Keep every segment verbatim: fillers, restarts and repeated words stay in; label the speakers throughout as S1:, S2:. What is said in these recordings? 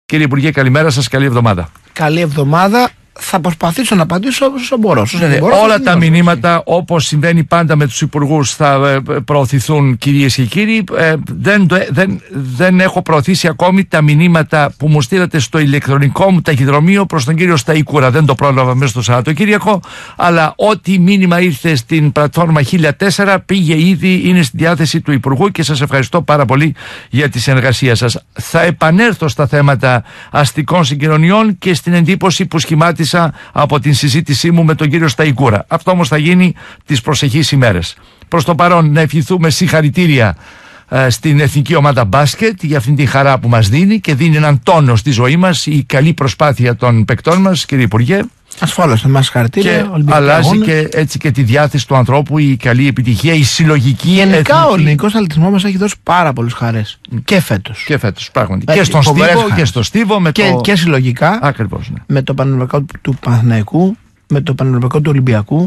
S1: Κύριε Υπουργέ, καλημέρα σας, καλή εβδομάδα.
S2: Καλή εβδομάδα. Θα προσπαθήσω να απαντήσω όσο μπορώ. Όσο
S1: Ναι,
S2: μπορώ
S1: όλα τα μηνύματα, όπως συμβαίνει πάντα με τους υπουργούς, θα προωθηθούν, κυρίες και κύριοι. Ε, δεν, δεν, δεν έχω προωθήσει ακόμη τα μηνύματα που μου στείλατε στο ηλεκτρονικό μου ταχυδρομείο προς τον κύριο Σταϊκούρα. Δεν το πρόλαβα μέσα στο Σαββατοκύριακο, αλλά ό,τι μήνυμα ήρθε στην πλατφόρμα χίλια τέσσερα πήγε ήδη, είναι στη διάθεση του Υπουργού και σας ευχαριστώ πάρα πολύ για τη συνεργασία σας. Θα επανέλθω στα θέματα αστικών συγκοινωνιών και στην εντύπωση που σχημάτισα από την συζήτησή μου με τον κύριο Σταϊκούρα. Αυτό όμως θα γίνει τις προσεχείς ημέρες. Προς το παρόν, να ευχηθούμε συγχαρητήρια ε, στην εθνική ομάδα μπάσκετ για αυτήν την χαρά που μας δίνει και δίνει έναν τόνο στη ζωή μας η καλή προσπάθεια των παικτών μας, κύριε Υπουργέ.
S2: Ασφαλώς, θα μας χαρακτήρια.
S1: Και αλλάζει αγώνες. Και έτσι και τη διάθεση του ανθρώπου, η καλή επιτυχία, η συλλογική.
S2: Γενικά
S1: εθνική...
S2: ο ελληνικός αθλητισμός μας έχει δώσει πάρα πολλές χαρές. Mm. Και φέτος.
S1: Και φέτος, πράγματι. Και στον Στίβο, και στο Στίβο. Με
S2: και,
S1: το...
S2: και συλλογικά.
S1: Ακριβώς, ναι.
S2: Με το Πανευρωπαϊκό του Παναθηναϊκού, με το Πανευρωπαϊκό του Ολυμπιακού.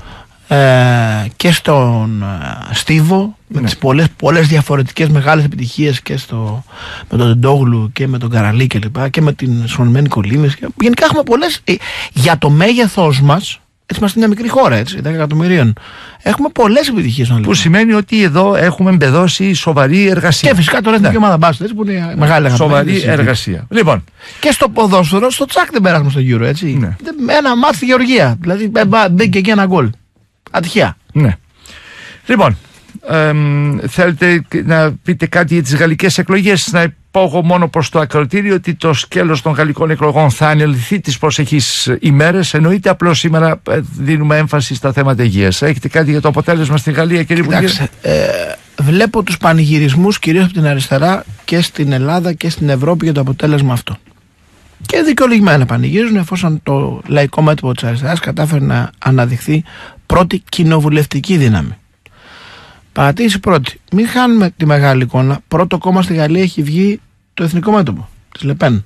S2: Ε, και στον ε, Στίβο, με ναι. τις πολλές, πολλές διαφορετικές μεγάλες επιτυχίες και στο, με τον Ντόγλου και με τον Καραλή και λοιπά, και με την Σονμένη Κολύμης. Γενικά έχουμε πολλές, ε, για το μέγεθός μας, έτσι είμαστε μια μικρή χώρα, έτσι, δέκα εκατομμυρίων, έχουμε πολλές επιτυχίες.
S1: Που σημαίνει ότι εδώ έχουμε εμπεδώσει σοβαρή εργασία.
S2: Και φυσικά τώρα εθνική ομάδα μπάσκετ, που είναι μεγάλη εργασία.
S1: Σοβαρή εργασία. Λοιπόν.
S2: Και στο ποδόσφαιρο, στο τσάκ δεν περάσαμε στο Euro, έτσι. Ναι. Ένα μάτι στη Γεωργία. Δηλαδή μπήκε εκεί ένα γκολ. Ατυχία.
S1: Ναι. Λοιπόν, ε, θέλετε να πείτε κάτι για τις γαλλικές εκλογές? Να πω εγώ μόνο προς το ακροτήριο ότι το σκέλος των γαλλικών εκλογών θα ανελυθεί τις προσεχείς ημέρες. Εννοείται, απλώς σήμερα δίνουμε έμφαση στα θέματα υγείας. Έχετε κάτι για το αποτέλεσμα στην Γαλλία, κύριε Υπουργέ?
S2: Ε, βλέπω τους πανηγυρισμούς κυρίως από την αριστερά και στην Ελλάδα και στην Ευρώπη για το αποτέλεσμα αυτό. Και δικαιολογημένα πανηγυρίζουν, εφόσον το λαϊκό μέτωπο της αριστεράς κατάφερε να αναδειχθεί πρώτη κοινοβουλευτική δύναμη. Παρατήρηση πρώτη. Μην χάνουμε τη μεγάλη εικόνα. Πρώτο κόμμα στη Γαλλία έχει βγει το εθνικό μέτωπο της Λεπέν.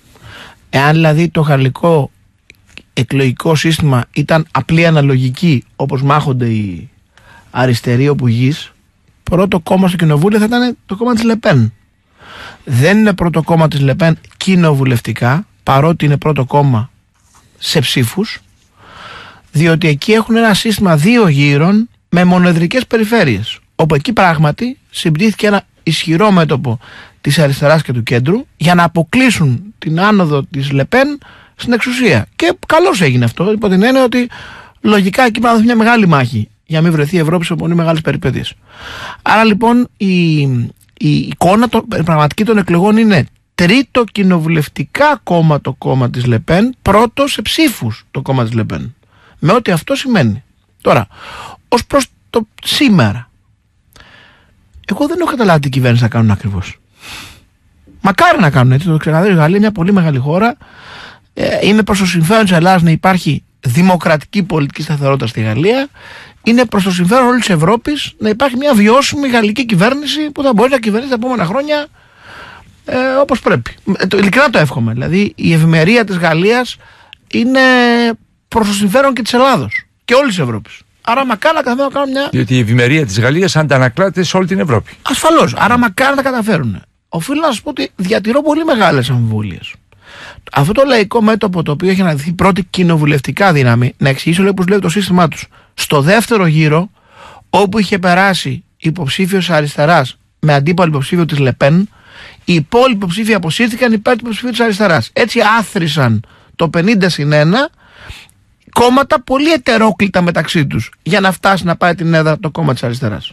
S2: Εάν δηλαδή το γαλλικό εκλογικό σύστημα ήταν απλή αναλογική, όπως μάχονται οι αριστεροί όπου γης, πρώτο κόμμα στο κοινοβούλιο θα ήταν το κόμμα της Λεπέν. Δεν είναι πρώτο κόμμα της Λεπέν κοινοβουλευτικά, παρότι είναι πρώτο κόμμα σε ψήφους, διότι εκεί έχουν ένα σύστημα δύο γύρων με μονοεδρικές περιφέρειες, όπου εκεί πράγματι συμπτύχθηκε ένα ισχυρό μέτωπο της αριστεράς και του κέντρου για να αποκλείσουν την άνοδο της Λεπέν στην εξουσία. Και καλώς έγινε αυτό, υπό την έννοια ότι λογικά εκεί πρέπει να δοθεί μια μεγάλη μάχη για να μην βρεθεί η Ευρώπη σε πολύ μεγάλες περιπέτειες. Άρα λοιπόν η, η εικόνα το, πραγματική των εκλογών είναι τρίτο κοινοβουλευτικά κόμμα το κόμμα της Λεπέν, πρώτο σε ψήφους το κόμμα της Λεπέν. Με ό,τι αυτό σημαίνει. Τώρα, ως προς το σήμερα, εγώ δεν έχω καταλάβει τι κυβέρνηση να κάνουν ακριβώς. Μακάρι να κάνουν έτσι, το ξεκαθαρίζω. Η Γαλλία είναι μια πολύ μεγάλη χώρα. Ε, είναι προς το συμφέρον της Ελλάδας να υπάρχει δημοκρατική πολιτική σταθερότητα στη Γαλλία. Είναι προς το συμφέρον όλης της Ευρώπης να υπάρχει μια βιώσιμη γαλλική κυβέρνηση που θα μπορεί να κυβερνήσει τα επόμενα χρόνια ε, όπως πρέπει. Ε, το, ειλικρινά το εύχομαι. Δηλαδή, η ευημερία της Γαλλίας είναι προς το συμφέρον και της Ελλάδος και όλης της Ευρώπης. Άρα μακάρι να καταφέρουν να κάνουν μια.
S1: Διότι η ευημερία της Γαλλίας αντανακλάται σε όλη την Ευρώπη.
S2: Ασφαλώς. Άρα μακάρι να τα καταφέρουν. Οφείλω να σας πω ότι διατηρώ πολύ μεγάλες αμφιβολίες. Αυτό το λαϊκό μέτωπο, το οποίο έχει αναδειχθεί πρώτη κοινοβουλευτικά δύναμη, να εξηγήσω λίγο πώς λέει το σύστημά τους. Στο δεύτερο γύρο, όπου είχε περάσει υποψήφιος αριστεράς με αντίπαλο υποψήφιο της Λεπέν, οι υπόλοιποι υποψήφοι αποσύρθηκαν υπέρ του υποψηφίου της αριστεράς. Έτσι άθροισαν το πενήντα συν ένα κόμματα πολύ ετερόκλητα μεταξύ τους για να φτάσει να πάει την έδρα το κόμμα της αριστεράς.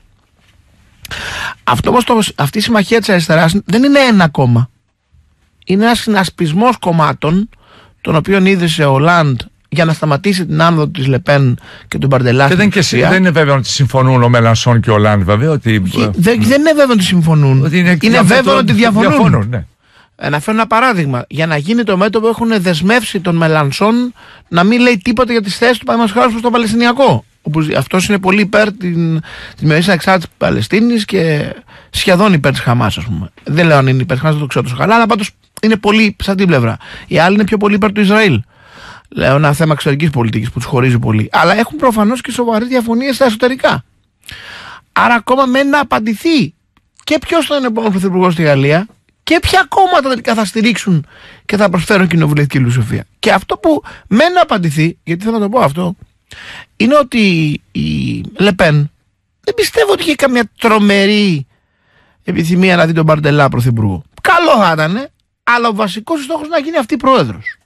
S2: Αυτό όμως το, αυτή η συμμαχία της αριστεράς δεν είναι ένα κόμμα. Είναι ένας συνασπισμός κομμάτων, τον οποίον ίδρυσε ο Ολάντ για να σταματήσει την άνοδο της Λεπέν και του Μπαρντελά.
S1: Και δεν, και δεν είναι βέβαιο ότι συμφωνούν ο Μελανσόν και ο Ολάντ, βέβαια. Ότι...
S2: Δεν, δεν είναι βέβαιο ότι συμφωνούν.
S1: Ότι είναι
S2: είναι βέβαιο ότι διαφωνούν.
S1: διαφωνούν ναι.
S2: Να φέρω ένα παράδειγμα. Για να γίνει το μέτωπο, έχουν δεσμεύσει τον Μελανσόν να μην λέει τίποτα για τις θέσεις του παραδείγματος προς το Παλαιστινιακό. Αυτός είναι πολύ υπέρ την, την μερικής ανεξάρτησης της Παλαιστίνης και σχεδόν υπέρ της Χαμάς, ας πούμε. Δεν λέω αν είναι υπέρ της Χαμάς, δεν το ξέρω τόσο καλά, αλλά πάντως είναι πολύ σαν την πλευρά. Οι άλλοι είναι πιο πολύ υπέρ του Ισραήλ. Λέω ένα θέμα εξωτερικής πολιτικής που τους χωρίζει πολύ. Αλλά έχουν προφανώς και σοβαρές διαφωνίες στα εσωτερικά. Άρα ακόμα μένει να απαντηθεί και ποιος θα είναι ο επόμενος πρωθυπουργός στη Γαλλία και ποια κόμματα τελικά θα στηρίξουν και θα προσφέρουν κοινοβουλευτική πλειοψηφία. Και αυτό που μένει να απαντηθεί, γιατί θέλω να το πω αυτό, είναι ότι η Λεπέν δεν πιστεύω ότι είχε καμιά τρομερή επιθυμία να δει τον Μπαρντελά πρωθυπουργό. Καλό θα ήταν, αλλά ο βασικός στόχος να γίνει αυτή πρόεδρος.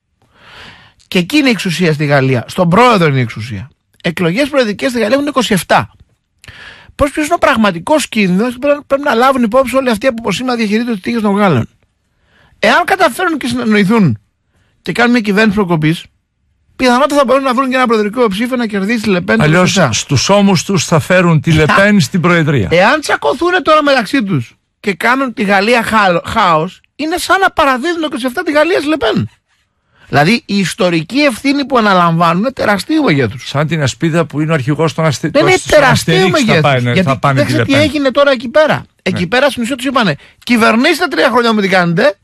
S2: Και εκεί είναι η εξουσία στη Γαλλία. Στον πρόεδρο είναι η εξουσία. Εκλογές προεδρικές στη Γαλλία έχουν είκοσι επτά. Πώς ποιος είναι ο πραγματικός κίνδυνος, πρέπει να λάβουν υπόψη όλοι αυτοί που από σήμερα διαχειρίζονται τις τύχες των Γάλλων. Εάν καταφέρουν και συνεννοηθούν και κάνουν μια κυβέρνηση προκοπής, πιθανότατα θα μπορούν να βρουν και ένα προεδρικό ψήφο να κερδίσει τη Λεπέν.
S1: Αλλιώς στους ώμους τους θα φέρουν τη Λεπέν στην Προεδρία.
S2: Εάν τσακωθούν τώρα μεταξύ τους και κάνουν τη Γαλλία χάος, είναι σαν να παραδίδουν είκοσι επτά τη Γαλλία στη Λεπέν. Δηλαδή η ιστορική ευθύνη που αναλαμβάνουν είναι τεραστίου μεγέθους.
S1: Σαν την ασπίδα που είναι ο αρχηγός των Αστερίξ.
S2: Δεν είναι τεραστίου μεγέθους.
S1: Γιατί θα πάνε
S2: δεν τι έγινε τώρα εκεί πέρα. Ναι. Εκεί πέρα στην ουσία τους είπανε κυβερνήστε τρία χρόνια με τι κάνετε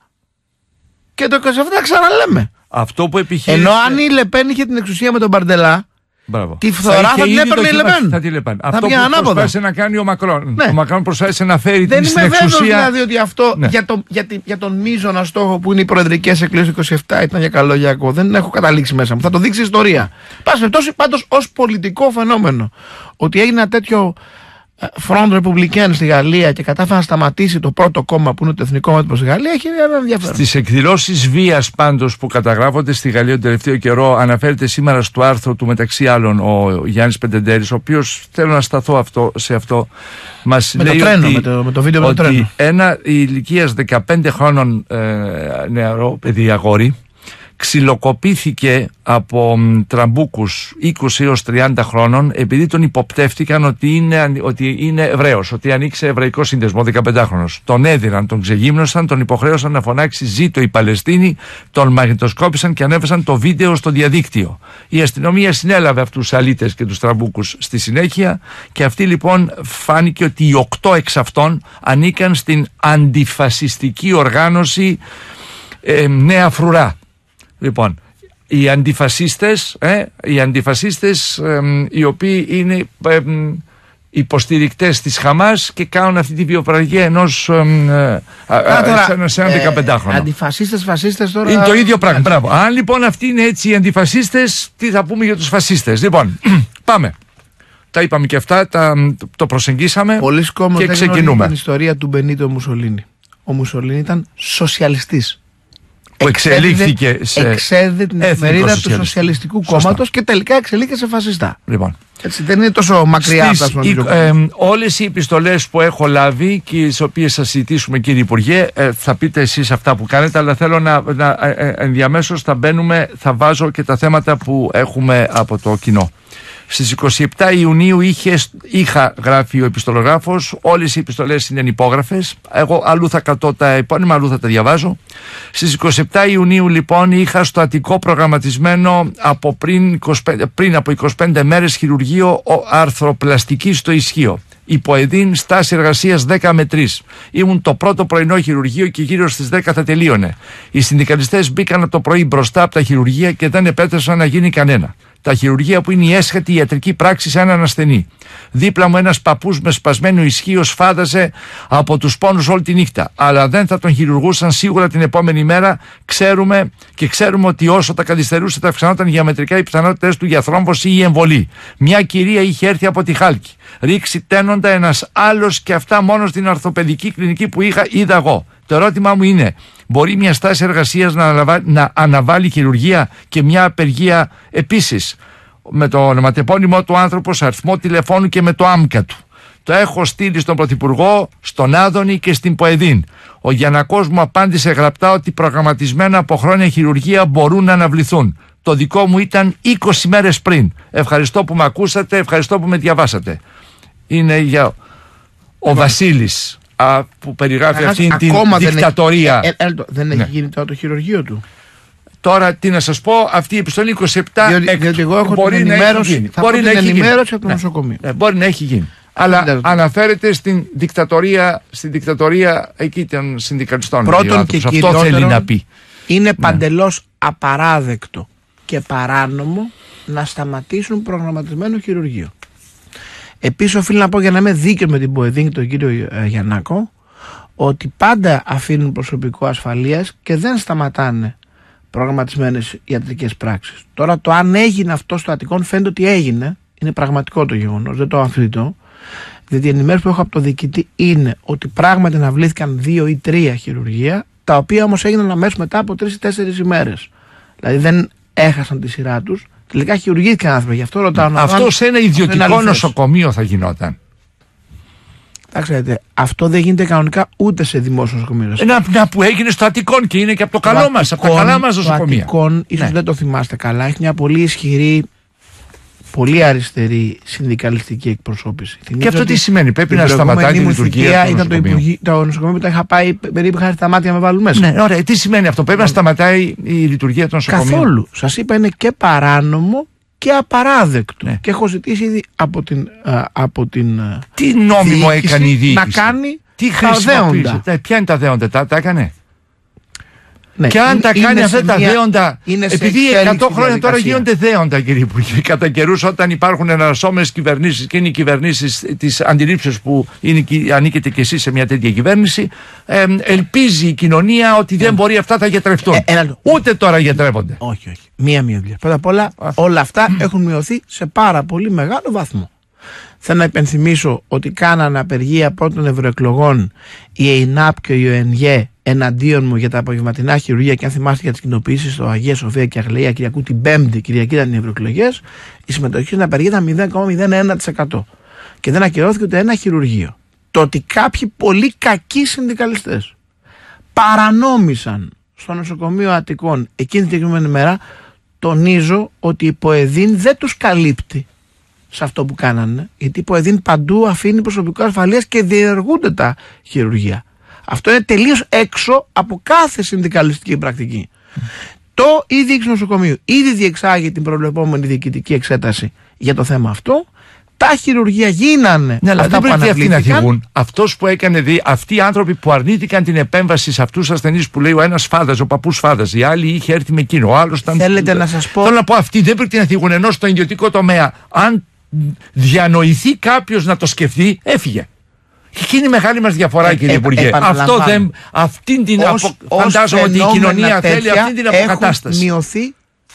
S2: και το είκοσι επτά ξαναλέμε.
S1: Αυτό που επιχείρησε...
S2: Ενώ αν η Λεπέν είχε την εξουσία με τον Μπαρντελά,
S1: μπράβο,
S2: τη φθορά θα, θα την έπαιρνε η Λεπέν.
S1: Θα τη Λεπέν. Αυτό που προσπάθησε να κάνει ο Μακρόν. Ναι. Ο Μακρόν προσπάθησε να φέρει
S2: δεν
S1: την εξουσία.
S2: Δεν είμαι βέβαιος δηλαδή ότι αυτό ναι. για, το, για, τη, για τον μείζωνα στόχο που είναι οι προεδρικές εκλογές του είκοσι επτά ήταν για καλό για κακό. Δεν έχω καταλήξει μέσα μου. Θα το δείξει η ιστορία. Πάση περιπτώσει πάντως ως πολιτικό φαινόμενο ότι έγινε ένα τέτοιο Front Republicain στη Γαλλία και κατάφερε να σταματήσει το πρώτο κόμμα που είναι το Εθνικό Μέτωπο στη Γαλλία, έχει ένα ενδιαφέρον.
S1: Στις εκδηλώσεις βίας πάντως που καταγράφονται στη Γαλλία τον τελευταίο καιρό, αναφέρεται σήμερα στο άρθρο του μεταξύ άλλων ο Γιάννης Πεντεντέρης, ο οποίος θέλω να σταθώ αυτό, σε αυτό. Μας
S2: με
S1: λέει
S2: το τρένο,
S1: ότι,
S2: με το, με το βίντεο με το τρένο.
S1: Ένα ηλικίας δεκαπέντε χρόνων ε, νεαρό παιδί αγόρι ξυλοκοπήθηκε από μ, τραμπούκους είκοσι έως τριάντα χρόνων επειδή τον υποπτεύτηκαν ότι είναι, ότι είναι Εβραίος, ότι ανοίξε εβραϊκό σύνδεσμο, δεκαπεντάχρονος. Τον έδιναν, τον ξεγύμνωσαν, τον υποχρέωσαν να φωνάξει «Ζήτω η Παλαιστίνη», τον μαγνητοσκόπησαν και ανέβασαν το βίντεο στο διαδίκτυο. Η αστυνομία συνέλαβε αυτούς τους αλήτες και τους τραμπούκους στη συνέχεια και αυτή λοιπόν φάνηκε ότι οι οκτώ εξ αυτών ανήκαν στην αντιφασιστική οργάνωση ε, Νέα Φρουρά. Λοιπόν, οι αντιφασίστες, ε, οι αντιφασίστες ε, οι οποίοι είναι ε, υποστηρικτές της Χαμάς και κάνουν αυτή τη βιοπραγία ενός ε, ε, σε έναν δεκαπεντάχρονο.
S2: Ε, αντιφασίστες, φασίστες τώρα...
S1: Είναι το ίδιο πράγμα. Μπράβο. Αν λοιπόν αυτοί είναι έτσι οι αντιφασίστες, τι θα πούμε για τους φασίστες. Λοιπόν, πάμε. Τα είπαμε και αυτά, τα, το προσεγγίσαμε
S2: Πολλοί
S1: και ξεκινούμε.
S2: Την ιστορία του Μπενίτο Μουσολίνη. Ο Μουσολίνη ήταν σοσιαλιστής.
S1: Που εξελίχθηκε σε
S2: εξέδε την εφημερίδα του Σοσιαλιστικού Κόμματος και τελικά εξελίχθηκε σε φασιστά.
S1: Λοιπόν.
S2: Έτσι, δεν είναι τόσο μακριά
S1: Στις, η, ε, όλες οι επιστολές που έχω λάβει και τις οποίες θα συζητήσουμε, κύριε Υπουργέ, ε, θα πείτε εσείς αυτά που κάνετε, αλλά θέλω να, να ε, ενδιαμέσως θα μπαίνουμε, θα βάζω και τα θέματα που έχουμε από το κοινό. Στις είκοσι επτά Ιουνίου είχε, είχα γράφει ο επιστολογράφος, όλες οι επιστολές είναι υπόγραφες, εγώ αλλού θα κατώ τα επώνυμα, αλλού θα τα διαβάζω. Στις είκοσι επτά Ιουνίου λοιπόν είχα στο Αττικό προγραμματισμένο από πριν, είκοσι πέντε, πριν από είκοσι πέντε μέρες χειρουργείο αρθροπλαστική στο Ισχύο. Υποεδίν στάση εργασίας δέκα με τρία. Ήμουν το πρώτο πρωινό χειρουργείο και γύρω στις δέκα θα τελείωνε. Οι συνδικαλιστές μπήκαν το πρωί μπροστά από τα χειρουργεία και δεν επέτρεψαν να γίνει κανένα. Τα χειρουργεία που είναι η έσχατη ιατρική πράξη σε έναν ασθενή. Δίπλα μου ένας παππούς με σπασμένο ισχύο σφάδαζε από τους πόνους όλη τη νύχτα. Αλλά δεν θα τον χειρουργούσαν σίγουρα την επόμενη μέρα. Ξέρουμε και ξέρουμε ότι όσο τα καθυστερούσε, τα αυξανόταν γεωμετρικά οι πιθανότητες του για θρόμβωση ή εμβολή. Μια κυρία είχε έρθει από τη Χάλκη. Ρίξει τένοντα ένας άλλος και αυτά μόνο στην ορθοπαιδική κλινική που είχα, είδα εγώ. Το ερώτημά μου είναι, μπορεί μια στάση εργασίας να, αναβα... να αναβάλει χειρουργία και μια απεργία επίσης? Με το ονοματεπώνυμό του άνθρωπος, αριθμό τηλεφώνου και με το άμκα του. Το έχω στείλει στον Πρωθυπουργό, στον Άδωνη και στην Ποεδίν. Ο Γιαννακός μου απάντησε γραπτά ότι προγραμματισμένα από χρόνια χειρουργία μπορούν να αναβληθούν. Το δικό μου ήταν είκοσι μέρες πριν. Ευχαριστώ που με ακούσατε, ευχαριστώ που με διαβάσατε. Είναι για ο Εγώ. Βασίλης α, που περιγράφει αυτήν την δικτατορία.
S2: Δεν έχει, ε, ε, δεν
S1: ναι.
S2: έχει γίνει τώρα το χειρουργείο του.
S1: Τώρα τι να σας πω, αυτή η επιστολή είκοσι επτά
S2: διότι,
S1: εκ,
S2: διότι εγώ έχω
S1: μπορεί
S2: την
S1: να
S2: ενημέρωση,
S1: έχει γίνει.
S2: θα
S1: Μπορεί
S2: πω
S1: να
S2: την
S1: έχει
S2: ενημέρωση
S1: γίνει.
S2: από το
S1: Ναι.
S2: νοσοκομείο.
S1: Ναι, μπορεί να έχει γίνει. Αλλά δεν αναφέρεται στην δικτατορία, στην δικτατορία εκεί των συνδικαλιστών.
S2: Πρώτον και
S1: αυτό θέλει να πει.
S2: Είναι
S1: ναι.
S2: παντελώς απαράδεκτο και παράνομο να σταματήσουν προγραμματισμένο χειρουργείο. Επίσης οφείλω να πω, για να είμαι δίκαιο με την Ποεδίν και τον κύριο Γιαννάκο, ότι πάντα αφήνουν προσωπικό ασφαλείας και δεν σταματάνε προγραμματισμένες ιατρικές πράξεις. Τώρα το αν έγινε αυτό στο Αττικόν φαίνεται ότι έγινε, είναι πραγματικό το γεγονός, δεν το αμφισβητώ, διότι η ενημέρωση που έχω από το διοικητή είναι ότι πράγματι αναβλήθηκαν δύο ή τρία χειρουργεία, τα οποία όμως έγιναν αμέσως μετά από τρεις ή τέσσερις ημέρες. Δηλαδή δεν έχασαν τη σειρά τους, τελικά χειρουργήθηκαν άνθρωποι. Γι' αυτό ρωτάω.
S1: Αυτό σε ένα ιδιωτικό νοσοκομείο θα γινόταν.
S2: Τα ξέρετε, αυτό δεν γίνεται κανονικά ούτε σε δημόσιο νοσοκομείο.
S1: Ένα, ένα που έγινε στο Αττικόν και είναι και από το καλό μας, από τα καλά μας νοσοκομεία.
S2: Το Αττικόν, ίσως ναι. δεν το θυμάστε καλά, έχει μια πολύ ισχυρή, πολύ αριστερή συνδικαλιστική εκπροσώπηση.
S1: Και αυτό τι σημαίνει, πρέπει να σταματάει τη λειτουργία του νοσοκομείου.
S2: Το νοσοκομείο που τα είχα πάει περίπου είχα τα μάτια με βάλουν μέσα.
S1: Ναι, ωραία, τι σημαίνει αυτό, πρέπει να σταματάει η λειτουργία του νοσοκομείου.
S2: Καθόλου. Σας είπα, είναι και παράνομο και απαράδεκτο. Ναι. Και έχω ζητήσει ήδη από την. Α, από την
S1: τι νόμιμο έκανε η διοίκηση
S2: να κάνει
S1: τι
S2: τα δέοντα.
S1: Ποια είναι τα δέοντα, τα, τα έκανε.
S2: Ναι,
S1: και αν
S2: είναι,
S1: τα κάνει αυτά τα
S2: μια,
S1: δέοντα, επειδή εκατό χρόνια τώρα γίνονται δέοντα, κύριε Υπουργέ, κατά καιρούς όταν υπάρχουν εναλλασσόμενες κυβερνήσεις και είναι οι κυβερνήσεις της αντιλήψεως που είναι, ανήκετε κι εσείς σε μια τέτοια κυβέρνηση, ε, ελπίζει η κοινωνία ότι δεν μπορεί αυτά να γιατρευτούν. Ε, ε, Ούτε τώρα γιατρεύονται.
S2: Όχι, όχι. Μία-μία δουλειά. Πρώτα απ' όλα, όλα αυτά έχουν μειωθεί σε πάρα πολύ μεγάλο βαθμό. Θέλω να υπενθυμίσω ότι κάνανε απεργία πρώτων ευρωεκλογών η ΕΙΝΑΠ και η ΟΕΝΓΕ εναντίον μου για τα απογευματινά χειρουργεία. Και αν θυμάστε για τις κοινοποιήσεις στο Αγία Σοφία και Αγλαία Κυριακού την Πέμπτη, Κυριακή ήταν οι ευρωεκλογές, η συμμετοχή στην απεργία ήταν μηδέν κόμμα μηδέν ένα τοις εκατό και δεν ακυρώθηκε ούτε ένα χειρουργείο. Το ότι κάποιοι πολύ κακοί συνδικαλιστές παρανόμησαν στο νοσοκομείο Αττικών εκείνη την συγκεκριμένη μέρα, τονίζω ότι η ΠΟΕΔΗΝ δεν τους καλύπτει σε αυτό που κάνανε, γιατί η ΠΟΕΔΗΝ παντού αφήνει προσωπικό ασφαλείας και διενεργούνται τα χειρουργεία. Αυτό είναι τελείως έξω από κάθε συνδικαλιστική πρακτική. Mm. Το η διοίκηση νοσοκομείου ήδη διεξάγει την προβλεπόμενη διοικητική εξέταση για το θέμα αυτό. Τα χειρουργεία γίνανε.
S1: Ναι, αλλά δεν πρέπει αυτοί να θυγούν. Αυτός που έκανε, δει, αυτοί οι άνθρωποι που αρνήθηκαν την επέμβαση σε αυτούς τους ασθενείς που λέει ο ένας φάδαζε, ο παππούς φάδαζε, η άλλη είχε έρθει με εκείνο, ο άλλος ήταν.
S2: Θέλετε να σας πω.
S1: Θέλω να πω, αυτοί δεν πρέπει να θυγούν, ενώ στο ιδιωτικό τομέα, αν διανοηθεί κάποιος να το σκεφτεί, έφυγε. Και εκείνη η μεγάλη μας διαφορά, ε, κύριε ε, Υπουργέ. Αυτό δεν. Αυτήν την. Ως, απο... Φαντάζομαι ότι η κοινωνία θέλει αυτήν την αποκατάσταση.
S2: Έχουν μειωθεί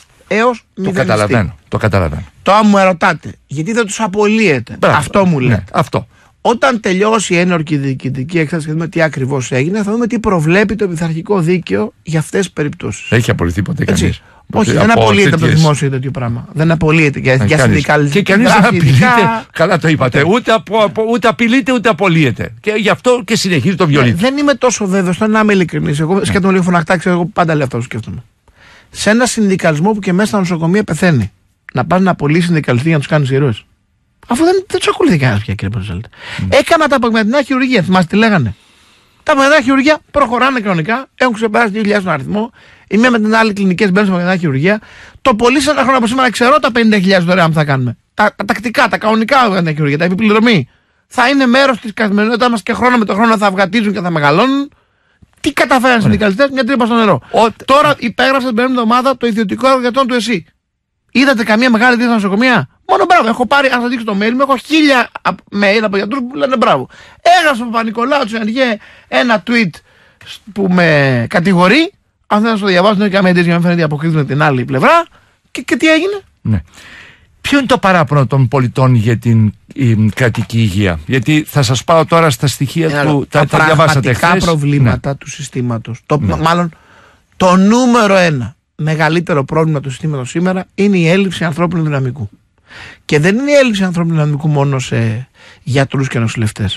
S2: έως
S1: μηδενιστή. Το καταλαβαίνω. Το καταλαβαίνω.
S2: Τώρα μου ερωτάτε, γιατί δεν τους απολύετε. Μπράβο, αυτό μου λέτε.
S1: Ναι, αυτό.
S2: Όταν τελειώσει η ένορκη διοικητική εξέταση και δούμε τι ακριβώς έγινε, θα δούμε τι προβλέπει το πειθαρχικό δίκαιο για αυτές τις περιπτώσεις.
S1: Έχει απολυθεί ποτέ κανείς?
S2: Όχι, δεν απολύεται από το δημόσιο τέτοιο πράγμα. Δεν απολύεται για, για συνδικαλιστική.
S1: Και κανείς δεν απειλείται. Καλά το είπατε. Ούτε, απο, ούτε απειλείται ούτε απολύεται. Και γι' αυτό και συνεχίζει το βιολί.
S2: Δεν είμαι τόσο βέβαιος, να είμαι ειλικρινής. Εγώ ναι. σκέφτομαι λίγο φωναχτά, ξέρω εγώ πάντα λέω αυτό που σκέφτομαι. Σε ένα συνδικαλισμό που και μέσα στα νοσοκομεία πεθαίνει, να πας να απολύσει συνδικαλιστή για να του κάνει ηρώες. Αφού δεν, δεν του ακολουθεί κανένα πια, κύριε Πορτζάλτη. Mm. Έκανα τα απογευματινά χειρουργία, θυμάστε τι λέγανε. Τα απογευματινά χειρουργία προχωράνε κανονικά, έχουν ξεπεράσει δύο χιλιάδες τον αριθμό. Η μία με την άλλη κλινικές μπαίνουν στα απογευματινά χειρουργία. Το πολύ σε ένα χρόνο από σήμερα ξέρω τα πενήντα χιλιάδες δωρεάν που θα κάνουμε. Τα, τα τακτικά, τα κανονικά απογευματινά χειρουργία, τα επιπληρωμή. Θα είναι μέρος της καθημερινότητας μας και χρόνο με το χρόνο θα αυγατίζουν και θα μεγαλώνουν. Τι καταφέραν οι συνδικαλιστές, μια τρύπα στο νερό. Ο... Τώρα υπέγραψε την περίπτωση εβδομάδα το ιδιωτικό εργατών του ΕΣΥ. Είδατε καμία μεγάλη δίθεση στα νοσοκομεία? Μόνο μπράβο. Έχω πάρει, αν σα δείξω το mail μου, έχω χίλια mail από γιατρούς που λένε μπράβο. Έγραψε ο Παπα-Νικολάου του Ενεργέ ένα tweet που με κατηγορεί. Αν δεν θα το διαβάσω, δεν έχει καμία εντύπωση για να μην φαίνεται αποκρίτηση με την άλλη πλευρά. Και, και τι έγινε?
S1: Ναι. Ποιο είναι το παράπονο των πολιτών για την η, κρατική υγεία? Γιατί θα σας πάω τώρα στα στοιχεία
S2: Ένα,
S1: του.
S2: Τα, τα, τα διαβάσατε χθες. Τα προβλήματα ναι. του συστήματος. Το, ναι. Μάλλον το νούμερο ένα μεγαλύτερο πρόβλημα του συστήματος σήμερα είναι η έλλειψη ανθρώπινου δυναμικού. Και δεν είναι η έλλειψη ανθρώπινου δυναμικού μόνο σε γιατρούς και νοσηλευτές.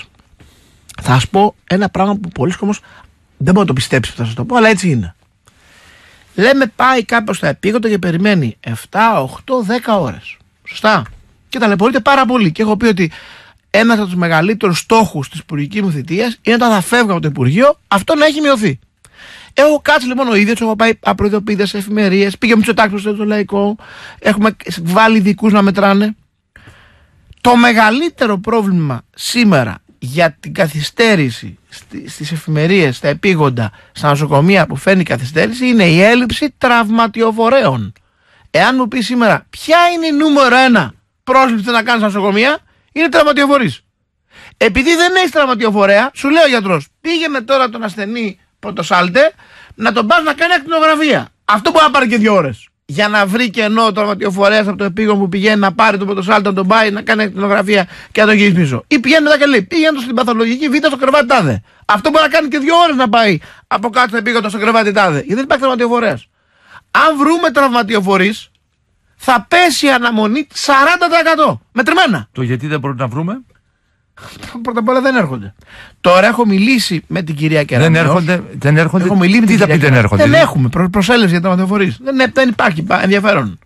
S2: Θα σας πω ένα πράγμα που πολλοί κόσμος δεν μπορεί να το πιστέψει, θα σας το πω, αλλά έτσι είναι. Λέμε πάει κάποιος στα επίγοντα και περιμένει επτά, οκτώ, δέκα ώρες. Σωστά. Και ταλαιπωρείται πάρα πολύ. Και έχω πει ότι ένας από τους μεγαλύτερους στόχους της υπουργικής μου θητείας είναι όταν θα φεύγω από το Υπουργείο αυτό να έχει μειωθεί. Έχω κάτσει λοιπόν ο ίδιος, έχω πάει απροειδοποιητές σε εφημερίες, πήγε ο Μητσοτάκης στο Λαϊκό, έχουμε βάλει ειδικούς να μετράνε. Το μεγαλύτερο πρόβλημα σήμερα για την καθυστέρηση στις εφημερίες, στα επίγοντα, στα νοσοκομεία που φέρνει καθυστέρηση είναι η έλλειψη τραυματιοφορέων. Εάν μου πει σήμερα ποια είναι η νούμερο ένα πρόσληψη να κάνει στα νοσοκομεία, είναι τραυματιοφορείς. Επειδή δεν έχει τραυματιοφορέα, σου λέει ο γιατρός, πήγαινε τώρα τον ασθενή πρωτοσάλτε να τον πας να κάνει ακτινογραφία. Αυτό μπορεί να πάρει και δύο ώρες. Για να βρει κενό ο τραυματιοφορέας από το επίγον που πηγαίνει να πάρει τον πρωτοσάλτε, να τον πάει να κάνει ακτινογραφία και να τον γυρίσει πίσω. Ή πηγαίνει μετά και λέει, πήγαινε στην παθολογική β' στο κρεβάτι τάδε. Αυτό μπορεί να κάνει και δύο ώρες να πάει από κάτω στο επίγον στο κρεβάτι τάδε. Γιατί δεν υπάρχει τραυματιοφορέας. Αν βρούμε τραυματιοφορείς, θα πέσει η αναμονή σαράντα τοις εκατό. Μετρημένα.
S1: Το γιατί δεν μπορούμε να βρούμε.
S2: Πρώτα απ' όλα δεν έρχονται. Τώρα έχω μιλήσει με την κυρία Κεραμέως.
S1: Δεν έρχονται. Δεν έρχονται.
S2: Έχω μιλήσει με
S1: Τι
S2: την
S1: θα
S2: κυρία
S1: πει δεν έρχονται.
S2: Δεν έχουμε προ, προσέλευση για τραυματιοφορείς. Δεν, δεν υπάρχει ενδιαφέρον.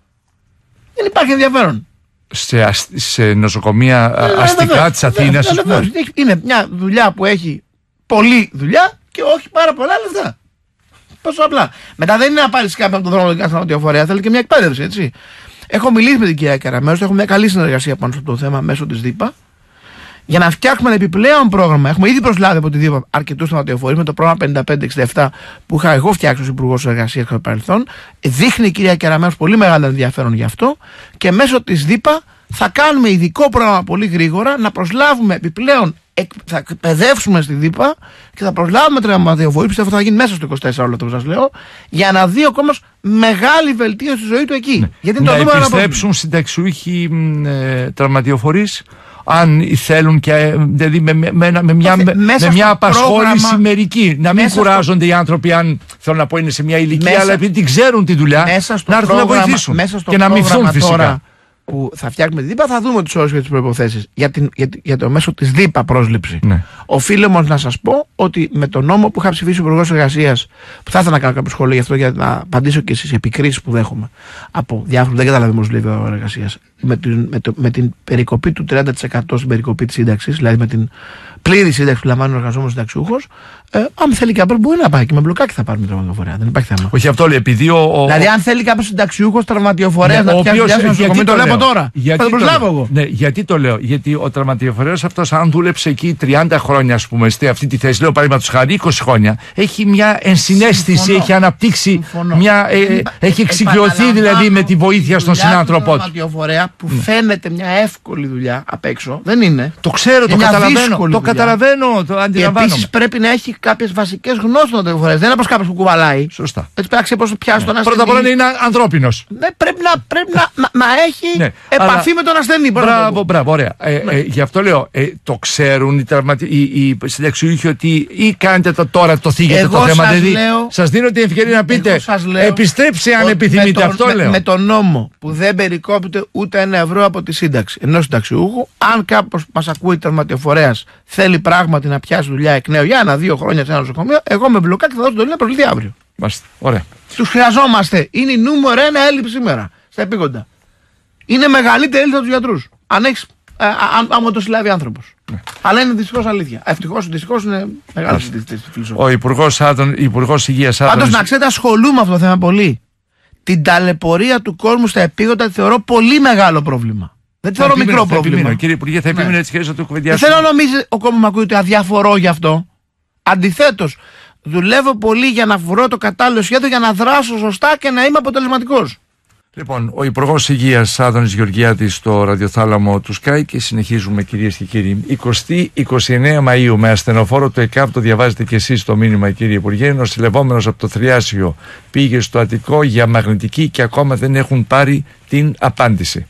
S2: Δεν υπάρχει ενδιαφέρον.
S1: Σε, σε νοσοκομεία ε, αστικά της Αθήνας.
S2: Είναι μια δουλειά που έχει πολλή δουλειά και όχι πάρα πολλά λεφτά. Πόσο απλά. Μετά δεν είναι να πάρει κάποιον από τον δρόμο και τραυματιοφορέα, θέλει και μια εκπαίδευση, έτσι. Έχω μιλήσει με την κυρία Κεραμέως, έχουμε μια καλή συνεργασία πάνω σε αυτό το θέμα μέσω της ΔΥΠΑ. Για να φτιάξουμε ένα επιπλέον πρόγραμμα, έχουμε ήδη προσλάβει από τη ΔΥΠΑ αρκετούς τραυματιοφορείς με το πρόγραμμα πενήντα πέντε εξήντα επτά που είχα εγώ φτιάξει ως Υπουργός Εργασίας κατά το παρελθόν. Δείχνει η κυρία Κεραμέως πολύ μεγάλο ενδιαφέρον γι' αυτό και μέσω της ΔΥΠΑ θα κάνουμε ειδικό πρόγραμμα πολύ γρήγορα να προσλάβουμε επιπλέον, θα εκπαιδεύσουμε στη ΔΥΠΑ και θα προσλάβουμε τραυματιοφορείς. Πιστεύω θα γίνει μέσα στο είκοσι τέσσερα όλο αυτό που σας λέω, για να δει ο κόσμος μεγάλη βελτίωση στη ζωή του εκεί.
S1: Ναι.
S2: Γιατί
S1: να
S2: το
S1: επιστρέψουν συνταξιούχοι ε, τραυματιοφορείς. Αν θέλουν και δηλαδή με, με, με, με μια, με, με μια απασχόληση πρόγραμμα, μερική. Να μην κουράζονται στο... οι άνθρωποι, αν θέλω να πω είναι σε μια ηλικία, μέσα, αλλά επειδή την ξέρουν τη δουλειά, να έρθουν να βοηθήσουν και να μειθούν φυσικά. Τώρα που θα φτιάξουμε τη ΔΥΠΑ, θα δούμε τους όρους και τις προϋποθέσεις για, την, για, για το μέσο της ΔΥΠΑ πρόσληψη. Ναι. Οφείλω όμως να σας πω ότι με τον νόμο που είχα ψηφίσει ο Υπουργός Εργασίας, που θα ήθελα να κάνω κάποιο σχόλιο γι' αυτό για να απαντήσω και στις επικρίσεις που δέχομαι από διάφορους, δεν καταλαβαίνω όμως λέει ο Εργασίας, με την, με, το, με την περικοπή του τριάντα τοις εκατό στην περικοπή της σύνταξης, δηλαδή με την πλήρη σύνταξη που λαμβάνει ο εργαζόμενος συνταξιούχος, ε, αν θέλει κάποιο μπορεί να πάει και με μπλοκάκι θα πάρουμε τραυματιοφορέα. Δεν υπάρχει θέμα. Όχι αυτό λέει, επειδή ο. ο
S2: δηλαδή, αν θέλει κάποιο συνταξιούχος τραυματιοφορέα ναι, να πιάσει διάστημα νοσοκομείο, το λέω τώρα. Θα το προσλάβω εγώ.
S1: Ναι, γιατί το λέω. Γιατί ο τραυματιοφορέας αυτός, αν δούλεψε εκεί τριάντα χρόνια, ας πούμε, σε αυτή τη θέση, λέω παραδείγματος χάρη είκοσι χρόνια, έχει μια ενσυναίσθηση, συμφωνώ, έχει αναπτύξει. Μια, ε, έχει εξοικειωθεί δηλαδή με τη βοήθεια στον συνάνθρωπό του.
S2: Τραυματιοφορέα που φαίνεται μια εύκολη δουλειά απ' έξω, δεν είναι.
S1: Το ξέρω, το καταλαβαίνω. Το καταλαβαίνω, το αντιλαμβάνομαι.
S2: Επίσης πρέπει να έχει κάποιες βασικές γνώσεις των τραυματιοφορέας. Δεν είναι όπως κάποιος που κουβαλάει.
S1: Σωστά.
S2: Έτσι πρέπει να πώς πιάσει τον ασθενή.
S1: Πρώτα απ' όλα είναι ανθρώπινος.
S2: Ναι, πρέπει να, πρέπει να, να, να έχει ναι, επαφή αλλά... με τον ασθενή.
S1: Μπράβο, μπράβο, ωραία. Ε, ναι. ε, γι' αυτό λέω, ε, το ξέρουν οι, τραυματι... οι, οι συνταξιούχοι ότι ή κάνετε το τώρα το θίγετε εγώ το θέμα. Δηλαδή, σας δίνω την ευκαιρία να πείτε επιστρέψτε αν επιθυμείτε. Το, αυτό
S2: με,
S1: λέω.
S2: Με τον νόμο που δεν περικόπτεται ούτε ένα ευρώ από τη σύνταξη ενός συνταξιούχου, αν κάποιος μας ακούει τραυματιοφορέας θέλει πράγματι να πιάσει δουλειά εκ νέου για ένα-δύο χρόνια σε ένα νοσοκομείο, εγώ με μπλοκάκι θα δώσω το να προσληφθεί αύριο.
S1: Μάλιστα. Ωραία.
S2: Τους χρειαζόμαστε. Είναι η νούμερο ένα έλλειψη σήμερα στα επίγοντα. Είναι μεγαλύτερη έλλειψη από τους γιατρούς. Αν έχεις, ε, αν, άμα το συλλάβει άνθρωπος. Ναι. Αλλά είναι δυστυχώς αλήθεια. Ευτυχώς, δυστυχώς είναι μεγάλη συζήτηση. Ο
S1: Υπουργός, Υπουργός Υγείας Άδωνης.
S2: Πάντως να ξέρετε, ασχολούμαι με αυτό το θέμα πολύ. Την ταλαιπωρία του κόσμου στα επίγοντα τη θεωρώ πολύ μεγάλο πρόβλημα. Δεν θεωρώ μικρό
S1: θα
S2: πρόβλημα.
S1: Επιμείνω, κύριε Υπουργέ, θα επιμείνω ναι. έτσι και να το κουβεντιάσουμε.
S2: Δεν θέλω να νομίζει ο κόσμος μου ακούει ότι αδιαφορώ γι' αυτό. Αντιθέτως, δουλεύω πολύ για να βρω το κατάλληλο σχέδιο για να δράσω σωστά και να είμαι αποτελεσματικός.
S1: Λοιπόν, ο Υπουργός Υγείας Άδωνης Γεωργιάδης στο ραδιοθάλαμο του Sky και συνεχίζουμε κυρίες και κύριοι. εικοστή εικοστή ενάτη Μαΐου με ασθενοφόρο το ΕΚΑΒ, το διαβάζετε και εσείς το μήνυμα κύριε Υπουργέ. Νοσηλευόμενος από το Θριάσιο πήγε στο Αττικό για μαγνητική και ακόμα δεν έχουν πάρει την απάντηση.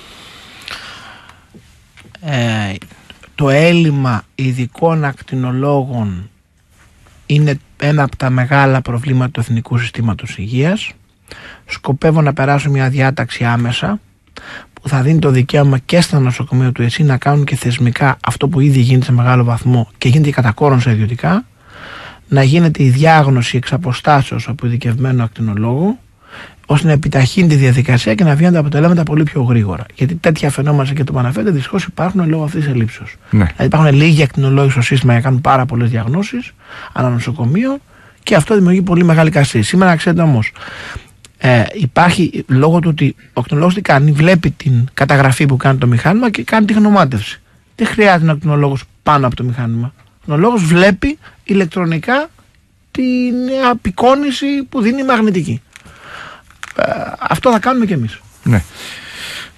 S2: Ε, το έλλειμμα ειδικών ακτινολόγων είναι ένα από τα μεγάλα προβλήματα του Εθνικού Συστήματος Υγείας. Σκοπεύω να περάσω μια διάταξη άμεσα που θα δίνει το δικαίωμα και στα νοσοκομεία του ΕΣΥ να κάνουν και θεσμικά αυτό που ήδη γίνεται σε μεγάλο βαθμό και γίνεται κατά κόρον σε ιδιωτικά, να γίνεται η διάγνωση εξ αποστάσεως από ειδικευμένο ακτινολόγο, ώστε να επιταχύνει τη διαδικασία και να βγαίνουν τα αποτελέσματα πολύ πιο γρήγορα. Γιατί τέτοια φαινόμενα και το που αναφέρετε δυστυχώς υπάρχουν λόγω αυτής της ελλείψεως. Ναι. Δηλαδή υπάρχουν λίγοι ακτινολόγοι στο σύστημα για να κάνουν πάρα πολλές διαγνώσεις ανά νοσοκομείο και αυτό δημιουργεί πολύ μεγάλη καθυστέρηση. Σήμερα, ξέρετε όμως, ε, υπάρχει λόγω του ότι ο ακτινολόγος τι κάνει, βλέπει την καταγραφή που κάνει το μηχάνημα και κάνει τη γνωμάτευση. Δεν χρειάζεται ένα ακτινολόγος πάνω από το μηχάνημα. Ο ακτινολόγος βλέπει ηλεκτρονικά την απεικόνηση που δίνει η μαγνητική. Αυτό θα κάνουμε κι εμείς.
S1: Ναι.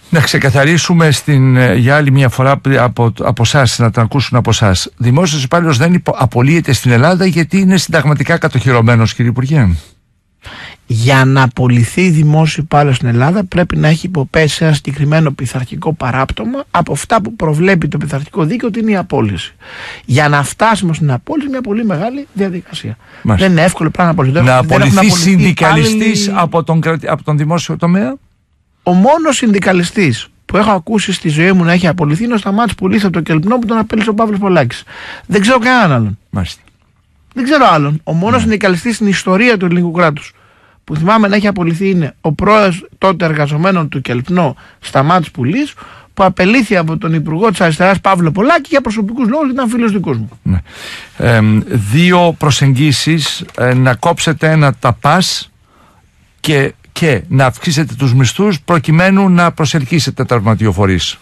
S1: Να ξεκαθαρίσουμε στην, για άλλη μια φορά από, από εσάς, να τα ακούσουν από εσάς. Δημόσιος υπάλληλος δεν υπο, απολύεται στην Ελλάδα γιατί είναι συνταγματικά κατοχυρωμένος, κύριε Υπουργέ.
S2: Για να απολυθεί δημόσιο υπάλληλος στην Ελλάδα πρέπει να έχει υποπέσει ένα συγκεκριμένο πειθαρχικό παράπτωμα από αυτά που προβλέπει το πειθαρχικό δίκαιο ότι είναι η απόλυση. Για να φτάσουμε στην απόλυση είναι μια πολύ μεγάλη διαδικασία. Μάλιστα. Δεν είναι εύκολο πράγμα να απολυθεί.
S1: Να απολυθεί συνδικαλιστής υπάλληλοι... από, τον, από τον δημόσιο τομέα.
S2: Ο μόνος συνδικαλιστής που έχω ακούσει στη ζωή μου να έχει απολυθεί είναι ο Σταμάτης Πουλής από το Κελπνό που τον απέλησε ο Παύλος Πολάκης. Δεν ξέρω κανέναν άλλον.
S1: Μάλιστα.
S2: Δεν ξέρω άλλον. Ο μόνος ναι. συνδικαλιστής στην ιστορία του ελληνικού κράτους που θυμάμαι να έχει απολυθεί είναι ο πρόεδρος τότε εργαζομένων του Κελπνό, Σταμάτης Πουλής, που απελήθη από τον Υπουργό της Αριστεράς Παύλο Πολάκη για προσωπικούς λόγους, ήταν φίλος δικός μου.
S1: Ναι. Ε, δύο προσεγγίσεις, ε, να κόψετε ένα ταπάς και, και να αυξήσετε τους μισθούς προκειμένου να προσελκύσετε τραυματιοφορείς.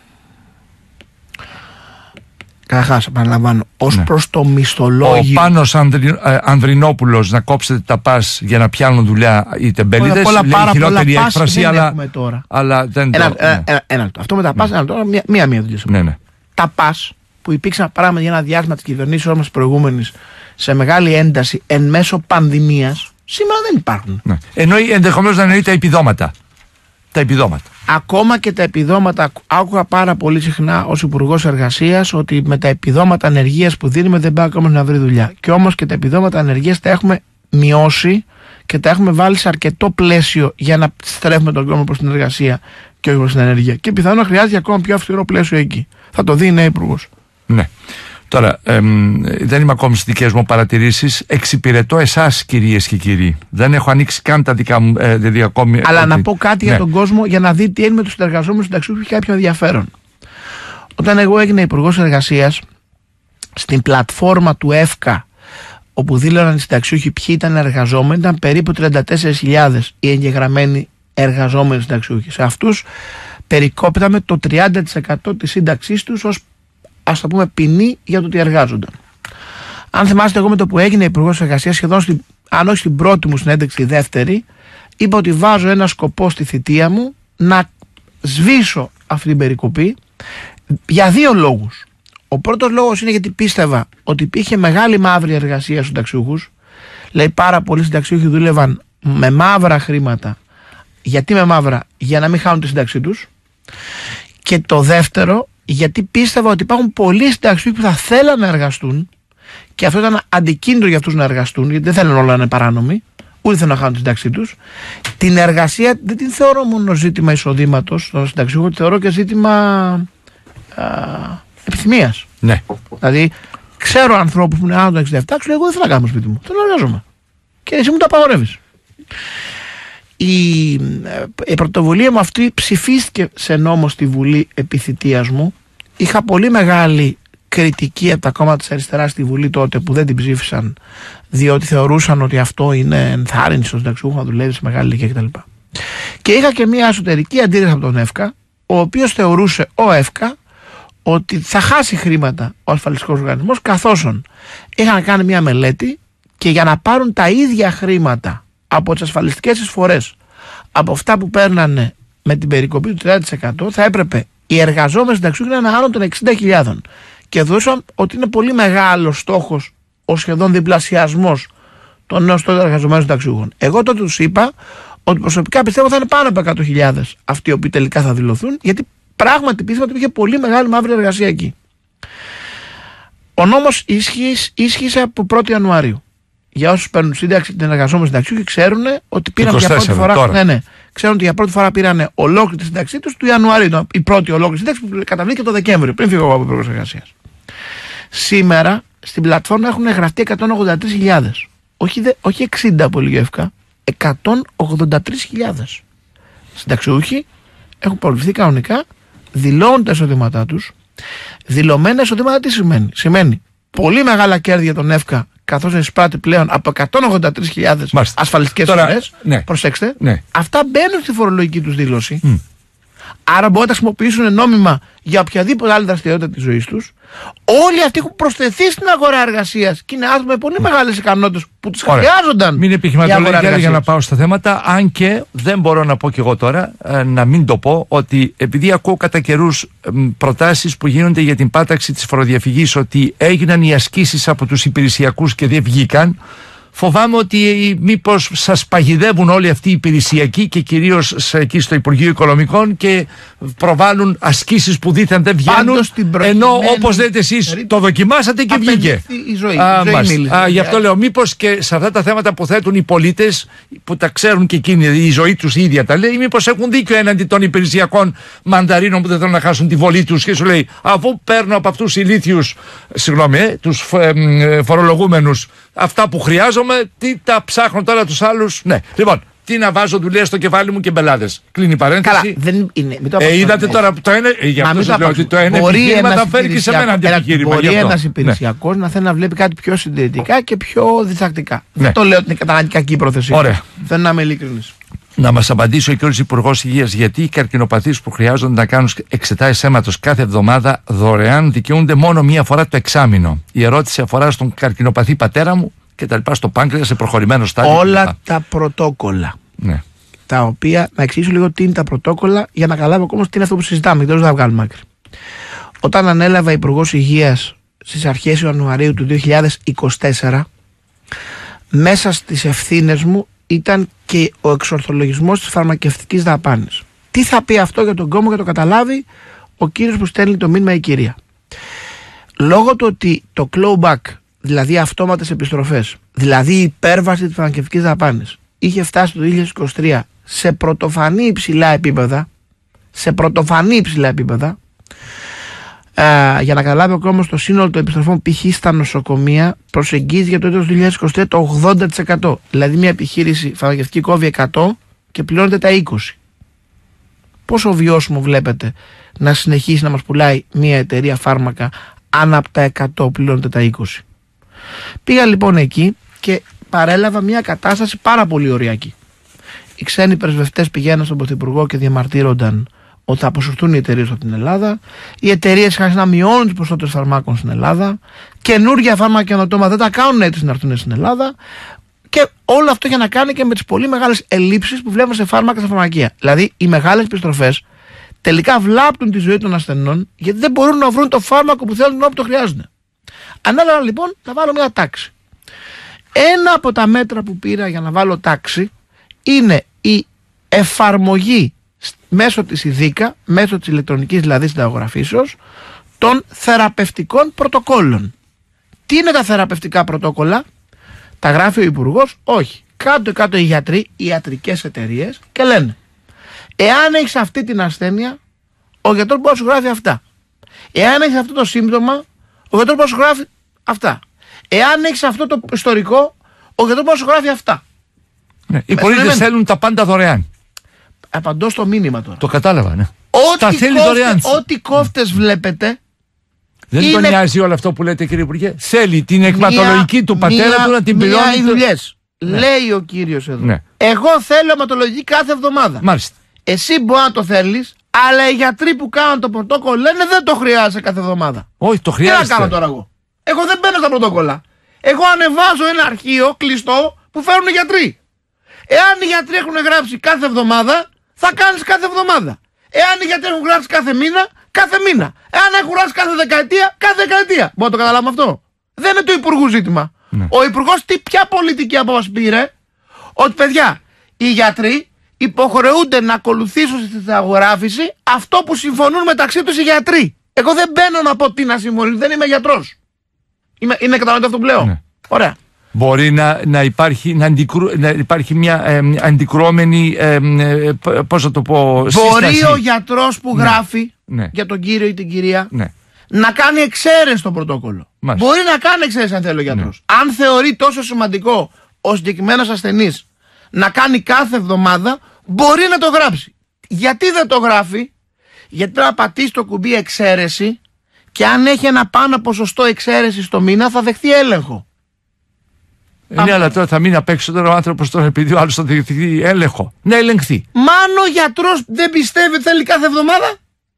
S2: Καταρχάς, επαναλαμβάνω, ως ναι. προς το μισθολόγιο.
S1: Ο Πάνος Ανδρι, ε, Ανδρινόπουλος να κόψετε τα πας για να πιάνουν δουλειά οι τεμπέληδες.
S2: Λέει
S1: πάρα χειρότερη
S2: πολλά
S1: έκφραση,
S2: δεν
S1: αλλά,
S2: τώρα.
S1: αλλά δεν
S2: ένα,
S1: το.
S2: Ένα,
S1: ναι.
S2: ένα, ένα, αυτό με τα πας, ναι. ένα, τώρα, μία, μία, μία δουλειά.
S1: Ναι, ναι.
S2: Τα πας που υπήρξαν πράγμα για ένα διάστημα της κυβερνήσεως μας προηγούμενης σε μεγάλη ένταση εν μέσω πανδημίας, σήμερα δεν υπάρχουν.
S1: Ναι. Εννοεί ενδεχομένως να εννοεί τα επιδόματα. Τα επιδόματα.
S2: Ακόμα και τα επιδόματα, άκουγα πάρα πολύ συχνά ως Υπουργός Εργασίας ότι με τα επιδόματα ανεργίας που δίνουμε δεν πάει ακόμα να βρει δουλειά. Και όμως και τα επιδόματα ανεργίας τα έχουμε μειώσει και τα έχουμε βάλει σε αρκετό πλαίσιο για να στρέφουμε τον κόσμο προς την εργασία και όχι προς την ανεργία. Και πιθανόν χρειάζεται ακόμα πιο αυστηρό πλαίσιο εκεί. Θα το δει η νέα Υπουργός.
S1: Ναι. Τώρα, εμ, δεν είμαι ακόμη στις δικές μου παρατηρήσεις. Εξυπηρετώ εσάς, κυρίες και κύριοι. Δεν έχω ανοίξει καν τα δικά μου. Ε, δηλαδή ακόμη,
S2: Αλλά
S1: ότι...
S2: να πω κάτι ναι. για τον κόσμο για να δει τι είναι με τους συνεργαζόμενους συνταξιούχους που έχει κάποιο ενδιαφέρον. Όταν εγώ έγινα Υπουργός Εργασίας, στην πλατφόρμα του ΕΦΚΑ, όπου δήλωναν οι συνταξιούχοι ποιοι ήταν εργαζόμενοι, ήταν περίπου τριάντα τέσσερις χιλιάδες οι εγγεγραμμένοι εργαζόμενοι συνταξιούχοι. Σε αυτούς περικόπταμε το τριάντα τοις εκατό της σύνταξής τους ως, ας το πούμε, ποινή για το ότι εργάζονταν. Αν θυμάστε, εγώ με το που έγινε Υπουργός Εργασίας, σχεδόν στην, αν όχι στην πρώτη μου συνέντευξη, τη δεύτερη, είπα ότι βάζω ένα σκοπό στη θητεία μου να σβήσω αυτή την περικοπή για δύο λόγους. Ο πρώτος λόγος είναι γιατί πίστευα ότι υπήρχε μεγάλη μαύρη εργασία στους συνταξιούχους. Λέει, πάρα πολλοί συνταξιούχοι δούλευαν με μαύρα χρήματα. Γιατί με μαύρα? Για να μην χάνουν τη σύνταξή τους. Και το δεύτερο, γιατί πίστευα ότι υπάρχουν πολλοί συνταξιούχοι που θα θέλαν να εργαστούν και αυτό ήταν αντικίνητρο για αυτούς να εργαστούν, γιατί δεν θέλουν όλα να είναι παράνομοι, ούτε θέλουν να χάνουν τη σύνταξή τους. Την εργασία δεν την θεωρώ μόνο ζήτημα εισοδήματος των συνταξιούχων, τη θεωρώ και ζήτημα α, επιθυμίας.
S1: Ναι.
S2: Δηλαδή, ξέρω ανθρώπους που είναι άνω των εξήντα επτά, ξέρω εγώ δεν θέλω να κάνω σπίτι μου. Θέλω να εργάζομαι. Και εσύ μου το απαγορεύεις. Η, η πρωτοβουλία μου αυτή ψηφίστηκε σε νόμο στη Βουλή επί θητείας μου. Είχα πολύ μεγάλη κριτική από τα κόμματα της αριστεράς στη Βουλή τότε που δεν την ψήφισαν, διότι θεωρούσαν ότι αυτό είναι ενθάρρυνση στον συνταξιούχο να δουλεύει σε μεγάλη ηλικία κτλ. Και είχα και μια εσωτερική αντίρρηση από τον ΕΦΚΑ, ο οποίος θεωρούσε ο ΕΦΚΑ ότι θα χάσει χρήματα ο ασφαλιστικός οργανισμός, καθώς είχαν κάνει μια μελέτη και για να πάρουν τα ίδια χρήματα από τις ασφαλιστικές εισφορές από αυτά που παίρνανε με την περικοπή του τριάντα τοις εκατό, θα έπρεπε οι εργαζόμενοι συνταξιούχοι να είναι άνω των εξήντα χιλιάδων. Και δώσαν ότι είναι πολύ μεγάλος στόχος ο σχεδόν διπλασιασμός των νέων τότε εργαζομένων συνταξιούχων. Εγώ τότε τους είπα ότι προσωπικά πιστεύω θα είναι πάνω από εκατό χιλιάδες αυτοί οι οποίοι τελικά θα δηλωθούν, γιατί πράγματι πίστευα ότι είχε πολύ μεγάλη μαύρη εργασία εκεί. Ο νόμος ίσχυσε από πρώτη Ιανουαρίου. Για όσους παίρνουν σύνταξη την εργαζόμενη συνταξιούχοι, ξέρουν ότι πήραν για πρώτη φορά. Ναι, ναι. Ξέρουν ότι για πρώτη φορά πήραν ολόκληρη τη σύνταξή τους του Ιανουαρίου. Η πρώτη ολόκληρη σύνταξη που καταβλήθηκε το Δεκέμβριο, πριν φύγω από Υπουργός Εργασίας. Σήμερα στην πλατφόρμα έχουν γραφτεί εκατόν ογδόντα τρεις χιλιάδες. Όχι, δε, όχι εξήντα από λιγεύκα, εκατόν ογδόντα τρεις χιλιάδες συνταξιούχοι έχουν προβληθεί κανονικά, δηλώνουν τα εισοδήματά τους. Δηλωμένα εισοδήματα τι σημαίνει? Σημαίνει πολύ μεγάλα κέρδη για τον ΕΦΚΑ, καθώς εισπράττει πλέον από εκατόν ογδόντα τρεις χιλιάδες ασφαλιστικές εισφορές. Ναι. Προσέξτε, ναι. Αυτά μπαίνουν στη φορολογική τους δήλωση. Mm. Άρα μπορούν να τα χρησιμοποιήσουν νόμιμα για οποιαδήποτε άλλη δραστηριότητα της ζωής τους. Όλοι αυτοί έχουν προσθεθεί στην αγορά εργασίας και είναι άτομα με πολύ μεγάλες ικανότητες που τους χρειάζονταν.
S1: Μην επιχειρηματολογία για να πάω στα θέματα. Αν και δεν μπορώ να πω κι εγώ τώρα, να μην το πω, ότι επειδή ακούω κατά καιρούς προτάσεις που γίνονται για την πάταξη της φοροδιαφυγής, ότι έγιναν οι ασκήσεις από τους υπηρεσιακούς και δεν βγήκαν. Φοβάμαι ότι μήπως σας παγιδεύουν όλοι αυτοί οι υπηρεσιακοί και κυρίως εκεί στο Υπουργείο Οικονομικών και προβάλλουν ασκήσεις που δίθεν δεν βγαίνουν, ενώ όπως λέτε εσείς το δοκιμάσατε και βγήκε.
S2: Η ζωή,
S1: Α,
S2: η ζωή μίλησε,
S1: Α, γι' αυτό λέω, μήπως και σε αυτά τα θέματα που θέτουν οι πολίτες που τα ξέρουν και εκείνοι, η ζωή τους η ίδια τα λέει, μήπως έχουν δίκιο έναντι των υπηρεσιακών μανταρίνων που δεν θέλουν να χάσουν τη βολή τους και σου λέει, αφού παίρνω από αυτούς ηλίθιους, συγγνώμη, ε, τους φορολογούμενους αυτά που χρειάζομαι, τι τα ψάχνω τώρα τους άλλους. Ναι, λοιπόν, τι να βάζω δουλειές στο κεφάλι μου και μπελάδες. Κλείνει η παρένθεση.
S2: Καλά, δεν είναι. Μην το
S1: ε, είδατε τώρα το ένα. Ε, για αυτό σας λέω ότι το ένα επιχείρημα τα φέρει και σε μένα αντιεπιχείρημα.
S2: Μπορεί ένας υπηρεσιακός ναι. να θέλει να βλέπει κάτι πιο συντηρητικά και πιο διστακτικά. Ναι. Δεν το λέω ότι είναι κατά κακή πρόθεση.
S1: Ωραία.
S2: Θέλω να είμαι ειλικρινής.
S1: Να μας απαντήσει ο κ. Υπουργός Υγείας, γιατί οι καρκινοπαθείς που χρειάζονται να κάνουν εξετάσεις αίματος κάθε εβδομάδα δωρεάν δικαιούνται μόνο μία φορά το εξάμηνο. Η ερώτηση αφορά στον καρκινοπαθή πατέρα μου και τα λοιπά, στο πάγκρεα σε προχωρημένο στάδιο.
S2: Όλα τα πρωτόκολλα.
S1: Ναι.
S2: Τα οποία, να εξηγήσω λίγο τι είναι τα πρωτόκολλα για να καταλάβω ακόμα τι είναι αυτό που συζητάμε, γιατί δεν θα βγάλουμε άκρη. Όταν ανέλαβα Υπουργός Υγείας στις αρχές Ιανουαρίου του δύο χιλιάδες είκοσι τέσσερα, μέσα στις ευθύνες μου ήταν και ο εξορθολογισμός της φαρμακευτικής δαπάνης. Τι θα πει αυτό για τον κόσμο και το καταλάβει ο κύριος που στέλνει το μήνυμα, η κυρία. Λόγω του ότι το clawback, δηλαδή αυτόματες επιστροφές, δηλαδή η υπέρβαση της φαρμακευτικής δαπάνης, είχε φτάσει το δύο χιλιάδες είκοσι τρία σε πρωτοφανή υψηλά επίπεδα, σε πρωτοφανή υψηλά επίπεδα, α, για να καταλάβει ο κόσμος, το σύνολο των επιστροφών π.χ. στα νοσοκομεία προσεγγίζει για το έτος δύο χιλιάδες είκοσι τρία το ογδόντα τοις εκατό. Δηλαδή μια επιχείρηση φαρμακευτική κόβει εκατό και πληρώνεται τα είκοσι. Πόσο βιώσιμο βλέπετε να συνεχίσει να μας πουλάει μια εταιρεία φάρμακα αν από τα εκατό πληρώνεται τα είκοσι? Πήγα λοιπόν εκεί και παρέλαβα μια κατάσταση πάρα πολύ ωριακή. Οι ξένοι πρεσβευτές πηγαίναν στον Πρωθυπουργό και διαμαρτύρονταν ότι θα αποσυρθούν οι εταιρείες από την Ελλάδα. Οι εταιρείες είχαν να μειώνουν τις ποσότητες φαρμάκων στην Ελλάδα. Καινούργια φάρμακα καινοτόμα δεν τα κάνουν έτσι να έρθουν στην Ελλάδα. Και όλο αυτό για να κάνει και με τις πολύ μεγάλες ελλείψεις που βλέπουμε σε φάρμακα στα φαρμακεία. Δηλαδή, οι μεγάλες επιστροφές τελικά βλάπτουν τη ζωή των ασθενών, γιατί δεν μπορούν να βρουν το φάρμακο που θέλουν όπου το χρειάζονται. Ανάλαβα λοιπόν να βάλω μια τάξη. Ένα από τα μέτρα που πήρα για να βάλω τάξη είναι η εφαρμογή μέσω της ΙΔΙΚΑ, μέσω της ηλεκτρονικής δηλαδή συνταγογραφήσεως, των θεραπευτικών πρωτοκόλων. Τι είναι τα θεραπευτικά πρωτόκολλα? Τα γράφει ο Υπουργός? Όχι. Κάτω-κάτω οι γιατροί, οι ιατρικές εταιρείες και λένε, εάν έχεις αυτή την ασθένεια, ο γιατρός μπορεί να σου γράφει αυτά. Εάν έχεις αυτό το σύμπτωμα, ο γιατρός μπορεί να σου γράφει αυτά. Εάν έχεις αυτό το ιστορικό, ο γιατρός μπορεί να σου γράφει αυτά.
S1: Ναι, οι πολίτες θέλουν τα πάντα δωρεάν.
S2: Απαντώ στο μήνυμα τώρα.
S1: Το κατάλαβα, ναι.
S2: Ό,τι, κόφτε, ό,τι κόφτες βλέπετε.
S1: Δεν είναι... τον νοιάζει όλο αυτό που λέτε, κύριε Υπουργέ? Θέλει την εκματολογική μία, του πατέρα μία, του να την πληρώνει.
S2: Μία οι δουλειές. Ναι. Λέει ο κύριος εδώ. Ναι. Εγώ θέλω αιματολογική κάθε εβδομάδα.
S1: Μάλιστα.
S2: Εσύ μπορεί να το θέλεις, αλλά οι γιατροί που κάνουν το πρωτόκολλο λένε δεν το χρειάζεσαι κάθε εβδομάδα.
S1: Όχι, το χρειάζεται.
S2: Τι να κάνω τώρα εγώ? Εγώ δεν μπαίνω στα πρωτόκολλα. Εγώ ανεβάζω ένα αρχείο κλειστό που φέρνουν οι γιατροί. Εάν οι γιατροί έχουν γράψει κάθε εβδομάδα, θα κάνεις κάθε εβδομάδα. Εάν οι γιατροί έχουν γράψει κάθε μήνα, κάθε μήνα. Εάν έχουν γράψει κάθε δεκαετία, κάθε δεκαετία. Μπορεί να το καταλάβουμε αυτό? Δεν είναι του Υπουργού ζήτημα. Ναι. Ο Υπουργός τι ποια πολιτική απόφαση πήρε? Ότι παιδιά, οι γιατροί υποχρεούνται να ακολουθήσουν στη συνταγογράφηση αυτό που συμφωνούν μεταξύ τους οι γιατροί. Εγώ δεν μπαίνω να πω τι να συμφωνήσω, δεν είμαι γιατρός. Είμαι, είναι κατανοητό αυτό που λέω? Ναι. Ωραία.
S1: Μπορεί να, να, υπάρχει, να, αντικρού, να υπάρχει μια ε, αντικρουόμενη, ε, ε, πώς θα το πω, σύσταση.
S2: Μπορεί ο γιατρός που
S1: ναι.
S2: γράφει
S1: ναι.
S2: για τον κύριο ή την κυρία
S1: ναι.
S2: να κάνει εξαίρεση στο πρωτόκολλο. Μάλιστα. Μπορεί να κάνει εξαίρεση αν θέλει ο γιατρός. Ναι. Αν θεωρεί τόσο σημαντικό ο συγκεκριμένος ασθενής να κάνει κάθε εβδομάδα, μπορεί να το γράψει. Γιατί δεν το γράφει? Γιατί πρέπει να πατήσει το κουμπί εξαίρεση και αν έχει ένα πάνω ποσοστό εξαίρεση στο μήνα θα δεχθεί έλεγχο.
S1: Ναι, αλλά τώρα θα μείνει απ' έξω τώρα ο άνθρωπος τώρα επειδή ο άλλος θα διεκδικεί έλεγχο. Να ελεγχθεί.
S2: Μάνο ο γιατρός δεν πιστεύει ότι θέλει κάθε εβδομάδα.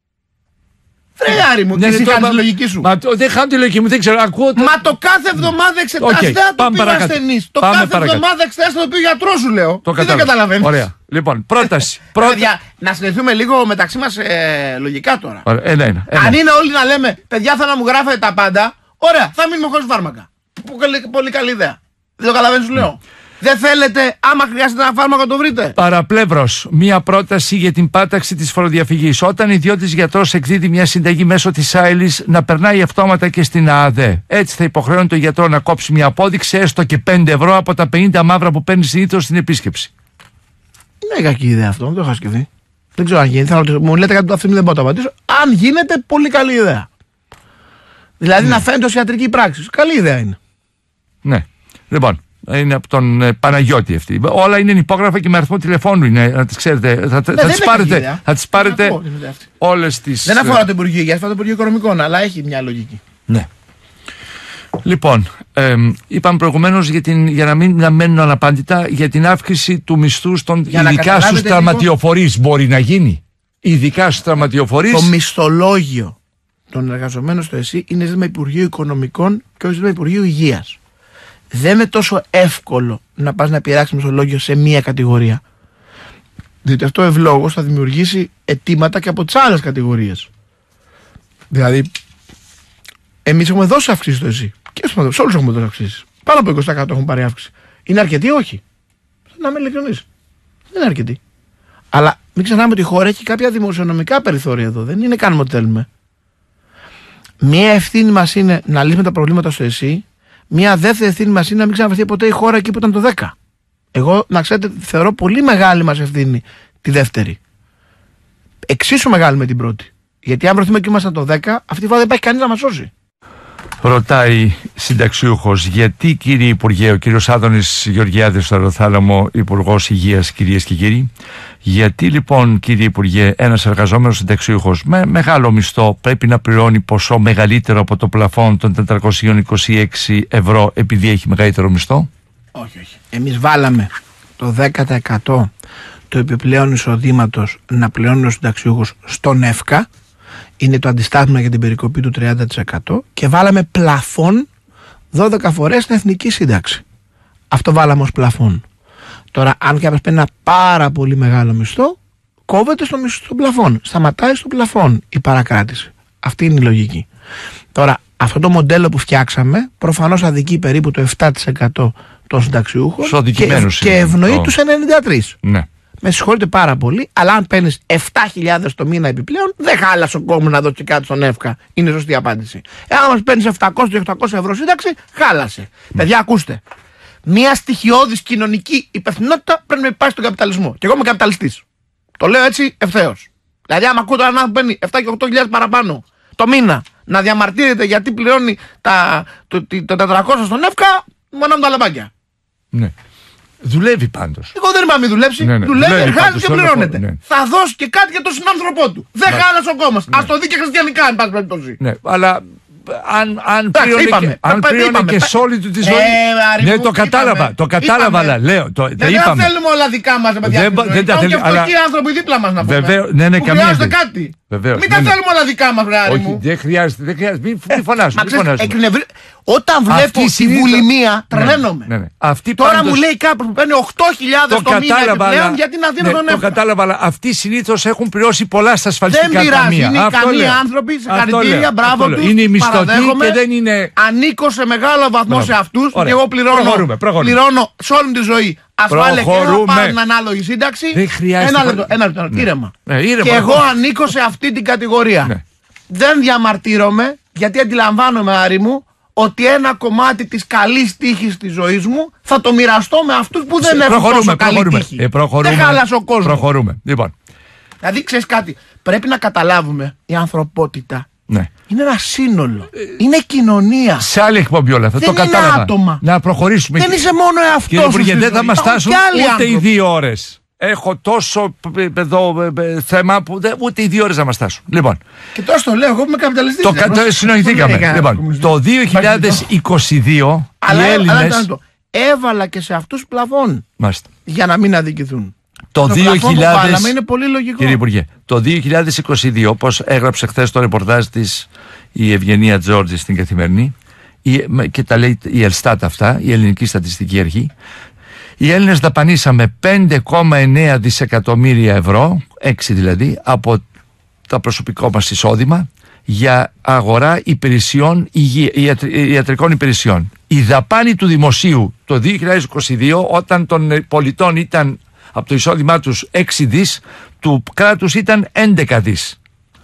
S2: Φρεγάρι μου,
S1: ναι,
S2: τι
S1: ναι,
S2: χάνει τη λογική σου.
S1: Μα το, δεν χάνω τη λογική μου, δεν ξέρω. Ακούω το...
S2: Μα το κάθε εβδομάδα εξετάζεται okay, το πει ο ασθενής. Το κάθε παρακάτω. Εβδομάδα εξετάζεται το πει ο γιατρός σου, λέω. Το δεν καταλαβαίνεις.
S1: Ωραία. Λοιπόν, πρόταση. Πρώτα...
S2: παιδιά, να συνεχθούμε λίγο μεταξύ μας ε, λογικά τώρα.
S1: Ωραία. Ένα, ένα, ένα.
S2: Αν είναι όλοι να λέμε, παιδιά, θα να μου γράφετε τα πάντα, ωραία, θα μείνουμε χωρίς φάρμακα. Πολύ, πολύ καλή ιδέα. Δεν το καταλαβαίνεις, σου λέω. Mm. Δεν θέλετε, άμα χρειάζεται ένα φάρμακο, το βρείτε.
S1: Παραπλεύρος, μία πρόταση για την πάταξη της φοροδιαφυγής. Όταν ιδιώτης γιατρός εκδίδει μια συνταγή μέσω της ΆΕΛΗΣ, να περνάει αυτόματα και στην ΑΑΔΕ. Έτσι θα υποχρεώνει τον γιατρό να κόψει μια απόδειξη έστω και πέντε ευρώ από τα πενήντα μαύρα που παίρνει συνήθως στην επίσκεψη.
S2: Είναι κακή ιδέα αυτό, δεν το είχα σκεφτεί. Δεν ξέρω αν γίνει. Θα ρωτήσω. Μου λέτε κάτι που αυτή δεν μπορώ να το απαντήσω. Αν γίνεται, πολύ καλή ιδέα. Δηλαδή ναι. να φαίνεται ως ιατρική πράξη. Καλή ιδέα είναι.
S1: Ναι. Λοιπόν. Είναι από τον ε, Παναγιώτη αυτή. Όλα είναι υπόγραφα και με αριθμό τηλεφώνου είναι, να τις ξέρετε. Θα, ναι, θα τις πάρετε, θα τις πάρετε όλες τις...
S2: Δεν αφορά το Υπουργείο Υγείας, αφορά το Υπουργείο Οικονομικών, αλλά έχει μια λογική.
S1: Ναι. Λοιπόν, ε, είπαμε προηγουμένως για, την, για να μην να μένουν αναπάντητα για την αύξηση του μισθού στον ειδικά στους τραυματιοφορείς. Λοιπόν, μπορεί να γίνει. Ειδικά στους τραυματιοφορείς.
S2: Το μισθολόγιο των εργαζομένων στο ΕΣΥ είναι ζήτημα Υπουργείου Οικονομικών και όχι ζήτημα Υπουργείου Υγείας. Δεν είναι τόσο εύκολο να πας να πειράξεις μισθολόγιο σε μία κατηγορία. Διότι αυτό ευλόγως θα δημιουργήσει αιτήματα και από τις άλλες κατηγορίες. Δηλαδή, εμείς έχουμε δώσει αυξήσεις στο ΕΣΥ. Και σε όλους έχουμε δώσει αυξήσεις. Πάνω από είκοσι τοις εκατό έχουν πάρει αύξηση. Είναι αρκετή, όχι. Να είμαι ειλικρινής. Δεν είναι αρκετή. Αλλά μην ξεχνάμε ότι η χώρα έχει κάποια δημοσιονομικά περιθώρια εδώ. Δεν είναι κάνουμε ό,τι θέλουμε. Μία ευθύνη μας είναι να λύσουμε τα προβλήματα στο ΕΣΥ. Μία δεύτερη ευθύνη μας είναι να μην ξαναβρεθεί ποτέ η χώρα εκεί που ήταν το δέκα. Εγώ, να ξέρετε, θεωρώ πολύ μεγάλη μας ευθύνη τη δεύτερη. Εξίσου μεγάλη με την πρώτη. Γιατί αν βρεθούμε εκεί ήμασταν το δέκα, αυτή τη φορά δεν υπάρχει κανείς να μας σώσει.
S1: Ρωτάει συνταξιούχος, γιατί κύριε Υπουργέ, ο κύριος Άδωνης Γεωργιάδης στο Αεροθάλαμο, Υπουργός Υγείας, κυρίες και κύριοι, γιατί λοιπόν κύριε Υπουργέ ένας εργαζόμενος συνταξιούχος με μεγάλο μισθό πρέπει να πληρώνει ποσό μεγαλύτερο από το πλαφόν των τετρακόσια είκοσι έξι ευρώ επειδή έχει μεγαλύτερο μισθό?
S2: Όχι, όχι. Εμείς βάλαμε το δέκα τοις εκατό του επιπλέον εισοδήματος να πληρώνει ο συνταξιούχος στον ΕΦΚΑ. Είναι το αντιστάθμιμα για την περικοπή του τριάντα τοις εκατό και βάλαμε πλαφόν δώδεκα φορές στην εθνική σύνταξη. Αυτό βάλαμε ως πλαφόν. Τώρα, αν κάποιος παίρνει ένα πάρα πολύ μεγάλο μισθό, κόβεται στο μισθό του πλαφόν. Σταματάει στο πλαφόν η παρακράτηση. Αυτή είναι η λογική. Τώρα, αυτό το μοντέλο που φτιάξαμε προφανώς αδικεί περίπου το επτά τοις εκατό των συνταξιούχων και, και ευνοεί oh. τους ενενήντα τρία τοις εκατό. Ναι. Με συγχωρείτε πάρα πολύ, αλλά αν παίρνεις επτά χιλιάδες το μήνα επιπλέον, δεν χάλασε ο κόμμα να δώσει κάτι στον ΕΦΚΑ. Είναι σωστή απάντηση. Εάν μας παίρνεις επτακόσια με οκτακόσια ευρώ σύνταξη, χάλασε. Mm. Παιδιά, ακούστε. Μια στοιχειώδης κοινωνική υπευθυνότητα πρέπει να υπάρχει στον καπιταλισμό. Και εγώ είμαι καπιταλιστής. Το λέω έτσι ευθέως. Δηλαδή, άμα ακούω έναν άνθρωπο που παίρνει επτά και οκτώ χιλιάδες παραπάνω το μήνα να διαμαρτύρεται γιατί πληρώνει τα, το, το, το τετρακόσια στον ΕΦΚΑ, μόνο με τα λαμπάκια.
S1: Ναι. Δουλεύει πάντως.
S2: Εγώ δεν είπα να μην δουλέψει. Ναι, ναι. Δουλεύει, εργάζεται και πληρώνεται. Ναι. Θα δώσει και κάτι για τον συνάνθρωπό του. Δεν ναι. χάλασε ο κόμμα. Ναι. Ας το δει και χριστιανικά, εν πάση περιπτώσει. Ναι, αλλά αν, αν πλήρωνε και, και σε όλη του τη ζωή. Ε, ναι, το κατάλαβα. Το κατάλαβα, αλλά λέω. Το, δεν είπαμε. θέλουμε όλα δικά μας, παιδιά. Δεν, δεν τα θέλουμε. Υπάρχουν και φτωχοί άνθρωποι δίπλα μας να πούμε. Βεβαίω, ναι, ναι, καμία. Χρειάζεται κάτι. Βεβαίως, μην ναι, τα ναι. θέλουμε όλα δικά μας, βράδυ μου. Όχι, δεν χρειάζεται. Δεν χρειάζεται. Μην φωνάζουμε. Όταν βλέπω τη βουλημία, τρελαίνομαι. Ναι, ναι. Τώρα πάντως... μου λέει κάποιος που παίρνει οκτώ χιλιάδες το μήνα επιπλέον, γιατί να δίνω ναι, τον εύκολο. Το κατάλαβα, αλλά αυτοί συνήθως έχουν πληρώσει πολλά στα ασφαλιστικά ταμεία. Δεν πειράζει, είναι ικανοί άνθρωποι, συγχαρητήρια, μπράβο τους. Είναι οι μισθωτοί και δεν είναι... Ανήκω σε μεγάλο βαθμό σε αυτούς και εγώ πληρώνω σε όλη τη ζωή ασφάλεια και να πάρω την ανάλογη σύνταξη. Ένα λεπτό, ένα λεπτό, ήρεμα. Και εγώ ανήκω σε αυτή την κατηγορία. Δεν διαμαρτύρομαι, γιατί αντιλαμβάνομαι, Άρη μου, ότι ένα κομμάτι της καλής τύχης της ζωής μου θα το μοιραστώ με αυτούς που δεν έχουν τόσο καλή τύχη. Ε, δεν χάλασε ο κόσμος. Προχωρούμε. Λοιπόν. Δηλαδή, ξέρεις κάτι, πρέπει να καταλάβουμε η ανθρωπότητα. Ναι. Είναι ένα σύνολο. Ε, είναι κοινωνία. Σε άλλη εκπομπή όλα αυτά. Δεν το είναι κατάλαβα. Άτομα. Να προχωρήσουμε. Δεν είσαι μόνο εαυτός. Κύριε Υπουργέ, δεν θα μας φτάσουν ούτε άνθρωποι. Οι δύο ώρες. Έχω τόσο εδώ θέμα που δεν, ούτε οι δύο ώρες να μας φτάσουν. Λοιπόν. Και τόσο το λέω, εγώ είμαι καπιταλιστής. Το κα, συνοηθήκαμε. Λοιπόν, το δύο χιλιάδες είκοσι δύο οι Έλληνες έβαλα και σε αυτούς πλαφόν.
S1: Μάλιστα.
S2: Για να μην αδικηθούν.
S1: Το,
S2: το
S1: δύο χιλιάδες...
S2: που βάλαμε είναι πολύ λογικό.
S1: Κύριε Υπουργέ, το δύο χιλιάδες είκοσι δύο, όπως έγραψε χθες το ρεπορτάζ της η Ευγενία Τζόρτζη στην Καθημερινή, η, και τα λέει η Ελστάτ αυτά, η Ελληνική Στατιστική Αρχή, οι Έλληνες δαπανίσαμε πέντε κόμμα εννέα δισεκατομμύρια ευρώ, έξι δηλαδή, από το προσωπικό μας εισόδημα, για αγορά υπηρεσιών υγεία, ιατρικών υπηρεσιών. Η δαπάνη του δημοσίου το δύο χιλιάδες είκοσι δύο, όταν των πολιτών ήταν από το εισόδημά τους έξι δις, του κράτους ήταν έντεκα δις.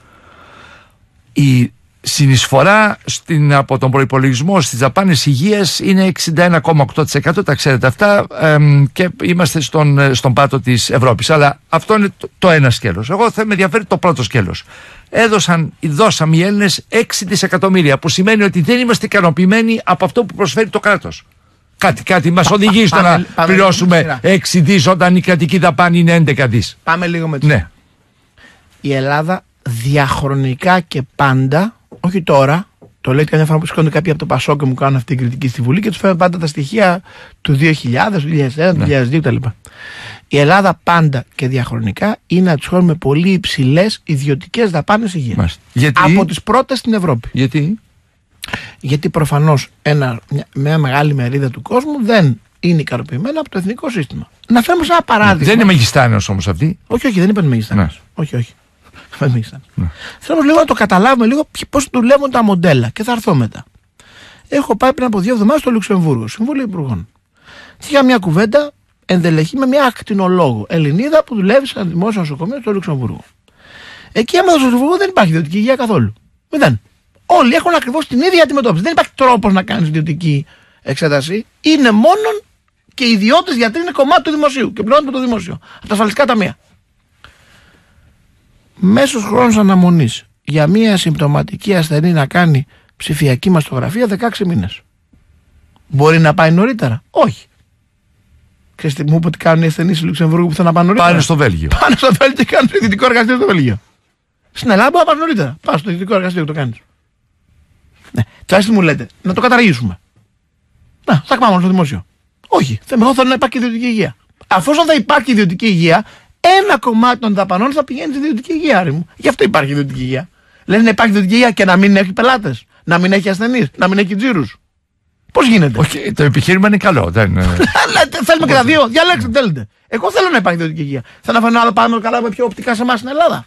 S1: Η συνεισφορά στην, από τον προϋπολογισμό στις δαπάνες υγείας είναι εξήντα ένα κόμμα οκτώ τοις εκατό, τα ξέρετε αυτά, εμ, και είμαστε στον, στον πάτο της Ευρώπης. Αλλά αυτό είναι το, το ένα σκέλος. Εγώ θα με ενδιαφέρει το πρώτο σκέλος. Έδωσαν, δώσαμε οι Έλληνες έξι δισεκατομμύρια, που σημαίνει ότι δεν είμαστε ικανοποιημένοι από αυτό που προσφέρει το κράτος. Κάτι, κάτι μας οδηγεί στο να πάμε, πληρώσουμε πάμε έξι δις όταν η κρατική δαπάνη είναι έντεκα δις.
S2: Πάμε λίγο με το.
S1: Ναι.
S2: Η Ελλάδα διαχρονικά και πάντα, όχι τώρα, το λέει καμιά φορά που σηκώνονται κάποιοι από το Πασόκ και μου κάνουν αυτή την κριτική στη Βουλή και τους φέρνουν πάντα τα στοιχεία του δύο χιλιάδες, του δύο χιλιάδες ένα, του δύο χιλιάδες δύο κτλ. Η Ελλάδα πάντα και διαχρονικά είναι από τις χώρες με πολύ υψηλές ιδιωτικές δαπάνες υγείας.
S1: Γιατί?
S2: Από τις πρώτες στην Ευρώπη.
S1: Γιατί?
S2: Γιατί προφανώς ένα, μια, μια μεγάλη μερίδα του κόσμου δεν είναι ικανοποιημένα από το εθνικό σύστημα. Να φέρουμε σαν ένα παράδειγμα.
S1: Δεν είναι μεγιστάνιος όμως αυτή.
S2: Όχι, όχι, δεν είπαν μεγιστάνιος. Όχι, όχι. Ναι. Θέλω όμως λίγο να το καταλάβουμε λίγο πώς δουλεύουν τα μοντέλα και θα έρθω μετά. Έχω πάει πριν από δύο εβδομάδες στο Λουξεμβούργο, Συμβούλιο Υπουργών. Είχα μια κουβέντα ενδελεχή με μια ακτινολόγο Ελληνίδα που δουλεύει σε ένα δημόσιο νοσοκομείο στο Λουξεμβούργο. Εκεί, άμα στο Λουξεμβούργο δεν υπάρχει ιδιωτική υγεία καθόλου. Μηδέν. Όλοι έχουν ακριβώς την ίδια αντιμετώπιση. Δεν υπάρχει τρόπος να κάνεις ιδιωτική εξέταση. Είναι μόνον και οι ιδιώτες γιατροί είναι κομμάτι του δημοσίου και πληρώνουν το δημόσιο. Από τα ασφαλιστικά ταμεία. Μέσος χρόνος αναμονής για μια συμπτωματική ασθενή να κάνει ψηφιακή μαστογραφία δεκαέξι μήνες. Μπορεί να πάει νωρίτερα? Όχι. Ξέρετε, μου είπε ότι κάνουν οι ασθενείς του Λουξεμβούργου που θέλουν να πάνε νωρίτερα.
S1: Πάνε στο Βέλγιο.
S2: Πάνε στο Βέλγιο και κάνουν το ιδιωτικό εργαστήριο στο Βέλγιο. Στην Ελλάδα μπορεί να πάνε νωρίτερα. Πάνε στο ιδιωτικό εργαστήριο και το κάνει. Ναι, τσάστη μου λέτε να το καταργήσουμε. Να, θα πάμε στο δημόσιο. Όχι. Εγώ θέλω να υπάρχει ιδιωτική υγεία. Αφού θα υπάρχει ιδιωτική υγεία, ένα κομμάτι των δαπανών θα πηγαίνει στην ιδιωτική υγεία, άρη μου. Γι' αυτό υπάρχει ιδιωτική υγεία. Λένε να υπάρχει ιδιωτική υγεία και να μην έχει πελάτες, να μην έχει ασθενείς, να μην έχει τζίρους. Πώς γίνεται?
S1: Όχι, το επιχείρημα είναι καλό. Δεν...
S2: Θέλουμε και τα δύο. Διαλέξτε, θέλετε. Εγώ θέλω να υπάρχει ιδιωτική υγεία. Θα αναφέρω άλλο πάμε καλά με πιο οπτικά σε εμάς στην Ελλάδα.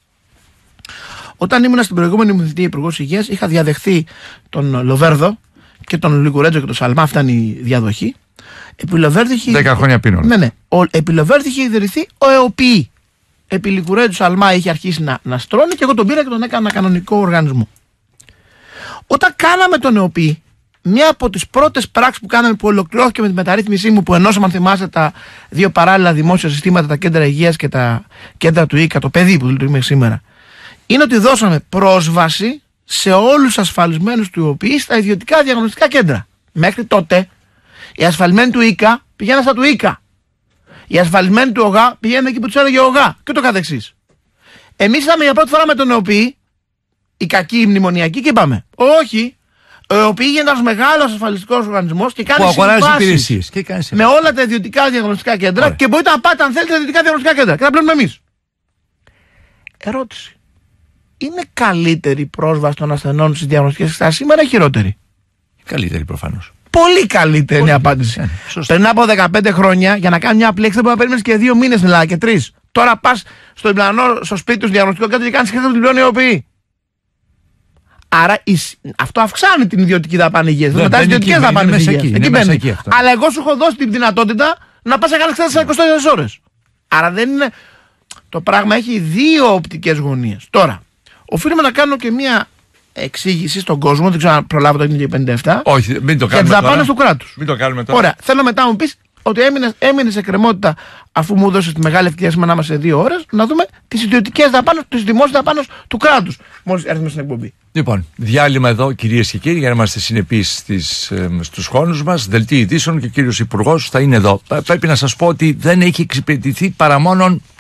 S2: Όταν ήμουν στην προηγούμενη μου θητεία υπουργός υγείας, είχα διαδεχθεί τον Λοβέρδο και τον Λικουρέτζο και τον Σαλμά, αυτά είναι η διαδοχή. Επί
S1: δέκα χρόνια πίνουν.
S2: Ναι, ναι. Επί Λοβέρδη είχε ιδρυθεί ο ΕΟΠΗ. Επί Λικουρέτζου Σαλμά είχε αρχίσει να, να στρώνει και εγώ τον πήρα και τον έκανα κανονικό οργανισμό. Όταν κάναμε τον ΕΟΠΗ, μια από τις πρώτες πράξεις που κάναμε που ολοκληρώθηκε με τη μεταρρύθμισή μου, που ενώσαμε, αν θυμάστε, τα δύο παράλληλα δημόσια συστήματα, τα κέντρα υγείας και τα κέντρα του ΙΚΑ, το παιδί που λειτουργεί σήμερα, είναι ότι δώσαμε πρόσβαση σε όλους τους ασφαλισμένους του ΕΟΠΗ στα ιδιωτικά διαγνωστικά κέντρα. Μέχρι τότε οι ασφαλισμένοι του ΙΚΑ πηγαίναν στα του ΙΚΑ. Οι ασφαλισμένοι του ΟΓΑ πηγαίναν εκεί που τους έλεγε ο ΟΓΑ και το καθεξής. Εμείς ήρθαμε για πρώτη φορά με τον ΕΟΠΗ, οι κακοί μνημονιακοί, και είπαμε όχι. Ο ΕΟΠΗ είναι ένας μεγάλος ασφαλιστικός οργανισμός και κάνει συμβάσεις με όλα τα ιδιωτικά διαγνωστικά κέντρα. Ωραία. Και μπορείτε να πάτε, αν θέλετε, τα ιδιωτικά διαγνωστικά κέντρα και να πλένουμε εμείς. Ερώτηση. Είναι καλύτερη η πρόσβαση των ασθενών στις διαγνωστικές εξετάσεις σήμερα ή χειρότερη?
S1: Καλύτερη προφανώς.
S2: Πολύ καλύτερη είναι η απάντηση. Yeah, πριν από δεκαπέντε χρόνια, για να κάνει μια απλή εξέταση, μπορεί να περιμένει και δύο μήνες στην Ελλάδα και τρεις. Τώρα πας στο διπλανό, στο σπίτι του, στο διαγνωστικό κέντρο και κάνει εξέταση που την πληρώνει η ΕΟΠΗ. Άρα αυτό αυξάνει την ιδιωτική δαπάνη υγείας. Δεν μετά τις ιδιωτικές δαπάνες υγείας. Εκεί μπαίνει. Αλλά εγώ σου έχω δώσει τη δυνατότητα να πας να κάνεις εξέταση σε είκοσι τέσσερις ώρες. Άρα δεν είναι. Το πράγμα έχει δύο οπτικές γωνίες. Τώρα, οφείλουμε να κάνω και μια εξήγηση στον κόσμο, δεν ξέρω αν προλάβω το πενήντα επτά.
S1: Όχι, μην το κάνουμε.
S2: Για τις δαπάνες του κράτους.
S1: Μην το κάνουμε τώρα.
S2: Ωραία. Θέλω μετά να μου πεις ότι έμεινε, έμεινε σε κρεμότητα, αφού μου δώσεις τη μεγάλη ευκαιρία σήμερα να είμαστε σε δύο ώρες, να δούμε τις ιδιωτικές δαπάνες, τις δημόσιες δαπάνες του κράτους. Μόλις έρθουμε στην εκπομπή.
S1: Λοιπόν, διάλειμμα εδώ, κυρίες και κύριοι, για να είμαστε συνεπείς ε, στους χρόνους μας. Δελτίο ειδήσεων και ο κύριος Υπουργός θα είναι εδώ. Πρέπει να σας πω ότι δεν έχει εξυπηρετηθεί παρά μόνον